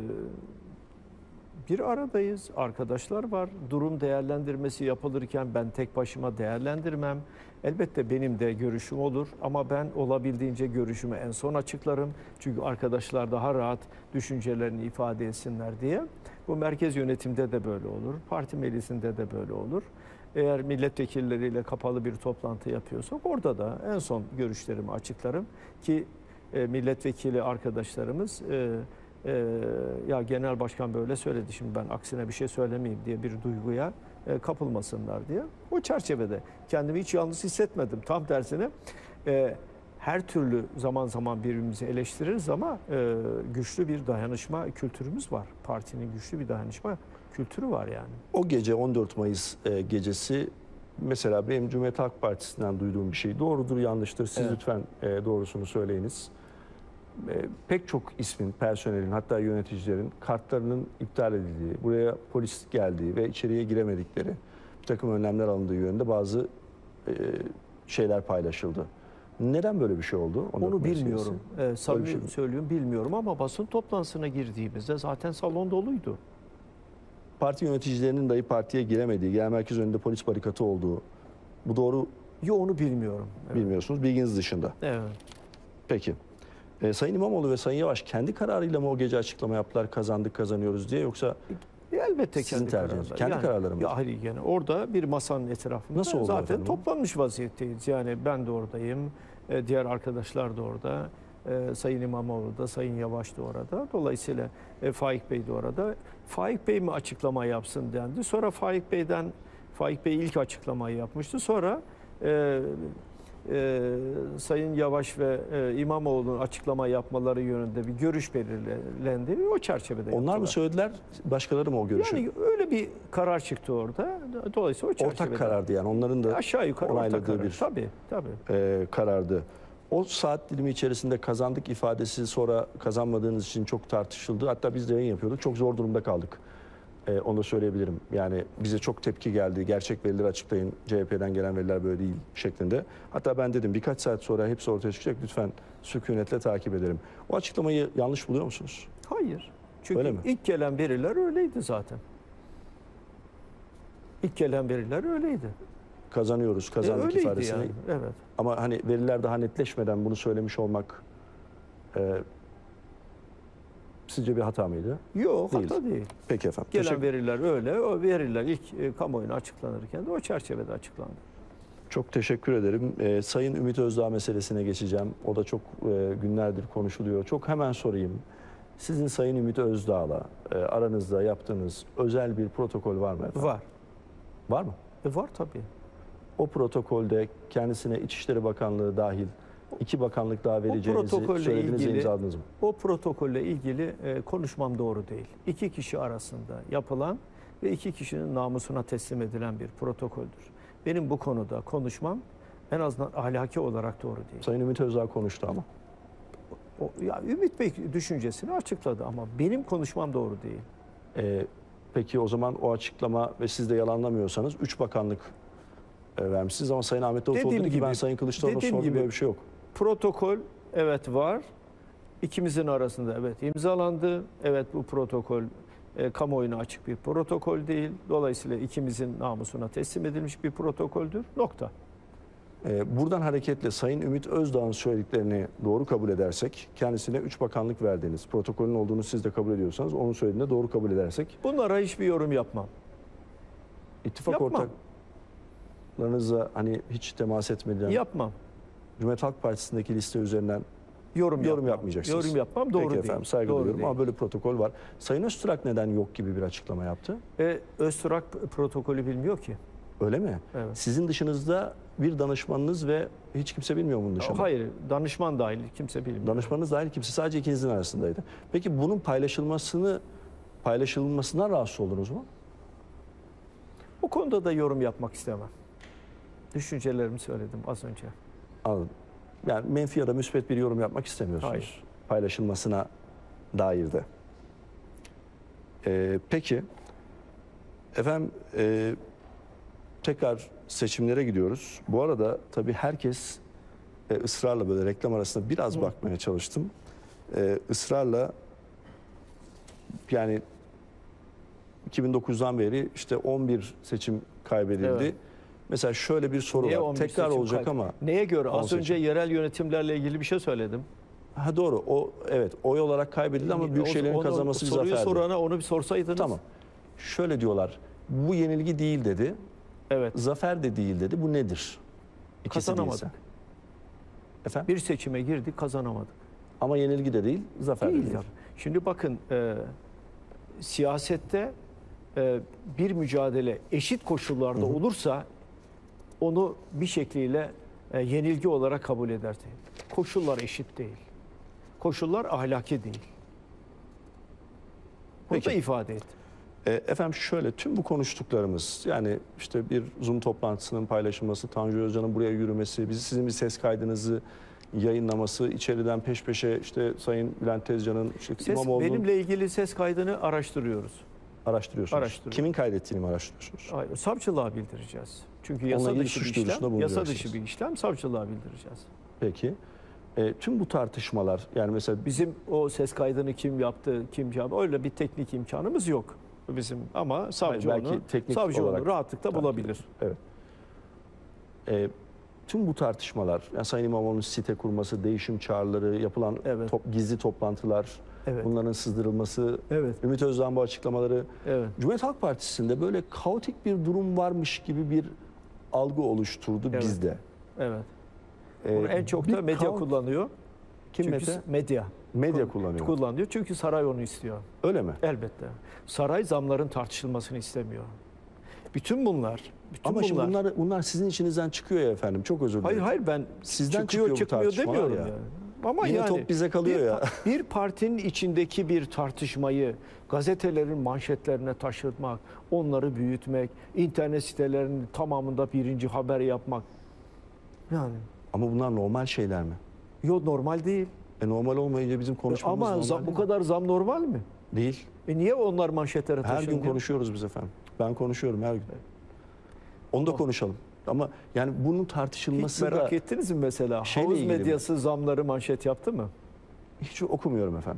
bir aradayız, arkadaşlar var. Durum değerlendirmesi yapılırken ben tek başıma değerlendirmem. Elbette benim de görüşüm olur ama ben olabildiğince görüşümü en son açıklarım. Çünkü arkadaşlar daha rahat düşüncelerini ifade etsinler diye. Bu merkez yönetimde de böyle olur, parti meclisinde de böyle olur. Eğer milletvekilleriyle kapalı bir toplantı yapıyorsak orada da en son görüşlerimi açıklarım ki e, milletvekili arkadaşlarımız e, e, ya genel başkan böyle söyledi, şimdi ben aksine bir şey söylemeyeyim diye bir duyguya e, kapılmasınlar diye. O çerçevede kendimi hiç yalnız hissetmedim. Tam tersine e, her türlü zaman zaman birbirimizi eleştiririz ama e, güçlü bir dayanışma kültürümüz var. Partinin güçlü bir dayanışma kültürü var yani. O gece on dört Mayıs e, gecesi mesela benim Cumhuriyet Halk Partisi'nden duyduğum bir şey doğrudur yanlıştır siz Evet. lütfen e, doğrusunu söyleyiniz. E, pek çok ismin, personelin hatta yöneticilerin kartlarının iptal edildiği, buraya polis geldiği ve içeriye giremedikleri bir takım önlemler alındığı yönünde bazı e, şeyler paylaşıldı. Neden böyle bir şey oldu? on dört Onu Mayıs bilmiyorum. gecesi? Ee, samimi şey mi? söylüyorum, bilmiyorum ama basın toplantısına girdiğimizde zaten salon doluydu. Parti yöneticilerinin dahi partiye giremediği, genel merkez önünde polis barikatı olduğu, bu doğru Yo, onu bilmiyorum. Evet. bilmiyorsunuz, bilginiz dışında. Evet. Peki. Ee, Sayın İmamoğlu ve Sayın Yavaş kendi kararıyla mı o gece açıklama yaptılar, kazandık kazanıyoruz diye, yoksa E, Elbette Sizin kendi tercihiniz. kararları. Kendi kararları mı? Ya hayır, yani orada bir masanın etrafında Nasıl oldu zaten efendim o? toplanmış vaziyetteyiz. Yani ben de oradayım, e, diğer arkadaşlar da orada, e, Sayın İmamoğlu da, Sayın Yavaş da orada. Dolayısıyla e, Faik Bey de orada. Faik Bey mi açıklama yapsın dendi. Sonra Faik Bey'den, Faik Bey ilk açıklamayı yapmıştı. Sonra e, e, Sayın Yavaş ve e, İmamoğlu'nun açıklama yapmaları yönünde bir görüş belirlendi. O çerçevede onlar yaptılar. mı söylediler, başkaları mı o görüşü? Yani öyle bir karar çıktı orada. Dolayısıyla o çerçevede. Ortak karardı yani, onların da Aşağı yukarı ortak onayladığı karar. bir Tabii, tabii. e, karardı. O saat dilimi içerisinde kazandık ifadesi sonra kazanmadığınız için çok tartışıldı. Hatta biz de yayın yapıyorduk. Çok zor durumda kaldık. E, onu da söyleyebilirim. Yani bize çok tepki geldi. Gerçek verileri açıklayın. C H P'den gelen veriler böyle değil şeklinde. Hatta ben dedim birkaç saat sonra hepsi ortaya çıkacak. Lütfen sükunetle takip edelim. O açıklamayı yanlış buluyor musunuz? Hayır. Çünkü Öyle mi? ilk gelen veriler öyleydi zaten. İlk gelen veriler öyleydi. Kazanıyoruz, E, kazandık öyleydi ifadesini. yani. Evet. Ama hani veriler daha netleşmeden bunu söylemiş olmak e, sizce bir hata mıydı? Yok, Değil. hata değil. Peki efendim. Gelen Teşekkür- veriler öyle. O veriler ilk e, kamuoyuna açıklanırken de o çerçevede açıklandı. Çok teşekkür ederim. Ee, Sayın Ümit Özdağ meselesine geçeceğim. O da çok e, günlerdir konuşuluyor. Çok hemen sorayım. Sizin Sayın Ümit Özdağ'la e, aranızda yaptığınız özel bir protokol var mı efendim? Var. Var mı? E, var tabii. O protokolde kendisine İçişleri Bakanlığı dahil iki bakanlık daha vereceğinizi protokolle söylediğinizi ilgili- imzaladınız mı? O protokolle ilgili e, konuşmam doğru değil. İki kişi arasında yapılan ve iki kişinin namusuna teslim edilen bir protokoldür. Benim bu konuda konuşmam en azından ahlaki olarak doğru değil. Sayın Ümit Özdağ konuştu ama. O, ya Ümit Bey düşüncesini açıkladı ama benim konuşmam doğru değil. Ee, peki o zaman o açıklama ve siz de yalanlamıyorsanız üç bakanlık e, vermişsiniz ama Sayın Ahmet Davutoğlu Dediğim dedi ki gibi- ben Sayın Kılıçdaroğlu'na dediğim sordum, gibi- böyle bir şey yok. Protokol evet var. İkimizin arasında evet imzalandı. Evet bu protokol e, kamuoyuna açık bir protokol değil. Dolayısıyla ikimizin namusuna teslim edilmiş bir protokoldür. Nokta. E, buradan hareketle Sayın Ümit Özdağ'ın söylediklerini doğru kabul edersek, kendisine üç bakanlık verdiğiniz, protokolün olduğunu siz de kabul ediyorsanız, onun söylediğini de doğru kabul edersek, Bunlara hiçbir yorum yapmam. ittifak Yapmam. ortaklarınızla hani hiç temas etmeden Yapmam. Cumhuriyet Halk Partisi'ndeki liste üzerinden Yorum, yorum yapmam. yapmayacaksınız. Yorum yapmam doğru Peki değil. efendim, saygı Doğru duyuyorum değil. ama böyle protokol var. Sayın Öztürk neden yok gibi bir açıklama yaptı? E, Öztürk protokolü bilmiyor ki. Öyle mi? Evet. Sizin dışınızda bir danışmanınız ve hiç kimse bilmiyor bunun dışında. Hayır, danışman dahil kimse bilmiyor. Danışmanınız dahil kimse, sadece ikinizin arasındaydı. Peki bunun paylaşılmasını paylaşılmasından rahatsız oldunuz mu? O konuda da yorum yapmak istemem. Düşüncelerimi söyledim az önce. Anladım. Yani menfi ya da müspet bir yorum yapmak istemiyorsunuz. Hayır. Paylaşılmasına dair de. Ee, peki. Efendim e, tekrar seçimlere gidiyoruz. Bu arada tabii herkes e, ısrarla böyle reklam arasında biraz Hı. bakmaya çalıştım. E, ısrarla yani iki bin dokuzdan beri işte on bir seçim kaybedildi. Evet. Mesela şöyle bir soru Niye var. on bir Tekrar seçim olacak kaydı? ama Neye göre? on Az önce seçim. yerel yönetimlerle ilgili bir şey söyledim. ha doğru. O evet oy olarak kaybedildi ama büyük şeylerin Onu- kazanması bir soruyu zaferdi. sorana onu bir sorsaydınız. Tamam. Şöyle diyorlar. Bu yenilgi değil dedi. Evet. Zafer de değil dedi. Bu nedir? İkisi Kazanamadık. değilse. Efendim? Bir seçime girdik, kazanamadık. Ama yenilgi de değil, zafer de Değil değil. ya. Şimdi bakın e, siyasette e, bir mücadele eşit koşullarda Hı hı. olursa onu bir şekliyle e, yenilgi olarak kabul ederdi. Koşullar eşit değil. Koşullar ahlaki değil. Bunu Peki. da ifade et. E, efendim şöyle, tüm bu konuştuklarımız, yani işte bir Zoom toplantısının paylaşılması, Tanju Özcan'ın buraya yürümesi, bizi sizin bir ses kaydınızı yayınlaması, içeriden peş peşe işte Sayın Bülent Tezcan'ın, işte Ses, İmamoğlu'nun benimle ilgili ses kaydını araştırıyoruz. araştırıyorsunuz. Araştırıyorum. Kimin kaydettiğini mi araştırıyorsunuz? Hayır, savcılığa bildireceğiz. Çünkü Onunla yasa ilgili dışı bir suç işlem, duyurusunda yasa bulunacaksınız. dışı bir işlem savcılığa bildireceğiz. Peki. E, tüm bu tartışmalar, yani mesela Bizim o ses kaydını kim yaptı, kim yaptı öyle bir teknik imkanımız yok bizim ama savcı Hayır, belki onu teknik savcı olarak onu rahatlıkla takip bulabilir. Evet. E, tüm bu tartışmalar, yani Sayın İmamoğlu'nun site kurması, değişim çağrıları, yapılan Evet. top, gizli toplantılar, Evet. bunların sızdırılması, Evet. Ümit Özdağ'ın bu açıklamaları, Evet. Cumhuriyet Halk Partisi'nde böyle kaotik bir durum varmış gibi bir algı oluşturdu Evet. bizde. Evet. E, Bunu en çok bir da medya kaos- kullanıyor. Kim Çünkü medya? medya Medya Kul- kullanıyor. kullanıyor. Çünkü saray onu istiyor. Öyle mi? Elbette. Saray zamların tartışılmasını istemiyor. Bütün bunlar, bütün Ama bunlar. şimdi bunlar, bunlar sizin içinizden çıkıyor ya efendim. Çok özür dilerim. Hayır hayır ben Sizden çıkıyor çıkıyor bu çıkmıyor tartışmalar demiyorum ya. yani. Ama Yine yani top bize kalıyor bir, ya. pa- bir partinin içindeki bir tartışmayı gazetelerin manşetlerine taşırmak, onları büyütmek, internet sitelerinin tamamında birinci haber yapmak. Yani Ama bunlar normal şeyler mi? yo normal değil. E normal olmayınca bizim konuşmamız Ama normal zam- değil bu mi? kadar zam normal mi? Değil. E niye onlar manşetlere Her taşınıyor? gün konuşuyoruz biz efendim. Ben konuşuyorum her gün. Onu da konuşalım. Ama yani bunun Hiç tartışılması merak da ettiniz mi mesela? şeyle Havuz ilgili mi? medyası zamları manşet yaptı mı? hiç okumuyorum efendim.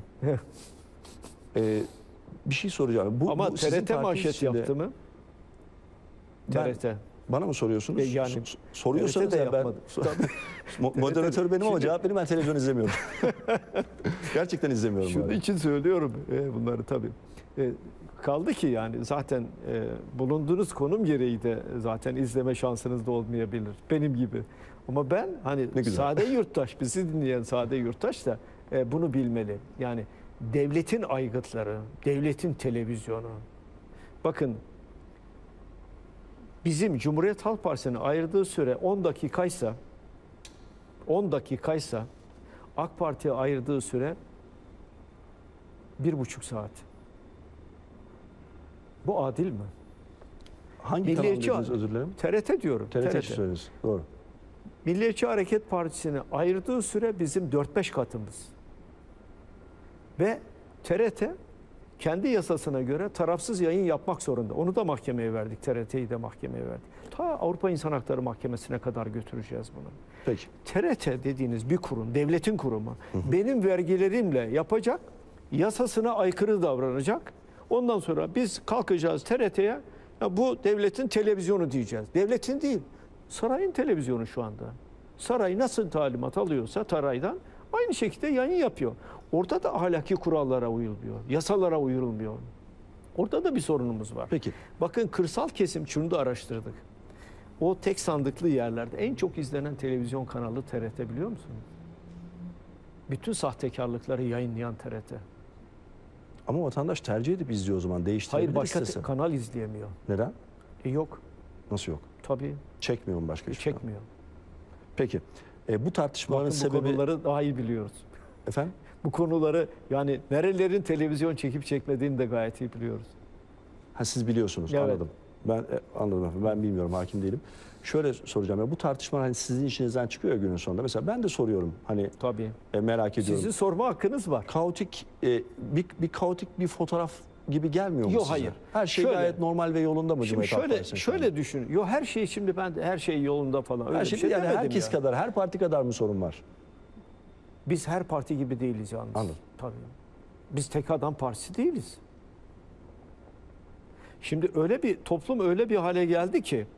Ee, bir şey soracağım. Bu, Ama bu sizin T R T parti manşet içinde- yaptı mı? Ben- T R T. Bana mı soruyorsunuz? E, yani S- s- Soruyorsanız T R T de ya ben yapmadı. Mo- moderatör benim ama Şimdi- cevap benim, ben televizyon izlemiyorum. Gerçekten izlemiyorum. Şunun böyle. için söylüyorum e, bunları tabii. E, kaldı ki yani zaten e, bulunduğunuz konum gereği de zaten izleme şansınız da olmayabilir. Benim gibi. Ama ben hani Ne güzel. sade yurttaş, bizi dinleyen sade yurttaş da e, bunu bilmeli. Yani devletin aygıtları, devletin televizyonu. Bakın bizim Cumhuriyet Halk Partisi'nin ayırdığı süre on dakikaysa on dakikaysa AK Parti'ye ayırdığı süre bir buçuk saat. Bu adil mi? Hangi kanal Milliyetçi dediniz, özür dilerim? T R T diyorum. T R T T R T. söylediniz. Doğru. Milliyetçi Hareket Partisi'ne ayırdığı süre bizim dört beş katımız. Ve T R T kendi yasasına göre tarafsız yayın yapmak zorunda. Onu da mahkemeye verdik. T R T'yi de mahkemeye verdik. Ta Avrupa İnsan Hakları Mahkemesi'ne kadar götüreceğiz bunu. Peki. T R T dediğiniz bir kurum, devletin kurumu. Hı hı. Benim vergilerimle yapacak, yasasına aykırı davranacak. Ondan sonra biz kalkacağız T R T'ye, ya bu devletin televizyonu diyeceğiz. Devletin değil, sarayın televizyonu şu anda. Saray nasıl talimat alıyorsa saraydan aynı şekilde yayın yapıyor. Orada da ahlaki kurallara uyulmuyor, yasalara uyulmuyor. Orada da bir sorunumuz var. Peki. Bakın kırsal kesim, şunu da araştırdık. O tek sandıklı yerlerde en çok izlenen televizyon kanalı T R T, biliyor musunuz? Bütün sahtekarlıkları yayınlayan T R T. Ama vatandaş tercih edip izliyor o zaman, değiştirebilir Hayır, başka istese. kanal izleyemiyor. Neden? E yok. Nasıl yok? Tabii. Çekmiyor mu başka hiçbir şey? Çekmiyor. Peki. E, bu tartışmaların Bakın, bu sebebi... konuları daha iyi biliyoruz. Efendim? Bu konuları, yani nerelerin televizyon çekip çekmediğini de gayet iyi biliyoruz. Ha, siz biliyorsunuz, Evet. Anladım. Ben e, anladım. Ben bilmiyorum, hakim değilim. Şöyle soracağım ya, bu tartışma hani sizin işinizden çıkıyor ya günün sonunda. Mesela ben de soruyorum, hani Tabii. e, merak ediyorum. Sizin sorma hakkınız var. Kaotik e, bir, bir kaotik bir fotoğraf gibi gelmiyor mu Yok, size? hayır. Her şey Şöyle, gayet normal ve yolunda mı? Şimdi Cumhuriyet Halk şöyle Partisi'nin şöyle şu anda? düşün. Yok, her şey, şimdi ben de her şey yolunda falan öyle Her bir şey, şey yani demedim herkes ya. kadar, her parti kadar mı sorun var? Biz her parti gibi değiliz yalnız. Anladım. Tabii. Biz tek adam partisi değiliz. Şimdi öyle bir toplum öyle bir hale geldi ki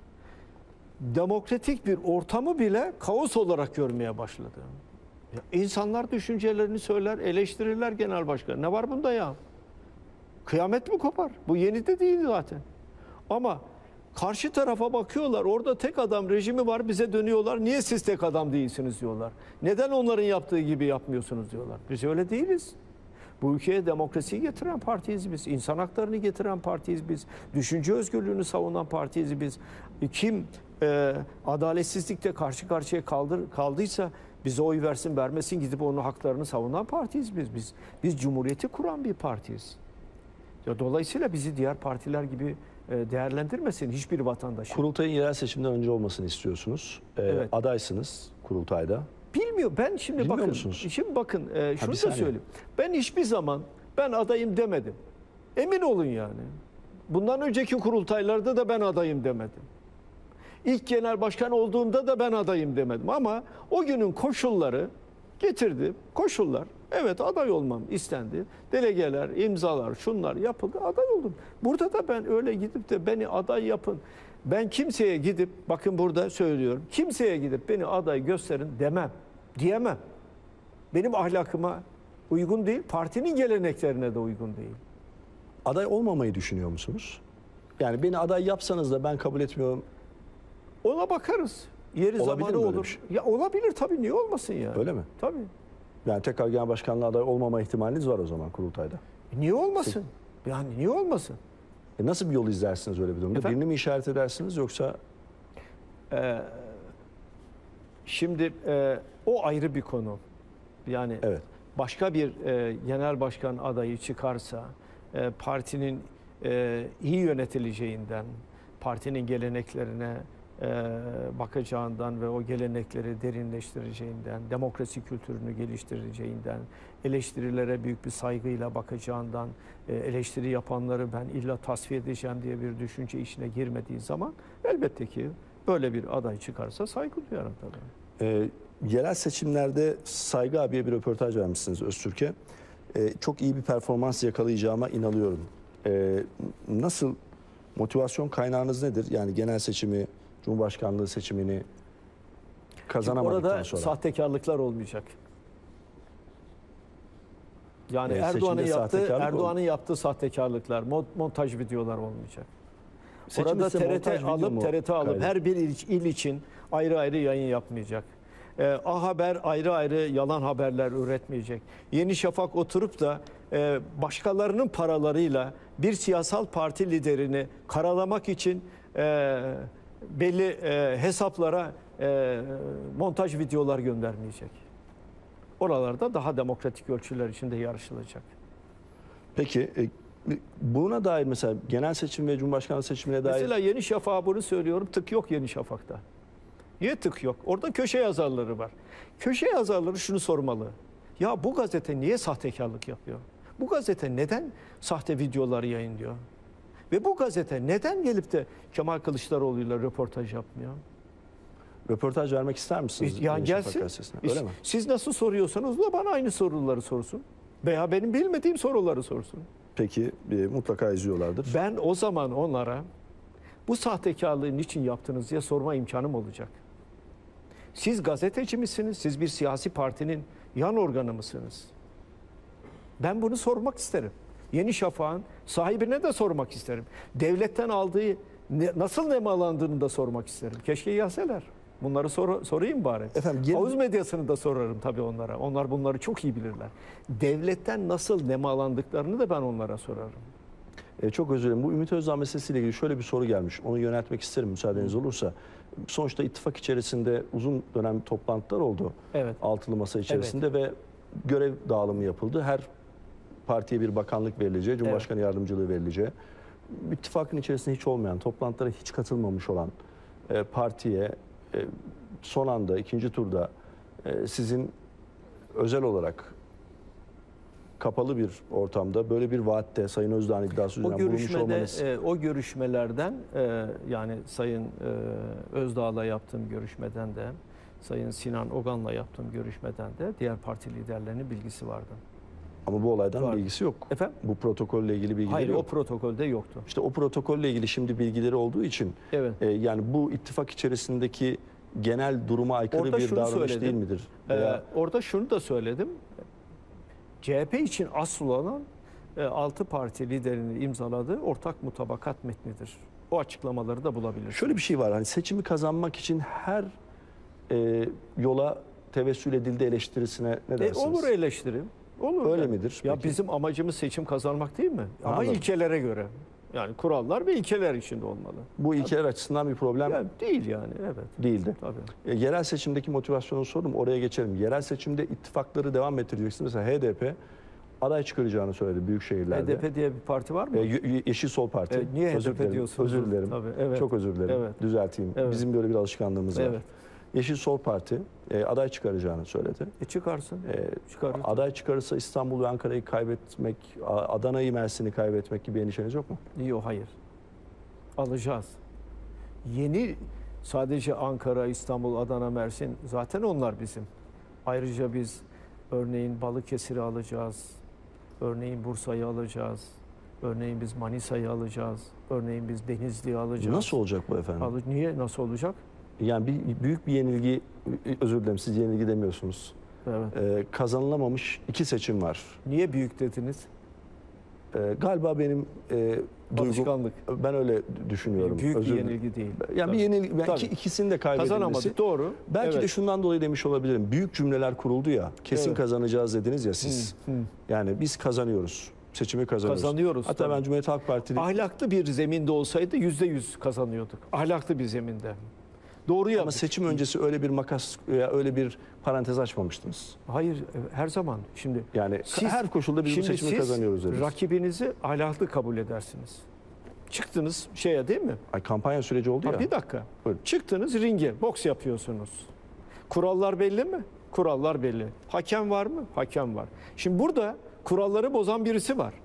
demokratik bir ortamı bile kaos olarak görmeye başladı. Ya, insanlar düşüncelerini söyler, eleştirirler genel başkanı. Ne var bunda ya? Kıyamet mi kopar? Bu yeni de değil zaten. Ama karşı tarafa bakıyorlar. Orada tek adam rejimi var, bize dönüyorlar. Niye siz tek adam değilsiniz diyorlar. Neden onların yaptığı gibi yapmıyorsunuz diyorlar. Biz öyle değiliz. Bu ülkeye demokrasiyi getiren partiyiz biz. İnsan haklarını getiren partiyiz biz. Düşünce özgürlüğünü savunan partiyiz biz. Kim e, adaletsizlikle karşı karşıya kaldır, kaldıysa bize oy versin vermesin, gidip onun haklarını savunan partiyiz biz. Biz, biz Cumhuriyeti kuran bir partiyiz. Ya, dolayısıyla bizi diğer partiler gibi e, değerlendirmesin hiçbir vatandaş. Kurultayın yerel seçimden önce olmasını istiyorsunuz. Ee, Evet. Adaysınız kurultayda. Bilmiyor. Ben şimdi Bilmiyor bakın. musunuz? Şimdi bakın e, şunu bir da saniye. söyleyeyim. Ben hiçbir zaman ben adayım demedim. Emin olun yani. Bundan önceki kurultaylarda da ben adayım demedim. İlk genel başkan olduğumda da ben adayım demedim. Ama o günün koşulları getirdi. Koşullar. Evet, aday olmam istendi. Delegeler, imzalar, şunlar yapıldı. Aday oldum. Burada da ben öyle gidip de beni aday yapın. Ben kimseye gidip, bakın burada söylüyorum, kimseye gidip beni aday gösterin demem, diyemem. Benim ahlakıma uygun değil, partinin geleneklerine de uygun değil. Aday olmamayı düşünüyor musunuz? Yani beni aday yapsanız da ben kabul etmiyorum. Ona bakarız. Yeri Olabilir zamanı mi öyle olur. bir şey? Ya olabilir tabii, niye olmasın ya? Öyle mi? Tabii. Yani tekrar genel başkanlığa aday olmama ihtimaliniz var o zaman kurultayda. E niye olmasın? Yani niye olmasın? E nasıl bir yol izlersiniz öyle bir durumda? Efendim? Birini mi işaret edersiniz yoksa? Ee, şimdi e, o ayrı bir konu. Yani Evet. başka bir e, genel başkan adayı çıkarsa e, partinin e, iyi yönetileceğinden, partinin geleneklerine e, bakacağından ve o gelenekleri derinleştireceğinden, demokrasi kültürünü geliştireceğinden, eleştirilere büyük bir saygıyla bakacağından, e, eleştiri yapanları ben illa tasfiye edeceğim diye bir düşünce içine girmediği zaman elbette ki böyle bir aday çıkarsa saygı duyarım tabii. E, yerel seçimlerde Saygı abiye bir röportaj vermişsiniz Öztürk'e. E, çok iyi bir performans yakalayacağıma inanıyorum. E, nasıl, motivasyon kaynağınız nedir? Yani genel seçimi, Cumhurbaşkanlığı seçimini kazanamadıktan Orada sonra. sahtekarlıklar olmayacak. Yani E, Erdoğan'ın seçimde yaptığı sahtekarlık Erdoğan'ın yaptığı sahtekarlıklar, mon- montaj videolar olmayacak. Seçimde Orada size T R montaj T video mu alıp T R T alıp kaydet- her bir il, il için ayrı ayrı yayın yapmayacak. Ee, A Haber ayrı ayrı yalan haberler üretmeyecek. Yeni Şafak oturup da e, başkalarının paralarıyla bir siyasal parti liderini karalamak için e, belli e, hesaplara e, montaj videolar göndermeyecek. Oralarda daha demokratik ölçüler içinde yarışılacak. Peki e, buna dair mesela genel seçim ve Cumhurbaşkanlığı seçimine dair Mesela Yeni Şafak'a bunu söylüyorum. Tık yok Yeni Şafak'ta. Niye tık yok? Orada köşe yazarları var. Köşe yazarları şunu sormalı. Ya bu gazete niye sahtekarlık yapıyor? Bu gazete neden sahte videoları yayınlıyor? Ve bu gazete neden gelip de Kemal Kılıçdaroğlu'yla röportaj yapmıyor? Röportaj vermek ister misiniz? Ya Yeni gelsin. Şafak gazetesine? Öyle mi? Siz nasıl soruyorsanız da bana aynı soruları sorsun. Veya benim bilmediğim soruları sorsun. Peki e, mutlaka izliyorlardır. Ben o zaman onlara bu sahtekarlığı niçin yaptınız diye sorma imkanım olacak. Siz gazeteci misiniz? Siz bir siyasi partinin yan organı mısınız? Ben bunu sormak isterim. Yeni Şafak'ın sahibine de sormak isterim. Devletten aldığı ne, nasıl nemalandığını da sormak isterim. Keşke gelseler. Bunları sor, sorayım bari. Efendim, geri... Havuz medyasını da sorarım tabii onlara. Onlar bunları çok iyi bilirler. Devletten nasıl nemalandıklarını da ben onlara sorarım. E, çok özür dilerim. Bu Ümit Özdağ meselesiyle ilgili şöyle bir soru gelmiş. Onu yöneltmek isterim müsaadeniz olursa. Sonuçta ittifak içerisinde uzun dönem toplantılar oldu. Evet. Altılı masa içerisinde evet. Ve görev dağılımı yapıldı. Her partiye bir bakanlık verileceği, Cumhurbaşkanı evet. yardımcılığı verileceği. İttifakın içerisinde hiç olmayan, toplantılara hiç katılmamış olan e, partiye e, son anda ikinci turda e, sizin özel olarak kapalı bir ortamda böyle bir vaatte Sayın Özdağ'ın iddiası üzerine bulunmuş olmanız... E, o görüşmelerden e, yani Sayın e, Özdağ'la yaptığım görüşmeden de Sayın Sinan Ogan'la yaptığım görüşmeden de diğer parti liderlerinin bilgisi vardı. Ama bu olaydan Var. bilgisi yok. Efendim? Bu protokolle ilgili bilgileri Hayır, yok. o protokolde yoktu. İşte o protokolle ilgili şimdi bilgileri olduğu için evet. e, yani bu ittifak içerisindeki genel duruma aykırı orada bir davranış söyledim. değil midir? Veya... Ee, orada şunu da söyledim. C H P için asıl olan e, altı parti liderinin imzaladığı ortak mutabakat metnidir. O açıklamaları da bulabilirsiniz. Şöyle bir şey var. Hani seçimi kazanmak için her e, yola tevessül edildi eleştirisine ne dersiniz? E, olur eleştirim. Olur. Öyle yani. midir? Ya peki? Bizim amacımız seçim kazanmak değil mi? Ama Anladım. ilkelere göre. Yani kurallar ve ilkeler içinde olmalı. Bu ilkeler Tabii. açısından bir problem ya, değil yani. Evet. Değildi. Tabii. E, yerel seçimdeki motivasyonu sordum. Oraya geçelim. Yerel seçimde ittifakları devam ettireceksiniz. Mesela H D P aday çıkaracağını söyledi büyük şehirlerde. H D P diye bir parti var mı? E, Yeşil Sol Parti. E, niye özür H D P dilerim. diyorsunuz? Özür dilerim. Tabii, evet. Çok özür dilerim. Evet. Düzelteyim. Evet. Bizim böyle bir alışkanlığımız var. Evet. Yeşil Sol Parti e, aday çıkaracağını söyledi. E çıkarsın. E, Çıkarır. Aday çıkarırsa İstanbul ve Ankara'yı kaybetmek, Adana'yı, Mersin'i kaybetmek gibi endişeniz yok mu? Yok, hayır. Alacağız. Yeni sadece Ankara, İstanbul, Adana, Mersin zaten onlar bizim. Ayrıca biz örneğin Balıkesir'i alacağız. Örneğin Bursa'yı alacağız. Örneğin biz Manisa'yı alacağız. Örneğin biz Denizli'yi alacağız. Nasıl olacak bu efendim? Al- Niye? Nasıl olacak? Yani bir, büyük bir yenilgi, özür dilerim siz yenilgi demiyorsunuz. Evet. Ee, kazanılamamış iki seçim var. Niye büyük dediniz? Ee, galiba benim e, duygum, Alışkanlık. ben öyle düşünüyorum. Büyük özür bir yenilgi değil. Yani Tabii. bir yenilgi, belki Tabii. ikisinin de kaybedilmesi. Kazanamadık, doğru. Belki evet. de şundan dolayı demiş olabilirim. Büyük cümleler kuruldu ya, kesin Evet. kazanacağız dediniz ya siz. Hı, hı. Yani biz kazanıyoruz. Seçimi kazanıyoruz. Kazanıyoruz. Hatta tabii. ben Cumhuriyet Halk Partili... Ahlaklı bir zeminde olsaydı yüzde yüz kazanıyorduk. Ahlaklı bir zeminde. Doğru yaptık. Ama seçim öncesi öyle bir makas veya öyle bir parantez açmamıştınız. Hayır, her zaman. Şimdi Yani siz, her koşulda biz bu seçimi siz kazanıyoruz dediniz. rakibinizi ahlaklı kabul edersiniz. Çıktınız şeye değil mi? Ay, kampanya süreci oldu Ha, ya. bir dakika. Buyurun. Çıktınız ringe, boks yapıyorsunuz. Kurallar belli mi? Kurallar belli. Hakem var mı? Hakem var. Şimdi burada kuralları bozan birisi var.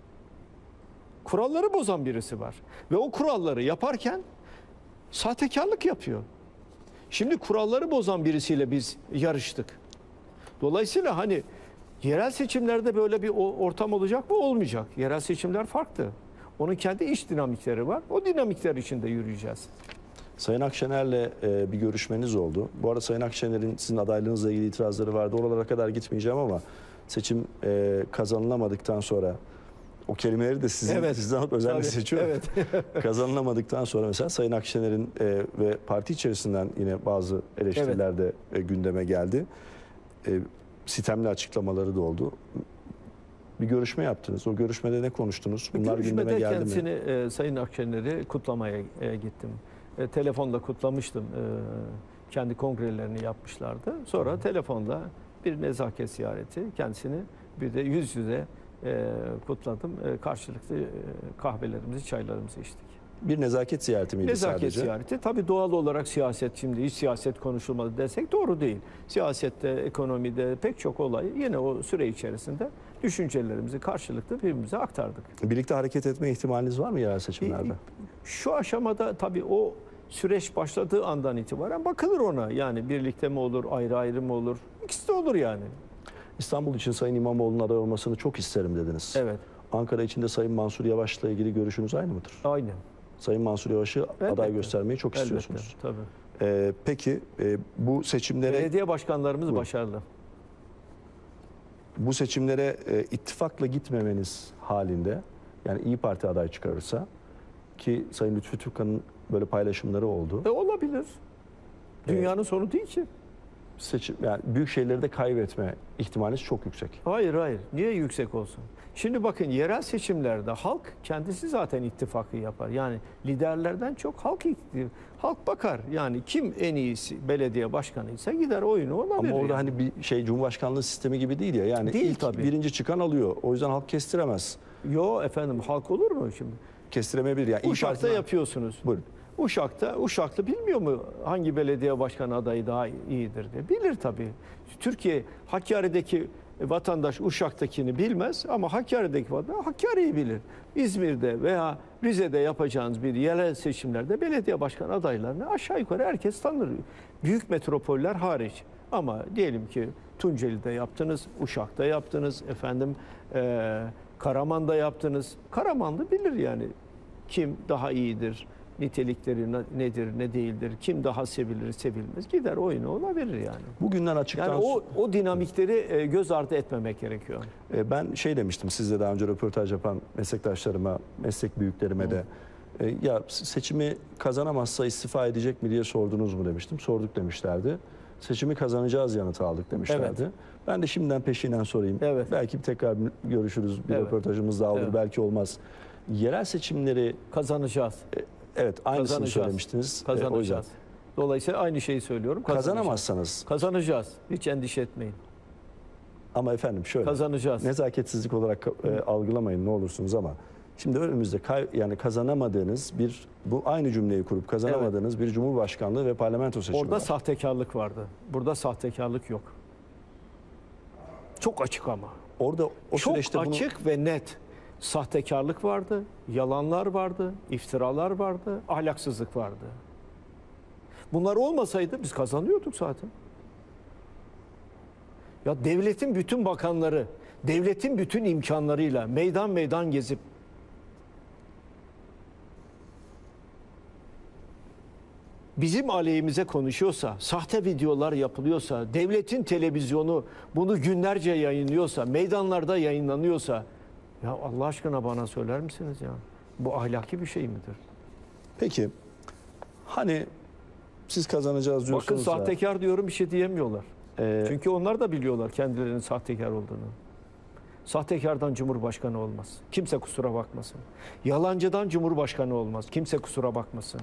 Kuralları bozan birisi var. Ve o kuralları yaparken sahtekarlık yapıyor. Şimdi kuralları bozan birisiyle biz yarıştık. Dolayısıyla hani yerel seçimlerde böyle bir ortam olacak mı? Olmayacak. Yerel seçimler farklı. Onun kendi iç dinamikleri var. O dinamikler içinde yürüyeceğiz. Sayın Akşener'le e, bir görüşmeniz oldu. Bu arada Sayın Akşener'in sizin adaylığınızla ilgili itirazları vardı. Oralara kadar gitmeyeceğim ama seçim e, kazanılamadıktan sonra o kelimeleri de sizin, evet. sizden alıp özenle Tabii, seçiyorum. Evet. Kazanılamadıktan sonra mesela Sayın Akşener'in e, ve parti içerisinden yine bazı eleştiriler de e, gündeme geldi. E, sitemli açıklamaları da oldu. Bir görüşme yaptınız. O görüşmede ne konuştunuz? Bunlar Görüşmede gündeme geldi kendisini, mi? E, Sayın Akşener'i kutlamaya e, gittim. E, telefonda kutlamıştım. E, kendi kongrelerini yapmışlardı. Sonra Hı. telefonda bir nezaket ziyareti. Kendisini bir de yüz yüze e, kutladım. E, karşılıklı e, kahvelerimizi, çaylarımızı içtik. Bir nezaket ziyareti miydi nezaket sadece? Nezaket ziyareti. Tabii doğal olarak siyaset, şimdi hiç siyaset konuşulmadı desek doğru değil. Siyasette, ekonomide pek çok olay yine o süre içerisinde düşüncelerimizi karşılıklı birbirimize aktardık. Birlikte hareket etme ihtimaliniz var mı yerel seçimlerde? Şu aşamada tabii o süreç başladığı andan itibaren bakılır ona. Yani birlikte mi olur, ayrı ayrı mı olur? İkisi de olur yani. İstanbul için Sayın İmamoğlu'nun aday olmasını çok isterim dediniz. Evet. Ankara için de Sayın Mansur Yavaş'la ilgili görüşünüz aynı mıdır? Aynı. Sayın Mansur Yavaş'ı Elbette. aday göstermeyi çok Elbette, istiyorsunuz. tabii. Ee, peki e, bu seçimlere Belediye başkanlarımız Buyurun. başarılı. bu seçimlere e, ittifakla gitmemeniz halinde, yani İyi Parti aday çıkarırsa, ki Sayın Lütfü Türkkan'ın böyle paylaşımları oldu. E olabilir. Dünyanın sonu değil ki. Seçim, yani büyük şeyleri de kaybetme ihtimaliniz çok yüksek. Hayır hayır. Niye yüksek olsun? Şimdi bakın, yerel seçimlerde halk kendisi zaten ittifakı yapar. Yani liderlerden çok halk halk bakar. Yani kim en iyisi belediye başkanıysa gider oyunu ona Ama verir. orada yani. hani bir şey Cumhurbaşkanlığı sistemi gibi değil ya. Yani Değil ilk tabii. birinci çıkan alıyor. O yüzden halk kestiremez. Yo efendim, halk olur mu şimdi? Kestiremeyebilir yani. İYİ Uşak'ta Parti'den- yapıyorsunuz. Buyurun. Uşak'ta, Uşaklı bilmiyor mu hangi belediye başkanı adayı daha iyidir diye? Bilir tabii. Türkiye, Hakkari'deki vatandaş Uşak'takini bilmez ama Hakkari'deki vatandaş Hakkari'yi bilir. İzmir'de veya Rize'de yapacağınız bir yerel seçimlerde belediye başkan adaylarını aşağı yukarı herkes tanır. Büyük metropoller hariç. Ama diyelim ki Tunceli'de yaptınız, Uşak'ta yaptınız, efendim eee Karaman'da yaptınız. Karamanlı bilir yani kim daha iyidir, nitelikleri ne- nedir, ne değildir, kim daha sevilir, sevilmez. Gider oyunu ona verir yani. Bugünden açıktan Yani o o dinamikleri e, göz ardı etmemek gerekiyor. E, ben şey demiştim, sizle daha önce röportaj yapan meslektaşlarıma, meslek büyüklerime de, e, ya seçimi kazanamazsa istifa edecek mi diye sordunuz mu demiştim. Sorduk demişlerdi. Seçimi kazanacağız yanıtı aldık demişlerdi. Evet. Ben de şimdiden peşinden sorayım. Evet. Belki bir tekrar görüşürüz, bir Evet. röportajımız daha olur, Evet. belki olmaz. Yerel seçimleri, Kazanacağız. evet, aynısını Kazanacağız. söylemiştiniz. E, o yüzden Kazanacağız. Dolayısıyla aynı şeyi söylüyorum. Kazanacağız. kazanamazsanız, Kazanacağız. Hiç endişe etmeyin. ama efendim şöyle, Kazanacağız. nezaketsizlik olarak e, algılamayın ne olursunuz ama şimdi önümüzde kay, yani kazanamadığınız bir, bu aynı cümleyi kurup kazanamadığınız bir cumhurbaşkanlığı ve parlamento seçimi Orada var. sahtekarlık vardı. Burada sahtekarlık yok. Çok açık ama. Orada o Çok süreçte bunu açık ve net sahtekarlık vardı, yalanlar vardı, iftiralar vardı, ahlaksızlık vardı. Bunlar olmasaydı biz kazanıyorduk zaten. Ya devletin bütün bakanları, devletin bütün imkanlarıyla meydan meydan gezip bizim aleyhimize konuşuyorsa, sahte videolar yapılıyorsa, devletin televizyonu bunu günlerce yayınlıyorsa, meydanlarda yayınlanıyorsa, ya Allah aşkına bana söyler misiniz ya? Bu ahlaki bir şey midir? peki hani siz kazanacağız Bakın diyorsunuz ya, sahtekar diyorum, bir şey diyemiyorlar. e, Çünkü onlar da biliyorlar kendilerinin sahtekar olduğunu. Sahtekardan cumhurbaşkanı olmaz. Kimse kusura bakmasın. Yalancıdan cumhurbaşkanı olmaz. Kimse kusura bakmasın.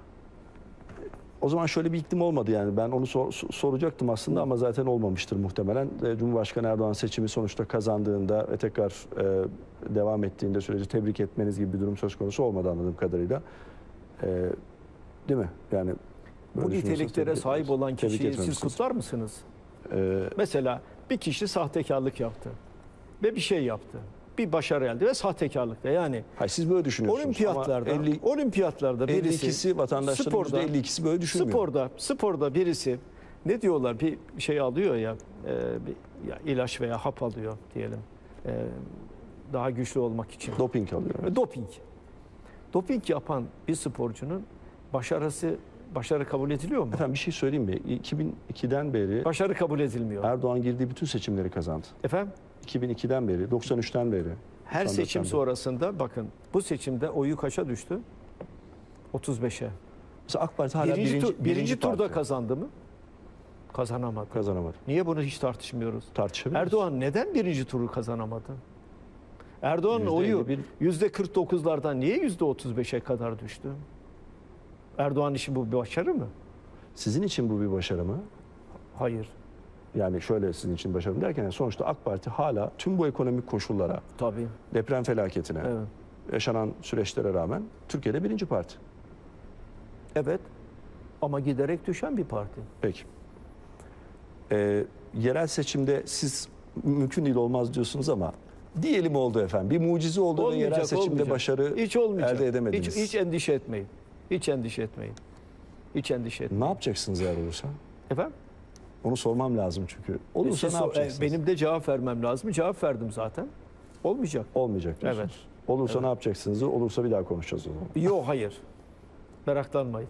o zaman şöyle bir iklim olmadı yani, ben onu sor- soracaktım aslında ama zaten olmamıştır muhtemelen. E, Cumhurbaşkanı Erdoğan seçimi sonuçta kazandığında ve tekrar e, devam ettiğinde süreci tebrik etmeniz gibi bir durum söz konusu olmadı anladığım kadarıyla. E, değil mi? Yani Bu böyle düşünüyorsanız niteliklere tebrik sahip ediyoruz. olan Tebrik kişiyi siz etmemişsiniz. kutlar mısınız? E, Mesela bir kişi sahtekarlık yaptı ve bir şey yaptı. Bir başarı elde ve sahtekarlıkta. Yani hayır, siz böyle düşünüyorsunuz. olimpiyatlarda, Ama elli, olimpiyatlarda birisi elli ikisi vatandaşların sporda, yüzde elli ikisi böyle düşünmüyor. sporda, sporda birisi ne diyorlar, bir şey alıyor ya, e, bir ya ilaç veya hap alıyor diyelim. E, daha güçlü olmak için. Doping alıyor. Ve Doping. Doping yapan bir sporcunun başarısı başarı kabul ediliyor mu? Efendim bir şey söyleyeyim mi? iki bin ikiden beri Başarı kabul edilmiyor. Erdoğan girdiği bütün seçimleri kazandı. Efendim? iki bin ikiden beri, doksan üçten beri. Her doksan seçim dörtten beri. sonrasında bakın bu seçimde oyu kaça düştü? otuz beşe. Mesela AK Parti hala Birinci, birinci, tur- birinci turda parti. kazandı mı? Kazanamadı. Kazanamadı. Niye bunu hiç tartışmıyoruz? Tartışabiliriz. Erdoğan neden birinci turu kazanamadı? Erdoğan'ın Yüzde oyu elli bir. yüzde kırk dokuzlardan niye yüzde otuz beşe kadar düştü? Erdoğan için bu bir başarı mı? Sizin için bu bir başarı mı? Hayır. Yani şöyle sizin için başarı mı derken sonuçta AK Parti hala tüm bu ekonomik koşullara, Tabii. deprem felaketine, Evet. yaşanan süreçlere rağmen Türkiye'de birinci parti. Evet. Ama giderek düşen bir parti. Peki. Ee, yerel seçimde siz mümkün değil olmaz diyorsunuz ama Diyelim oldu efendim. Bir mucize oldu ve Olmayacak, yerel seçimde olmayacak. başarı Hiç olmayacak. elde edemediniz. Hiç, hiç endişe etmeyin. Hiç endişe etmeyin. Hiç endişe etmeyin. Ne yapacaksınız eğer olursa? Efendim? Onu sormam lazım çünkü. Olursa Siz ne so- yapacaksınız? Benim de cevap vermem lazım. Cevap verdim zaten. Olmayacak. Olmayacak diyorsunuz. Evet. Olursa Evet. ne yapacaksınız? Olursa bir daha konuşacağız o zaman. Yok, hayır. Meraklanmayın.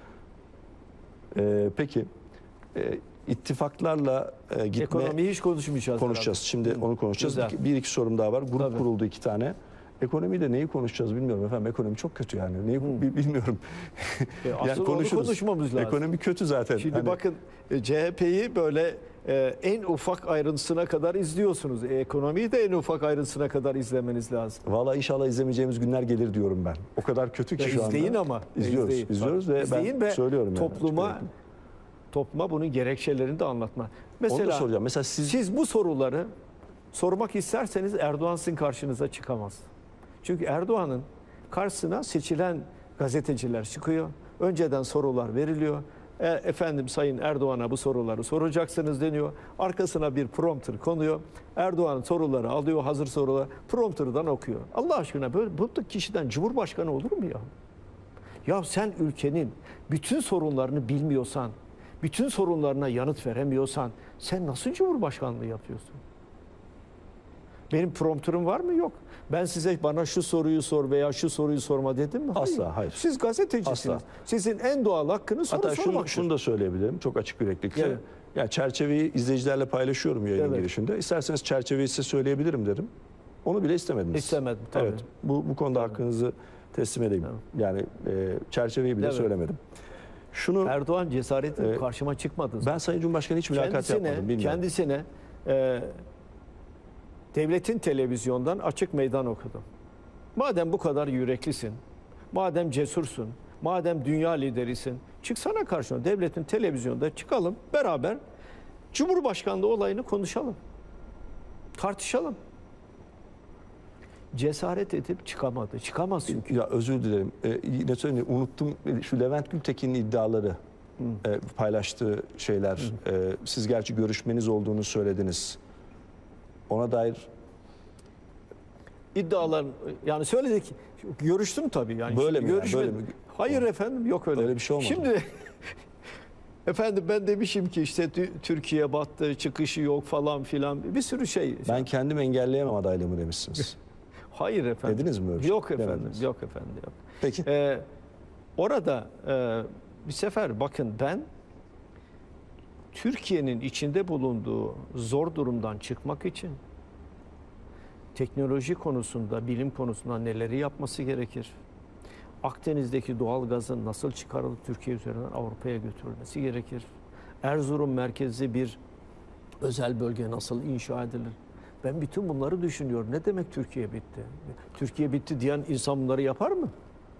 Ee, peki e, ittifaklarla e, gitme Ekonomiyi hiç konuşmayacağız. konuşacağız. herhalde. Şimdi Hı. onu konuşacağız. Güzel. Bir, bir iki sorum daha var. Grup Tabii. kuruldu iki tane. Ekonomide neyi konuşacağız bilmiyorum efendim. Ekonomi çok kötü yani. Neyi Hı. bi- bilmiyorum. E, asıl onu konuşmamız lazım. Ekonomi kötü zaten. Şimdi Hani bakın e, C H P'yi böyle e, en ufak ayrıntısına kadar izliyorsunuz. E, ekonomiyi de en ufak ayrıntısına kadar izlemeniz lazım. Vallahi inşallah izlemeyeceğimiz günler gelir diyorum ben. O kadar kötü ki Ya şu anda. izleyin ama. İzliyoruz. izleyin. izliyoruz Tabii. ve İzleyin ben ve söylüyorum yani. topluma Açık yürekli. topluma bunun gerekçelerini de anlatma. Onu da Mesela soracağım. Mesela siz, siz bu soruları sormak isterseniz Erdoğan sizin karşınıza çıkamaz. Çünkü Erdoğan'ın karşısına seçilen gazeteciler çıkıyor. Önceden sorular veriliyor. E, efendim Sayın Erdoğan'a bu soruları soracaksınız deniyor. Arkasına bir prompter konuyor. Erdoğan soruları alıyor, hazır sorular. Prompter'dan okuyor. Allah aşkına böyle bu kişiden Cumhurbaşkanı olur mu ya? Ya sen ülkenin bütün sorunlarını bilmiyorsan, bütün sorunlarına yanıt veremiyorsan sen nasıl Cumhurbaşkanlığı yapıyorsun? Benim promptörüm var mı? Yok. Ben size bana şu soruyu sor veya şu soruyu sorma dedim mi? Asla, hayır. Siz gazetecisiniz. Asla. Sizin en doğal hakkınız soru hatta sormaktır. şunu, şunu da söyleyebilirim çok açık yüreklilikle. Evet. Yani çerçeveyi izleyicilerle paylaşıyorum yayının Evet. girişinde. İsterseniz çerçeveyi size söyleyebilirim derim. Onu bile istemediniz. İstemedim tabii. Evet. Bu bu konuda hakkınızı teslim edeyim. Yani e, çerçeveyi bile Evet. söylemedim. Şunu Erdoğan cesaretin Ee, karşıma çıkmadı. ben Sayın Cumhurbaşkanı hiç mülakat kendisine, yapmadım. Bilmiyorum. kendisine e, devletin televizyondan açık meydan okudum. Madem bu kadar yüreklisin, madem cesursun, madem dünya liderisin, çıksana karşına devletin televizyonda çıkalım beraber Cumhurbaşkanlığı olayını konuşalım. Tartışalım. Cesaret edip çıkamadı. Çıkamaz çünkü. Ya özür dilerim. Ee, yine söyleyeyim. Unuttum. Şu Levent Gültekin'in iddiaları e, paylaştığı şeyler. E, siz gerçi görüşmeniz olduğunu söylediniz. Ona dair İddialar yani söyledik. Görüştüm tabii yani. Böyle Şimdi mi yani? görüşmedim. Böyle mi? Hayır efendim yok öyle. Öyle bir şey olmadı. Şimdi efendim ben demişim ki işte Tü- Türkiye battı, çıkışı yok falan filan bir sürü şey. ben kendim engelleyemem adaylığımı demişsiniz. Hayır efendim. Dediniz mi öyle bir şey? Yok efendim. Demediniz. Yok efendim. Yok. Peki. Ee, orada e, bir sefer bakın ben Türkiye'nin içinde bulunduğu zor durumdan çıkmak için teknoloji konusunda, bilim konusunda neleri yapması gerekir? Akdeniz'deki doğal gazın nasıl çıkarılıp Türkiye üzerinden Avrupa'ya götürülmesi gerekir? Erzurum merkezli bir özel bölge nasıl inşa edilir? Ben bütün bunları düşünüyorum. Ne demek Türkiye bitti? Türkiye bitti diyen insan bunları yapar mı?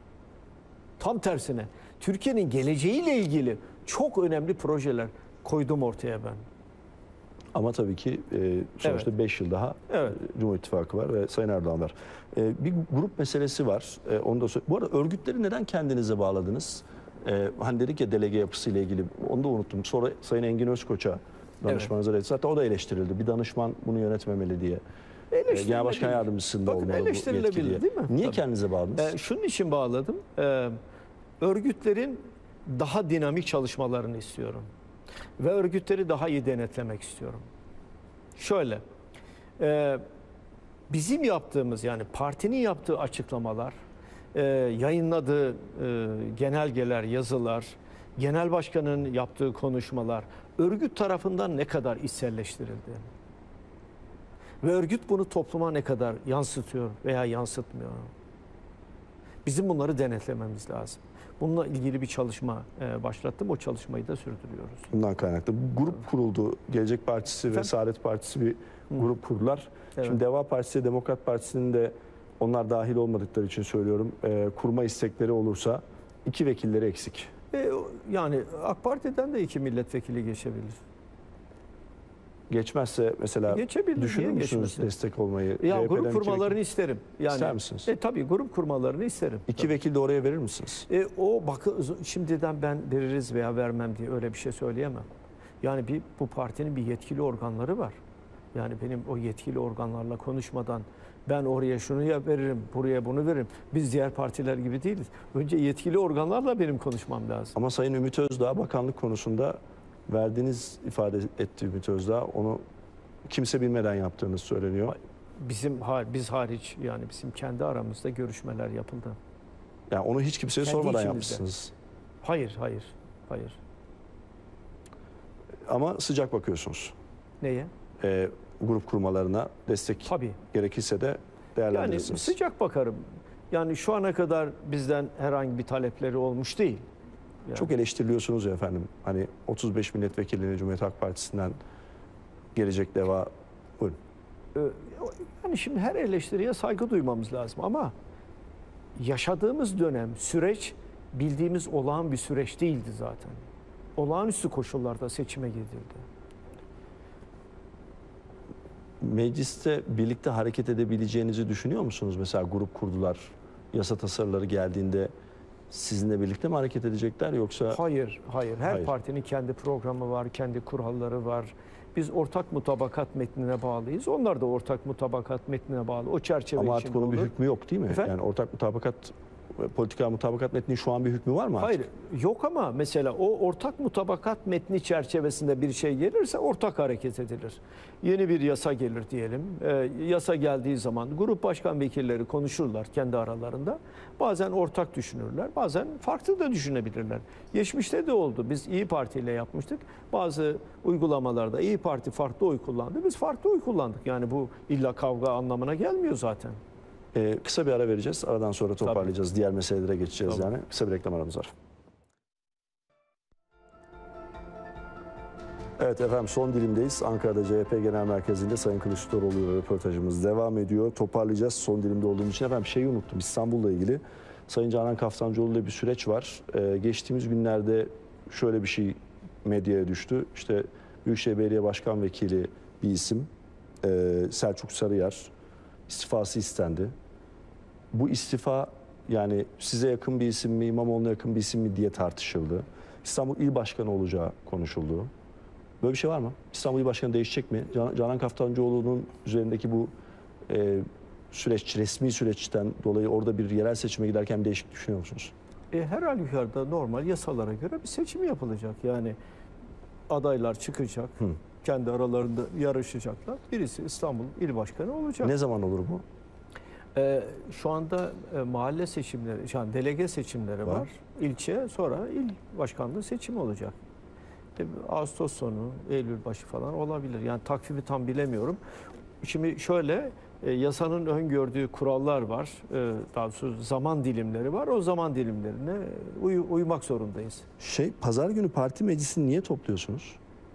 Tam tersine. Türkiye'nin geleceğiyle ilgili çok önemli projeler koydum ortaya ben. Ama tabii ki e, sonuçta beş yıl daha Evet. e, Cumhur İttifakı var ve Sayın Erdoğan var. E, bir grup meselesi var. E, onu da sö- Bu arada örgütleri neden kendinize bağladınız? E, hani dedik ya delege yapısıyla ilgili. Onu da unuttum. Sonra Sayın Engin Özkoç'a danışmanınıza dedi. Zaten o da eleştirildi. Bir danışman bunu yönetmemeli diye. E, Eleştirilebilir. Genel Başkan Yardımcısında Bakın, olmalı bu eleştirilebilir, yetki diye. değil mi? Niye Tabii. kendinize bağladınız? Ee, şunun için bağladım. Ee, örgütlerin daha dinamik çalışmalarını istiyorum. Ve örgütleri daha iyi denetlemek istiyorum. Şöyle, e, bizim yaptığımız yani partinin yaptığı açıklamalar, e, yayınladığı e, genelgeler, yazılar, genel başkanın yaptığı konuşmalar örgüt tarafından ne kadar içselleştirildi? Ve örgüt bunu topluma ne kadar yansıtıyor veya yansıtmıyor? Bizim bunları denetlememiz lazım. Bununla ilgili bir çalışma e, başlattım. O çalışmayı da sürdürüyoruz. Bundan kaynaklı. Bu grup kuruldu. Gelecek Partisi ve Efendim? Saadet Partisi bir grup kurdular. Evet. Şimdi Deva Partisi, Demokrat Partisi'nin de onlar dahil olmadıkları için söylüyorum. E, kurma istekleri olursa iki vekilleri eksik. E, yani AK Parti'den de iki milletvekili geçebilir. Geçmezse mesela Geçebilir, düşünür niye müsünüz geçmesin? destek olmayı? Ya C H P'den grup iki kurmalarını vekil- isterim. Yani, İster misiniz? E, tabii grup kurmalarını isterim. İki vekil de oraya verir misiniz? E, o bakın şimdiden ben veririz veya vermem diye öyle bir şey söyleyemem. Yani bir bu partinin bir yetkili organları var. Yani benim o yetkili organlarla konuşmadan ben oraya şunu ya veririm, buraya bunu veririm. Biz diğer partiler gibi değiliz. Önce yetkili organlarla benim konuşmam lazım. Ama Sayın Ümit Özdağ bakanlık konusunda verdiğiniz ifade etti Ümit Özdağ. Onu kimse bilmeden yaptığınız söyleniyor. Bizim biz hariç yani bizim kendi aramızda görüşmeler yapıldı. Yani onu hiç kimseye Kendi sormadan içimizde. yapmışsınız. Hayır, hayır, hayır. Ama sıcak bakıyorsunuz. Neye? Ee, grup kurmalarına destek Tabii. gerekirse de Yani değerlendirirsiniz. sıcak bakarım. Yani şu ana kadar bizden herhangi bir talepleri olmuş değil. Yani. Çok eleştiriliyorsunuz ya efendim. Hani otuz beş milletvekilliğine Cumhuriyet Halk Partisi'nden gelecek deva. Buyurun. Yani şimdi her eleştiriye saygı duymamız lazım ama yaşadığımız dönem, süreç bildiğimiz olağan bir süreç değildi zaten. Olağanüstü koşullarda seçime gidildi. Mecliste birlikte hareket edebileceğinizi düşünüyor musunuz? Mesela grup kurdular, yasa tasarıları geldiğinde sizinle birlikte mi hareket edecekler yoksa? Hayır, hayır. Her Hayır. partinin kendi programı var, kendi kuralları var. Biz ortak mutabakat metnine bağlıyız. Onlar da ortak mutabakat metnine bağlı. O çerçeve Ama içinde artık onun bir olur. hükmü yok değil mi? Efendim? Yani ortak mutabakat, politika mutabakat metninin şu an bir hükmü var mı artık? Hayır, yok ama mesela o ortak mutabakat metni çerçevesinde bir şey gelirse ortak hareket edilir. Yeni bir yasa gelir diyelim. Ee, yasa geldiği zaman grup başkan vekilleri konuşurlar kendi aralarında. Bazen ortak düşünürler, bazen farklı da düşünebilirler. Geçmişte de oldu. Biz İyi Parti ile yapmıştık. Bazı uygulamalarda İyi Parti farklı oy kullandı. Biz farklı oy kullandık. Yani bu illa kavga anlamına gelmiyor zaten. Ee, kısa bir ara vereceğiz. Aradan sonra toparlayacağız. Tabii. Diğer meselelere geçeceğiz Tabii. yani. Kısa bir reklam aramız var. Evet efendim, son dilimdeyiz. Ankara'da C H P Genel Merkezi'nde Sayın Kılıçdaroğlu ile röportajımız devam ediyor. Toparlayacağız son dilimde olduğum için. Efendim şeyi unuttum, İstanbul'la ilgili. Sayın Canan Kaftancıoğlu ile bir süreç var. Ee, geçtiğimiz günlerde şöyle bir şey medyaya düştü. İşte Büyükşehir Belediye Başkan Vekili bir isim, e, Selçuk Sarıyer, istifası istendi. Bu istifa yani size yakın bir isim mi, İmamoğlu'na yakın bir isim mi diye tartışıldı. İstanbul İl Başkanı olacağı konuşuldu. Böyle bir şey var mı? İstanbul İl Başkanı değişecek mi? Can, Canan Kaftancıoğlu'nun üzerindeki bu e, süreç, resmi süreçten dolayı orada bir yerel seçime giderken bir değişiklik düşünüyor musunuz? E, her halükarda normal yasalara göre bir seçim yapılacak. Yani adaylar çıkacak, Hı. kendi aralarında yarışacaklar. Birisi İstanbul İl Başkanı olacak. Ne zaman olur bu? E, şu anda e, mahalle seçimleri, şu an delege seçimleri var. var. İlçe, sonra il başkanlığı seçimi olacak. E, Ağustos sonu, Eylül başı falan olabilir. Yani takvimi tam bilemiyorum. Şimdi şöyle, e, yasanın öngördüğü kurallar var. E, daha doğrusu zaman dilimleri var. O zaman dilimlerine uy uymak zorundayız. Şey, pazar günü parti meclisini niye topluyorsunuz?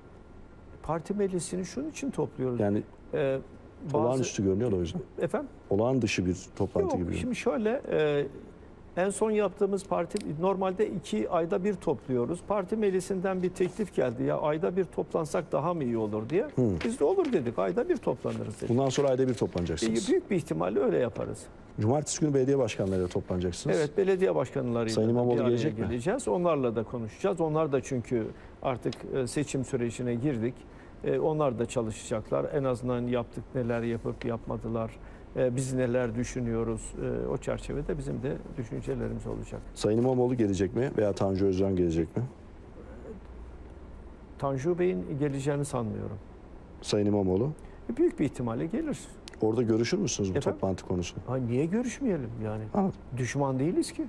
Parti meclisini şunun için topluyoruz. Yani e, bazı, olağanüstü görünüyor da o yüzden. Efendim? Olağan dışı bir toplantı Yok, gibi. Şimdi şöyle, e, en son yaptığımız parti, normalde iki ayda bir topluyoruz. Parti meclisinden bir teklif geldi. Ya ayda bir toplansak daha mı iyi olur diye. Hmm. Biz de olur dedik. Ayda bir toplanırız dedik. Bundan sonra ayda bir toplanacaksınız. Büyük bir ihtimalle öyle yaparız. Cumartesi günü belediye başkanlarıyla toplanacaksınız. Evet, belediye başkanlarıyla Sayın İmamoğlu gelecek mi? Geleceğiz. Onlarla da konuşacağız. Onlar da çünkü artık seçim sürecine girdik. Onlar da çalışacaklar. En azından yaptık, neler yapıp yapmadılar. Biz neler düşünüyoruz. O çerçevede bizim de düşüncelerimiz olacak. Sayın İmamoğlu gelecek mi veya Tanju Özcan gelecek mi? Tanju Bey'in geleceğini sanmıyorum. Sayın İmamoğlu? Büyük bir ihtimalle gelir. Orada görüşür müsünüz bu Efendim? toplantı konusunu? Ha, niye görüşmeyelim yani? Evet. Düşman değiliz ki.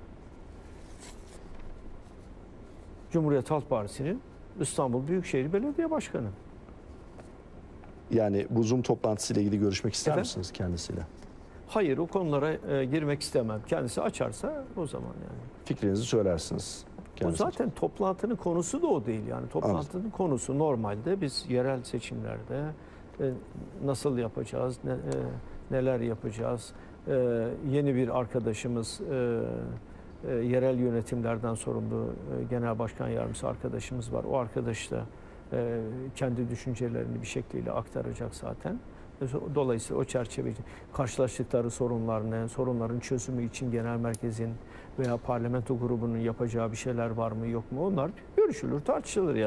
Cumhuriyet Halk Partisi'nin İstanbul Büyükşehir Belediye Başkanı. Yani bu Zoom toplantısıyla ilgili görüşmek ister Efendim? misiniz kendisiyle? Hayır, o konulara e, girmek istemem. Kendisi açarsa o zaman yani. Fikrinizi söylersiniz. Bu zaten toplantının konusu da o değil yani. Toplantının Anladım. konusu normalde biz yerel seçimlerde e, nasıl yapacağız, ne, e, neler yapacağız. E, yeni bir arkadaşımız, e, e, yerel yönetimlerden sorumlu e, genel başkan yardımcısı arkadaşımız var. O arkadaş da e, kendi düşüncelerini bir şekliyle aktaracak zaten. Dolayısıyla o çerçevede karşılaştıkları sorunlar ne, sorunların çözümü için genel merkezin veya parlamento grubunun yapacağı bir şeyler var mı yok mu, onlar görüşülür, tartışılır yani.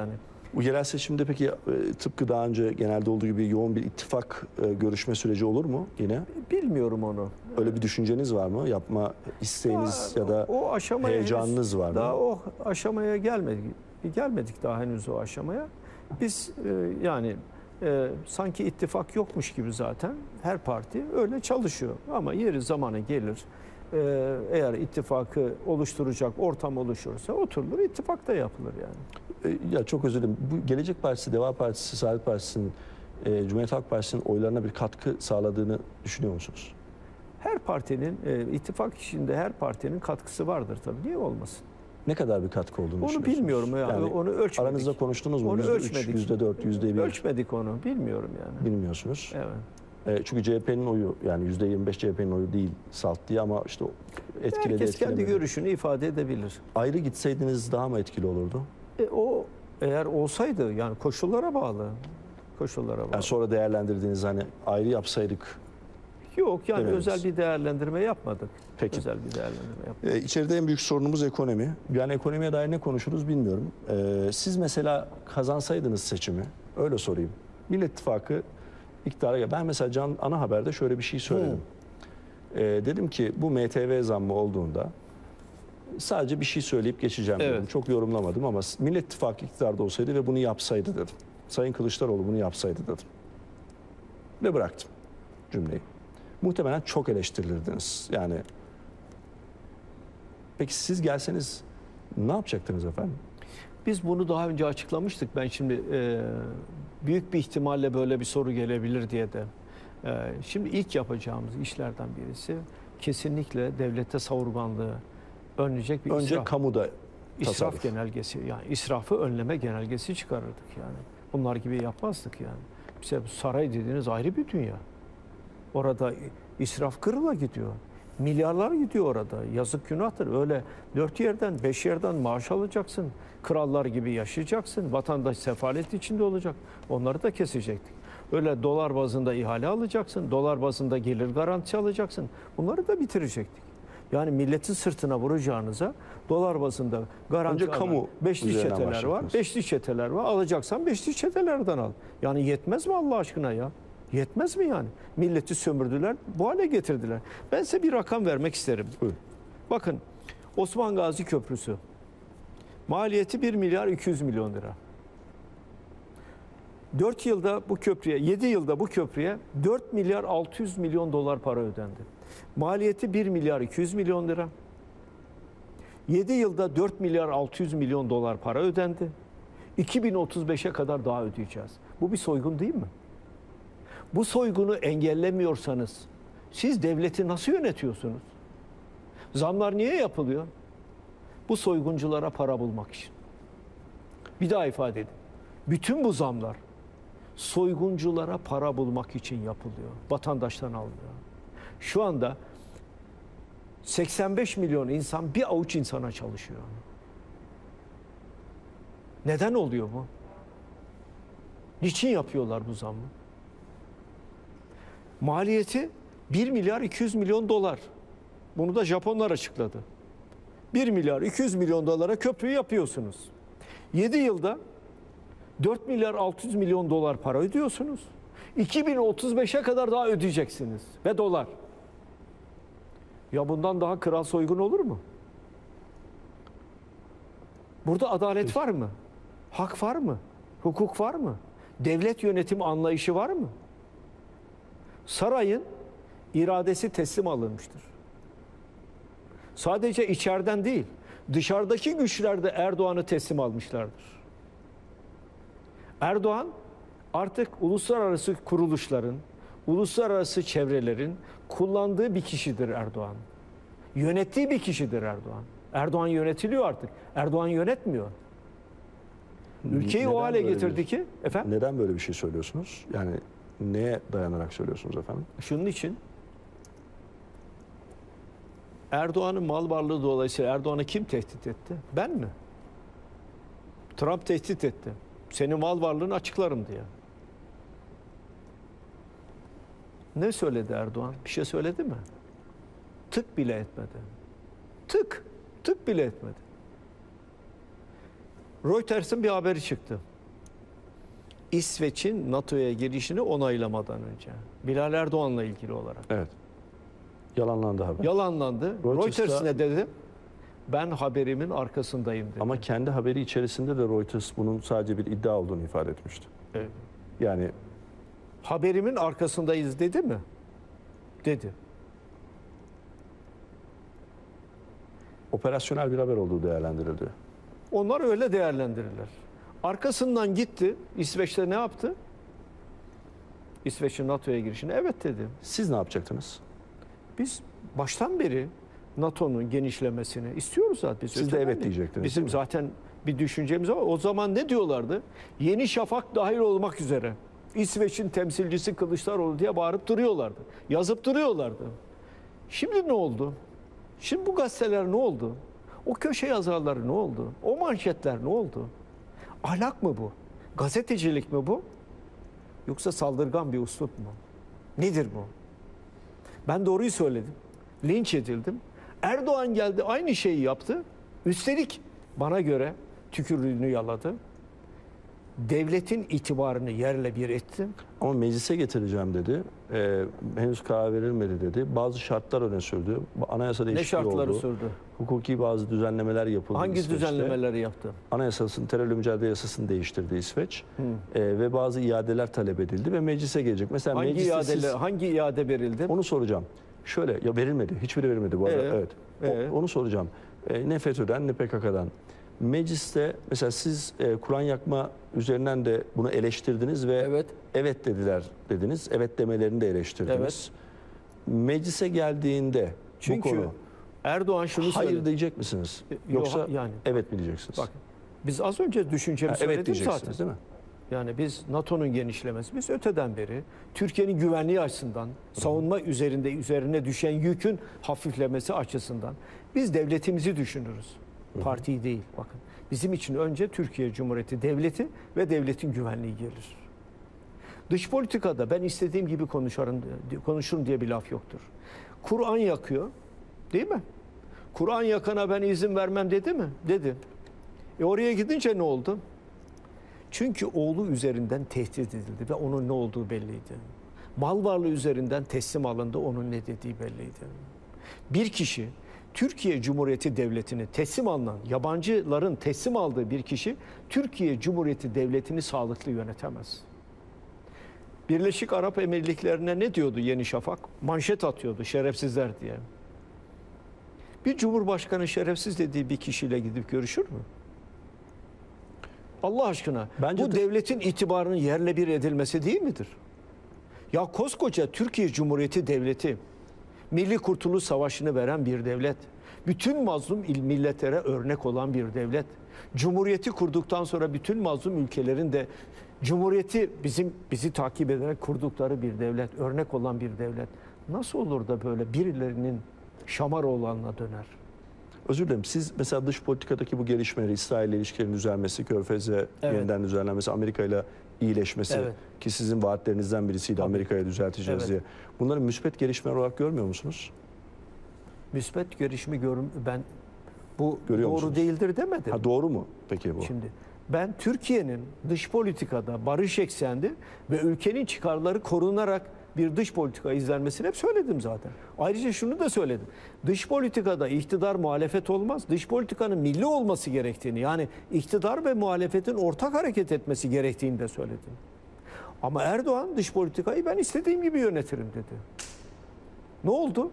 Bu yerel seçimde peki e, tıpkı daha önce genelde olduğu gibi yoğun bir ittifak e, görüşme süreci olur mu yine? Bilmiyorum onu. Öyle bir düşünceniz var mı? Yapma isteğiniz Daha ya da o aşamaya heyecanınız henüz- var mı? Daha o aşamaya gelmedik. Gelmedik daha henüz o aşamaya. Biz e, yani e, sanki ittifak yokmuş gibi zaten her parti öyle çalışıyor. Ama yeri zamanı gelir. E, eğer ittifakı oluşturacak ortam oluşursa oturulur, ittifak da yapılır yani. E, Ya çok özür dilerim. Bu Gelecek Partisi, Deva Partisi, Saadet Partisi'nin, e, Cumhuriyet Halk Partisi'nin oylarına bir katkı sağladığını düşünüyor musunuz? Her partinin, e, ittifak içinde her partinin katkısı vardır tabii. Niye olmasın? Ne kadar bir katkı olduğunu Onu düşünüyorsunuz? bilmiyorum ya. Yani Onu ölçmedik. aranızda konuştunuz mu? Onu yüzde üç, ölçmedik. yüzde dört, yüzde bir Ölçmedik onu. Bilmiyorum yani. bilmiyorsunuz. Evet. E, çünkü C H P'nin oyu, yani yüzde yirmi beş C H P'nin oyu değil salt diye, ama işte o etkiledi, Herkes kendi etkilemedi. görüşünü ifade edebilir. Ayrı gitseydiniz daha mı etkili olurdu? E, o eğer olsaydı yani koşullara bağlı. Koşullara bağlı. Yani sonra değerlendirdiğiniz, hani ayrı yapsaydık. Yok yani Demediniz. özel bir değerlendirme yapmadık. Peki. Özel bir değerlendirme yapmadık. E, içeride en büyük sorunumuz ekonomi. Yani ekonomiye dair ne konuşuruz bilmiyorum. E, siz mesela kazansaydınız seçimi, öyle sorayım. Millet İttifakı iktidara gel. Ben mesela Can Ana Haber'de şöyle bir şey söyledim. E, dedim ki bu M T V zammı olduğunda sadece bir şey söyleyip geçeceğim dedim. Evet. Çok yorumlamadım ama Millet İttifakı iktidarda olsaydı ve bunu yapsaydı dedim. Sayın Kılıçdaroğlu bunu yapsaydı dedim. Ve bıraktım cümleyi. Muhtemelen çok eleştirilirdiniz. Yani peki siz gelseniz ne yapacaktınız efendim? Biz bunu daha önce açıklamıştık. Ben şimdi e, büyük bir ihtimalle böyle bir soru gelebilir diye de. E, şimdi ilk yapacağımız işlerden birisi kesinlikle devlete savurganlığı önleyecek bir Önce israf. kamuda İsraf tasarruf. genelgesi, yani israfı önleme genelgesi çıkarırdık yani. Bunlar gibi yapmazdık yani. Bize bu saray dediğiniz ayrı bir dünya. Orada israf kırıla gidiyor. Milyarlar gidiyor orada. Yazık günahtır. Öyle dört yerden, beş yerden maaş alacaksın. Krallar gibi yaşayacaksın. Vatandaş sefalet içinde olacak. Onları da kesecektik. Öyle dolar bazında ihale alacaksın. Dolar bazında gelir garantisi alacaksın. Bunları da bitirecektik. Yani milletin sırtına vuracağınıza dolar bazında garanti Önce kamu alan beşli üzerinden çeteler var. başlattınız. Beşli çeteler var. Alacaksan beşli çetelerden al. Yani yetmez mi Allah aşkına ya? Yetmez mi yani? Milleti sömürdüler, bu hale getirdiler. Ben size bir rakam vermek isterim. Buyurun. Bakın, Osman Gazi Köprüsü. Maliyeti bir milyar iki yüz milyon lira. dört yılda bu köprüye, yedi yılda bu köprüye dört milyar altı yüz milyon dolar para ödendi. Maliyeti bir milyar iki yüz milyon lira. yedi yılda dört milyar altı yüz milyon dolar para ödendi. iki bin otuz beşe kadar daha ödeyeceğiz. Bu bir soygun değil mi? Bu soygunu engellemiyorsanız siz devleti nasıl yönetiyorsunuz? Zamlar niye yapılıyor? Bu soygunculara para bulmak için. Bir daha ifade edin. Bütün bu zamlar soygunculara para bulmak için yapılıyor. Vatandaştan alınıyor. Şu anda seksen beş milyon insan bir avuç insana çalışıyor. Neden oluyor bu? Niçin yapıyorlar bu zammı? Maliyeti bir milyar iki yüz milyon dolar. Bunu da Japonlar açıkladı. bir milyar iki yüz milyon dolara köprüyü yapıyorsunuz. yedi yılda dört milyar altı yüz milyon dolar para ödüyorsunuz. iki bin otuz beşe kadar daha ödeyeceksiniz. Ve dolar. Ya bundan daha kral soygun olur mu? Burada adalet var mı? Hak var mı? Hukuk var mı? Devlet yönetimi anlayışı var mı? Sarayın iradesi teslim alınmıştır. Sadece içeriden değil, dışarıdaki güçler de Erdoğan'ı teslim almışlardır. Erdoğan artık uluslararası kuruluşların, uluslararası çevrelerin kullandığı bir kişidir Erdoğan. Yönettiği bir kişidir Erdoğan. Erdoğan yönetiliyor artık. Erdoğan yönetmiyor. Ülkeyi Neden o hale böyle getirdi bir- ki, efendim? Neden böyle bir şey söylüyorsunuz? Yani neye dayanarak söylüyorsunuz efendim? Şunun için Erdoğan'ın mal varlığı dolayısıyla Erdoğan'ı kim tehdit etti? Ben mi? Trump tehdit etti. Senin mal varlığını açıklarım diye. Ne söyledi Erdoğan? Bir şey söyledi mi? Tık bile etmedi. Tık, tık bile etmedi. Reuters'ın bir haberi çıktı. İsveç'in NATO'ya girişini onaylamadan önce. Bilal Erdoğan'la ilgili olarak. Evet. Yalanlandı haber. Yalanlandı. Reuters'ta- Reuters ne dedi? Ben haberimin arkasındayım dedi. Ama kendi haberi içerisinde de Reuters bunun sadece bir iddia olduğunu ifade etmişti. Evet. Yani Haberimin arkasındayız dedi mi? Dedi. operasyonel bir haber olduğu değerlendirildi. Onlar öyle değerlendirirler. Arkasından gitti. İsveç'te ne yaptı? İsveç'in NATO'ya girişine evet dedi. Siz ne yapacaktınız? Biz baştan beri NATO'nun genişlemesini istiyoruz zaten. Biz Siz de öteden evet beri. diyecektiniz, Bizim değil mi? zaten bir düşüncemiz var. O zaman ne diyorlardı? Yeni Şafak dahil olmak üzere. İsveç'in temsilcisi Kılıçdaroğlu diye bağırıp duruyorlardı. Yazıp duruyorlardı. Şimdi ne oldu? Şimdi bu gazeteler ne oldu? O köşe yazarları ne oldu? O manşetler ne oldu? Ahlak mı bu? Gazetecilik mi bu? Yoksa saldırgan bir üslup mu? Nedir bu? Ben doğruyu söyledim. Linç edildim. Erdoğan geldi aynı şeyi yaptı. Üstelik bana göre tükürüğünü yaladı. Devletin itibarını yerle bir etti. Ama meclise getireceğim dedi. Ee, henüz karar verilmedi dedi. Bazı şartlar öne sürdü. Anayasa Ne değişikliği şartları oldu. sürdü? Hukuki bazı düzenlemeler yapıldı Hangi İsveç'te. düzenlemeleri yaptı? Anayasasını, terörle mücadele yasasını değiştirdi İsveç. Ee, ve bazı iadeler talep edildi ve meclise gelecek. Mesela Hangi mecliste iade, siz- hangi iade verildi? onu soracağım. Şöyle ya verilmedi. Hiçbiri verilmedi bu arada. Ee, evet. O- ee? onu soracağım. Ee, ne FETÖ'den ne P K K'dan. Mecliste mesela siz e, Kur'an yakma üzerinden de bunu eleştirdiniz ve Evet. evet dediler dediniz. Evet demelerini de eleştirdiniz. Evet. Meclise geldiğinde Çünkü bu konu Erdoğan şunu hayır söyledi. diyecek misiniz? Yok, Yoksa yani. evet mi diyeceksiniz? Bak, biz az önce düşüncemi Ha, evet söyledim diyeceksiniz zaten. değil mi? Yani biz NATO'nun genişlemesi, biz öteden beri Türkiye'nin güvenliği açısından, savunma üzerinde üzerine düşen yükün hafiflemesi açısından biz devletimizi düşünürüz. Partiyi değil. Bakın. Bizim için önce Türkiye Cumhuriyeti devleti ve devletin güvenliği gelir. Dış politikada ben istediğim gibi konuşarım, konuşurum diye bir laf yoktur. Kur'an yakıyor, değil mi? Kur'an yakana ben izin vermem dedi mi? Dedi. E oraya gidince ne oldu? Çünkü oğlu üzerinden tehdit edildi ve onun ne olduğu belliydi. Mal varlığı üzerinden teslim alındı, onun ne dediği belliydi. Bir kişi Türkiye Cumhuriyeti Devleti'ni teslim alınan, yabancıların teslim aldığı bir kişi Türkiye Cumhuriyeti Devleti'ni sağlıklı yönetemez. Birleşik Arap Emirlikleri'ne ne diyordu Yeni Şafak? Manşet atıyordu şerefsizler diye. Bir cumhurbaşkanı şerefsiz dediği bir kişiyle gidip görüşür mü? Allah aşkına Bence bu de- devletin itibarının yerle bir edilmesi değil midir? Ya koskoca Türkiye Cumhuriyeti Devleti, Milli Kurtuluş Savaşı'nı veren bir devlet, bütün mazlum il milletlere örnek olan bir devlet, Cumhuriyeti kurduktan sonra bütün mazlum ülkelerin de Cumhuriyeti bizim bizi takip ederek kurdukları bir devlet, örnek olan bir devlet. Nasıl olur da böyle birilerinin Şamaroğlan'ına döner? Özür dilerim. Siz mesela dış politikadaki bu gelişmeleri, İsrail ile ilişkilerin düzelmesi, Körfez'e Evet. yeniden düzenlenmesi, Amerika ile iyileşmesi Evet. ki sizin vaatlerinizden birisiydi Tabii. Amerika'ya düzelteceğiz Evet. diye. Bunları müspet gelişmeler olarak görmüyor musunuz? Müspet görüşümü görüm ben bu Görüyor doğru musunuz? değildir demedim. Ha, doğru mu peki bu? Şimdi ben Türkiye'nin dış politikada barış eksenli ve ülkenin çıkarları korunarak bir dış politika izlenmesini hep söyledim zaten. Ayrıca şunu da söyledim. Dış politikada iktidar muhalefet olmaz. Dış politikanın milli olması gerektiğini, yani iktidar ve muhalefetin ortak hareket etmesi gerektiğini de söyledim. Ama Erdoğan dış politikayı ben istediğim gibi yönetirim dedi. Ne oldu?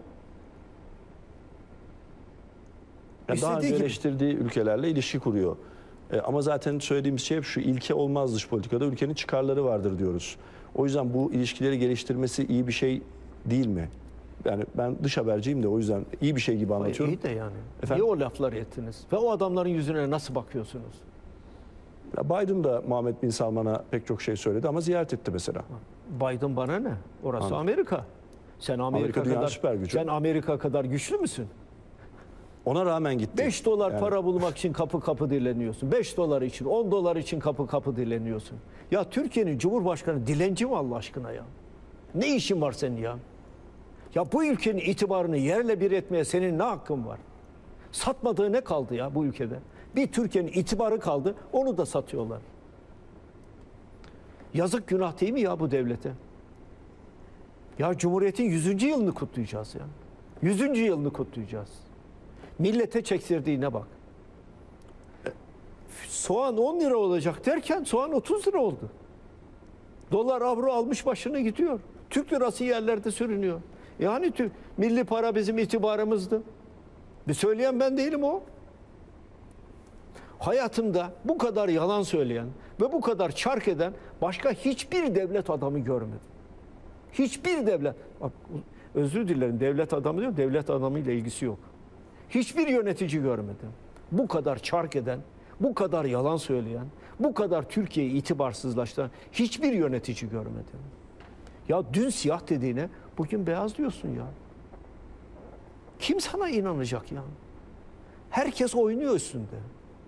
Yani daha önce İstediği gibi. eleştirdiği ülkelerle ilişki kuruyor. E, ama zaten söylediğimiz şey hep şu: ilke olmaz dış politikada, ülkenin çıkarları vardır diyoruz. O yüzden bu ilişkileri geliştirmesi iyi bir şey değil mi? Yani ben dış haberciyim de o yüzden iyi bir şey gibi anlatıyorum. İyi de yani. Efendim? Niye o lafları ettiniz? Ve o adamların yüzüne nasıl bakıyorsunuz? Ya Biden da Muhammed Bin Salman'a pek çok şey söyledi ama ziyaret etti mesela. Biden bana ne? Orası Anladım. Amerika. Sen Amerika, Amerika dünyanın kadar süper gücü. sen Amerika kadar güçlü müsün? Ona rağmen gitti. beş dolar Yani- para bulmak için kapı kapı dileniyorsun. beş dolar için, on dolar için kapı kapı dileniyorsun. Ya Türkiye'nin Cumhurbaşkanı dilenci mi Allah aşkına ya? Ne işin var senin ya? Ya bu ülkenin itibarını yerle bir etmeye senin ne hakkın var? Satmadığı ne kaldı ya bu ülkede? Bir Türkiye'nin itibarı kaldı, onu da satıyorlar. Yazık günah değil mi ya bu devlete? Ya Cumhuriyet'in yüzüncü yılını kutlayacağız ya. yüzüncü yılını kutlayacağız. Millete çektirdiğine bak. Soğan on lira olacak derken soğan otuz lira oldu. Dolar avro almış başını gidiyor. Türk lirası yerlerde sürünüyor. Yani Türk, milli para bizim itibarımızdı. Bir söyleyen ben değilim o. Hayatımda bu kadar yalan söyleyen ve bu kadar çark eden başka hiçbir devlet adamı görmedim. Hiçbir devlet, bak, özür dilerim, devlet adamı diyor, devlet adamıyla ilgisi yok. Hiçbir yönetici görmedim. Bu kadar çark eden, bu kadar yalan söyleyen, bu kadar Türkiye'yi itibarsızlaştıran hiçbir yönetici görmedim. Ya dün siyah dediğine bugün beyaz diyorsun ya. Kim sana inanacak ya? Herkes oynuyor üstünde.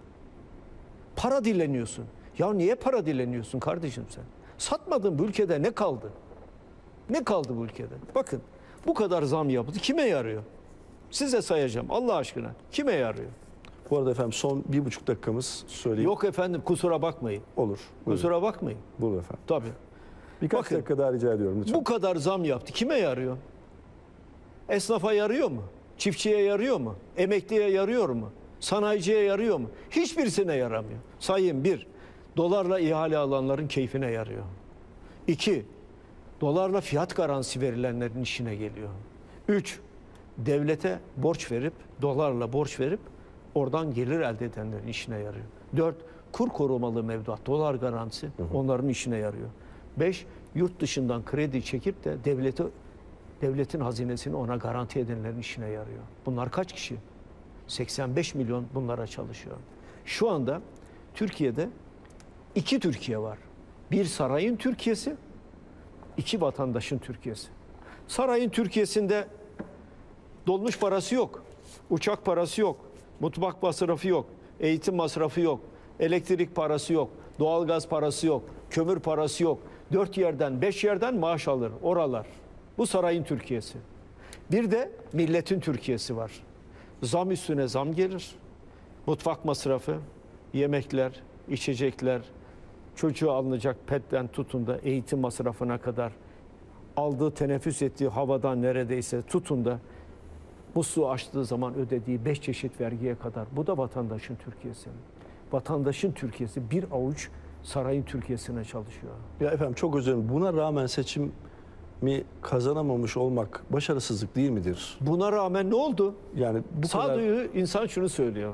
Para dileniyorsun. Ya niye para dileniyorsun kardeşim sen? Satmadın bu ülkede ne kaldı? Ne kaldı bu ülkede? Bakın bu kadar zam yapıldı. Kime yarıyor? Size sayacağım Allah aşkına. Kime yarıyor? Bu arada efendim son bir buçuk dakikamız söyleyeyim. Yok efendim kusura bakmayın. Olur. Buyurun. Kusura bakmayın. Buyurun efendim. Tabii. Birkaç Bakın, dakika daha rica ediyorum lütfen. Bu kadar zam yaptı. Kime yarıyor? Esnafa yarıyor mu? Çiftçiye yarıyor mu? Emekliye yarıyor mu? Sanayiciye yarıyor mu? Hiçbirisine yaramıyor. Sayın bir, dolarla ihale alanların keyfine yarıyor. İki, dolarla fiyat garantisi verilenlerin işine geliyor. Üç, devlete borç verip, dolarla borç verip oradan gelir elde edenlerin işine yarıyor. Dört, kur korumalı mevduat, dolar garantisi onların işine yarıyor. Beş, yurt dışından kredi çekip de devlete, devletin hazinesini ona garanti edenlerin işine yarıyor. Bunlar kaç kişi? seksen beş milyon bunlara çalışıyor. Şu anda Türkiye'de iki Türkiye var. Bir sarayın Türkiye'si, iki vatandaşın Türkiye'si. Sarayın Türkiye'sinde dolmuş parası yok, uçak parası yok, mutfak masrafı yok, eğitim masrafı yok, elektrik parası yok, doğalgaz parası yok, kömür parası yok. Dört yerden, beş yerden maaş alır oralar. Bu sarayın Türkiye'si. Bir de milletin Türkiye'si var. Zam üstüne zam gelir. Mutfak masrafı, yemekler, içecekler, çocuğa alınacak petten tutun da eğitim masrafına kadar, aldığı, teneffüs ettiği havadan neredeyse tutun da musluğu açtığı zaman ödediği beş çeşit vergiye kadar. Bu da vatandaşın Türkiye'si. Vatandaşın Türkiye'si bir avuç sarayın Türkiye'sine çalışıyor. Ya efendim çok özür dilerim. Buna rağmen seçim mi kazanamamış olmak başarısızlık değil midir? Buna rağmen ne oldu? Yani bu Sağduyu kadar... insan şunu söylüyor.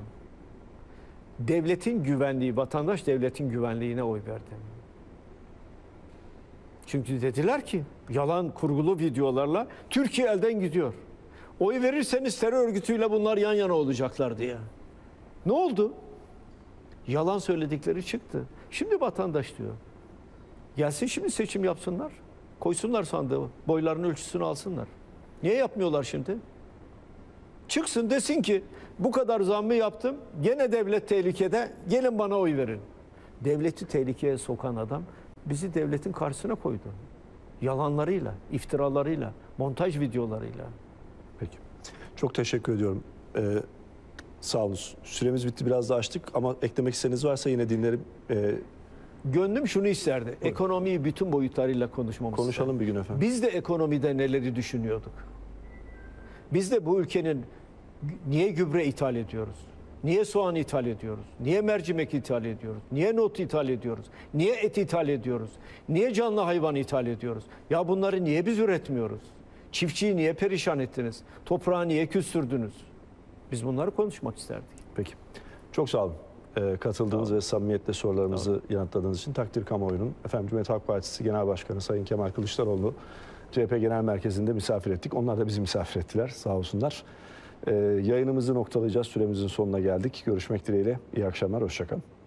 Devletin güvenliği, vatandaş devletin güvenliğine oy verdi. Çünkü dediler ki yalan kurgulu videolarla Türkiye elden gidiyor. Oy verirseniz terör örgütüyle bunlar yan yana olacaklar diye. Ne oldu? Yalan söyledikleri çıktı. Şimdi vatandaş diyor. Gelsin şimdi seçim yapsınlar. Koysunlar sandığı, boylarının ölçüsünü alsınlar. Niye yapmıyorlar şimdi? Çıksın desin ki bu kadar zammı yaptım, gene devlet tehlikede, gelin bana oy verin. Devleti tehlikeye sokan adam bizi devletin karşısına koydu. Yalanlarıyla, iftiralarıyla, montaj videolarıyla. Peki. Çok teşekkür ediyorum. Ee, sağ olun. Süremiz bitti, biraz da açtık ama eklemek istediğiniz varsa yine dinlerim. Ee, Gönlüm şunu isterdi. Buyurun. Ekonomiyi bütün boyutlarıyla konuşmamız. Konuşalım bir gün efendim. Biz de ekonomide neleri düşünüyorduk? Biz de bu ülkenin niye gübre ithal ediyoruz? Niye soğan ithal ediyoruz? Niye mercimek ithal ediyoruz? Niye not ithal ediyoruz? Niye et ithal ediyoruz? Niye canlı hayvan ithal ediyoruz? Ya bunları niye biz üretmiyoruz? Çiftçiyi niye perişan ettiniz? Toprağı niye küstürdünüz? Biz bunları konuşmak isterdik. Peki. Çok sağ olun. Ee, katıldığınız ve samimiyetle sorularımızı yanıtladığınız için takdir kamuoyunun. Efendim Cumhuriyet Halk Partisi Genel Başkanı Sayın Kemal Kılıçdaroğlu C H P Genel Merkezi'nde misafir ettik. Onlar da bizi misafir ettiler. Sağ olsunlar. Ee, yayınımızı noktalayacağız. Süremizin sonuna geldik. Görüşmek dileğiyle. İyi akşamlar. Hoşça kalın.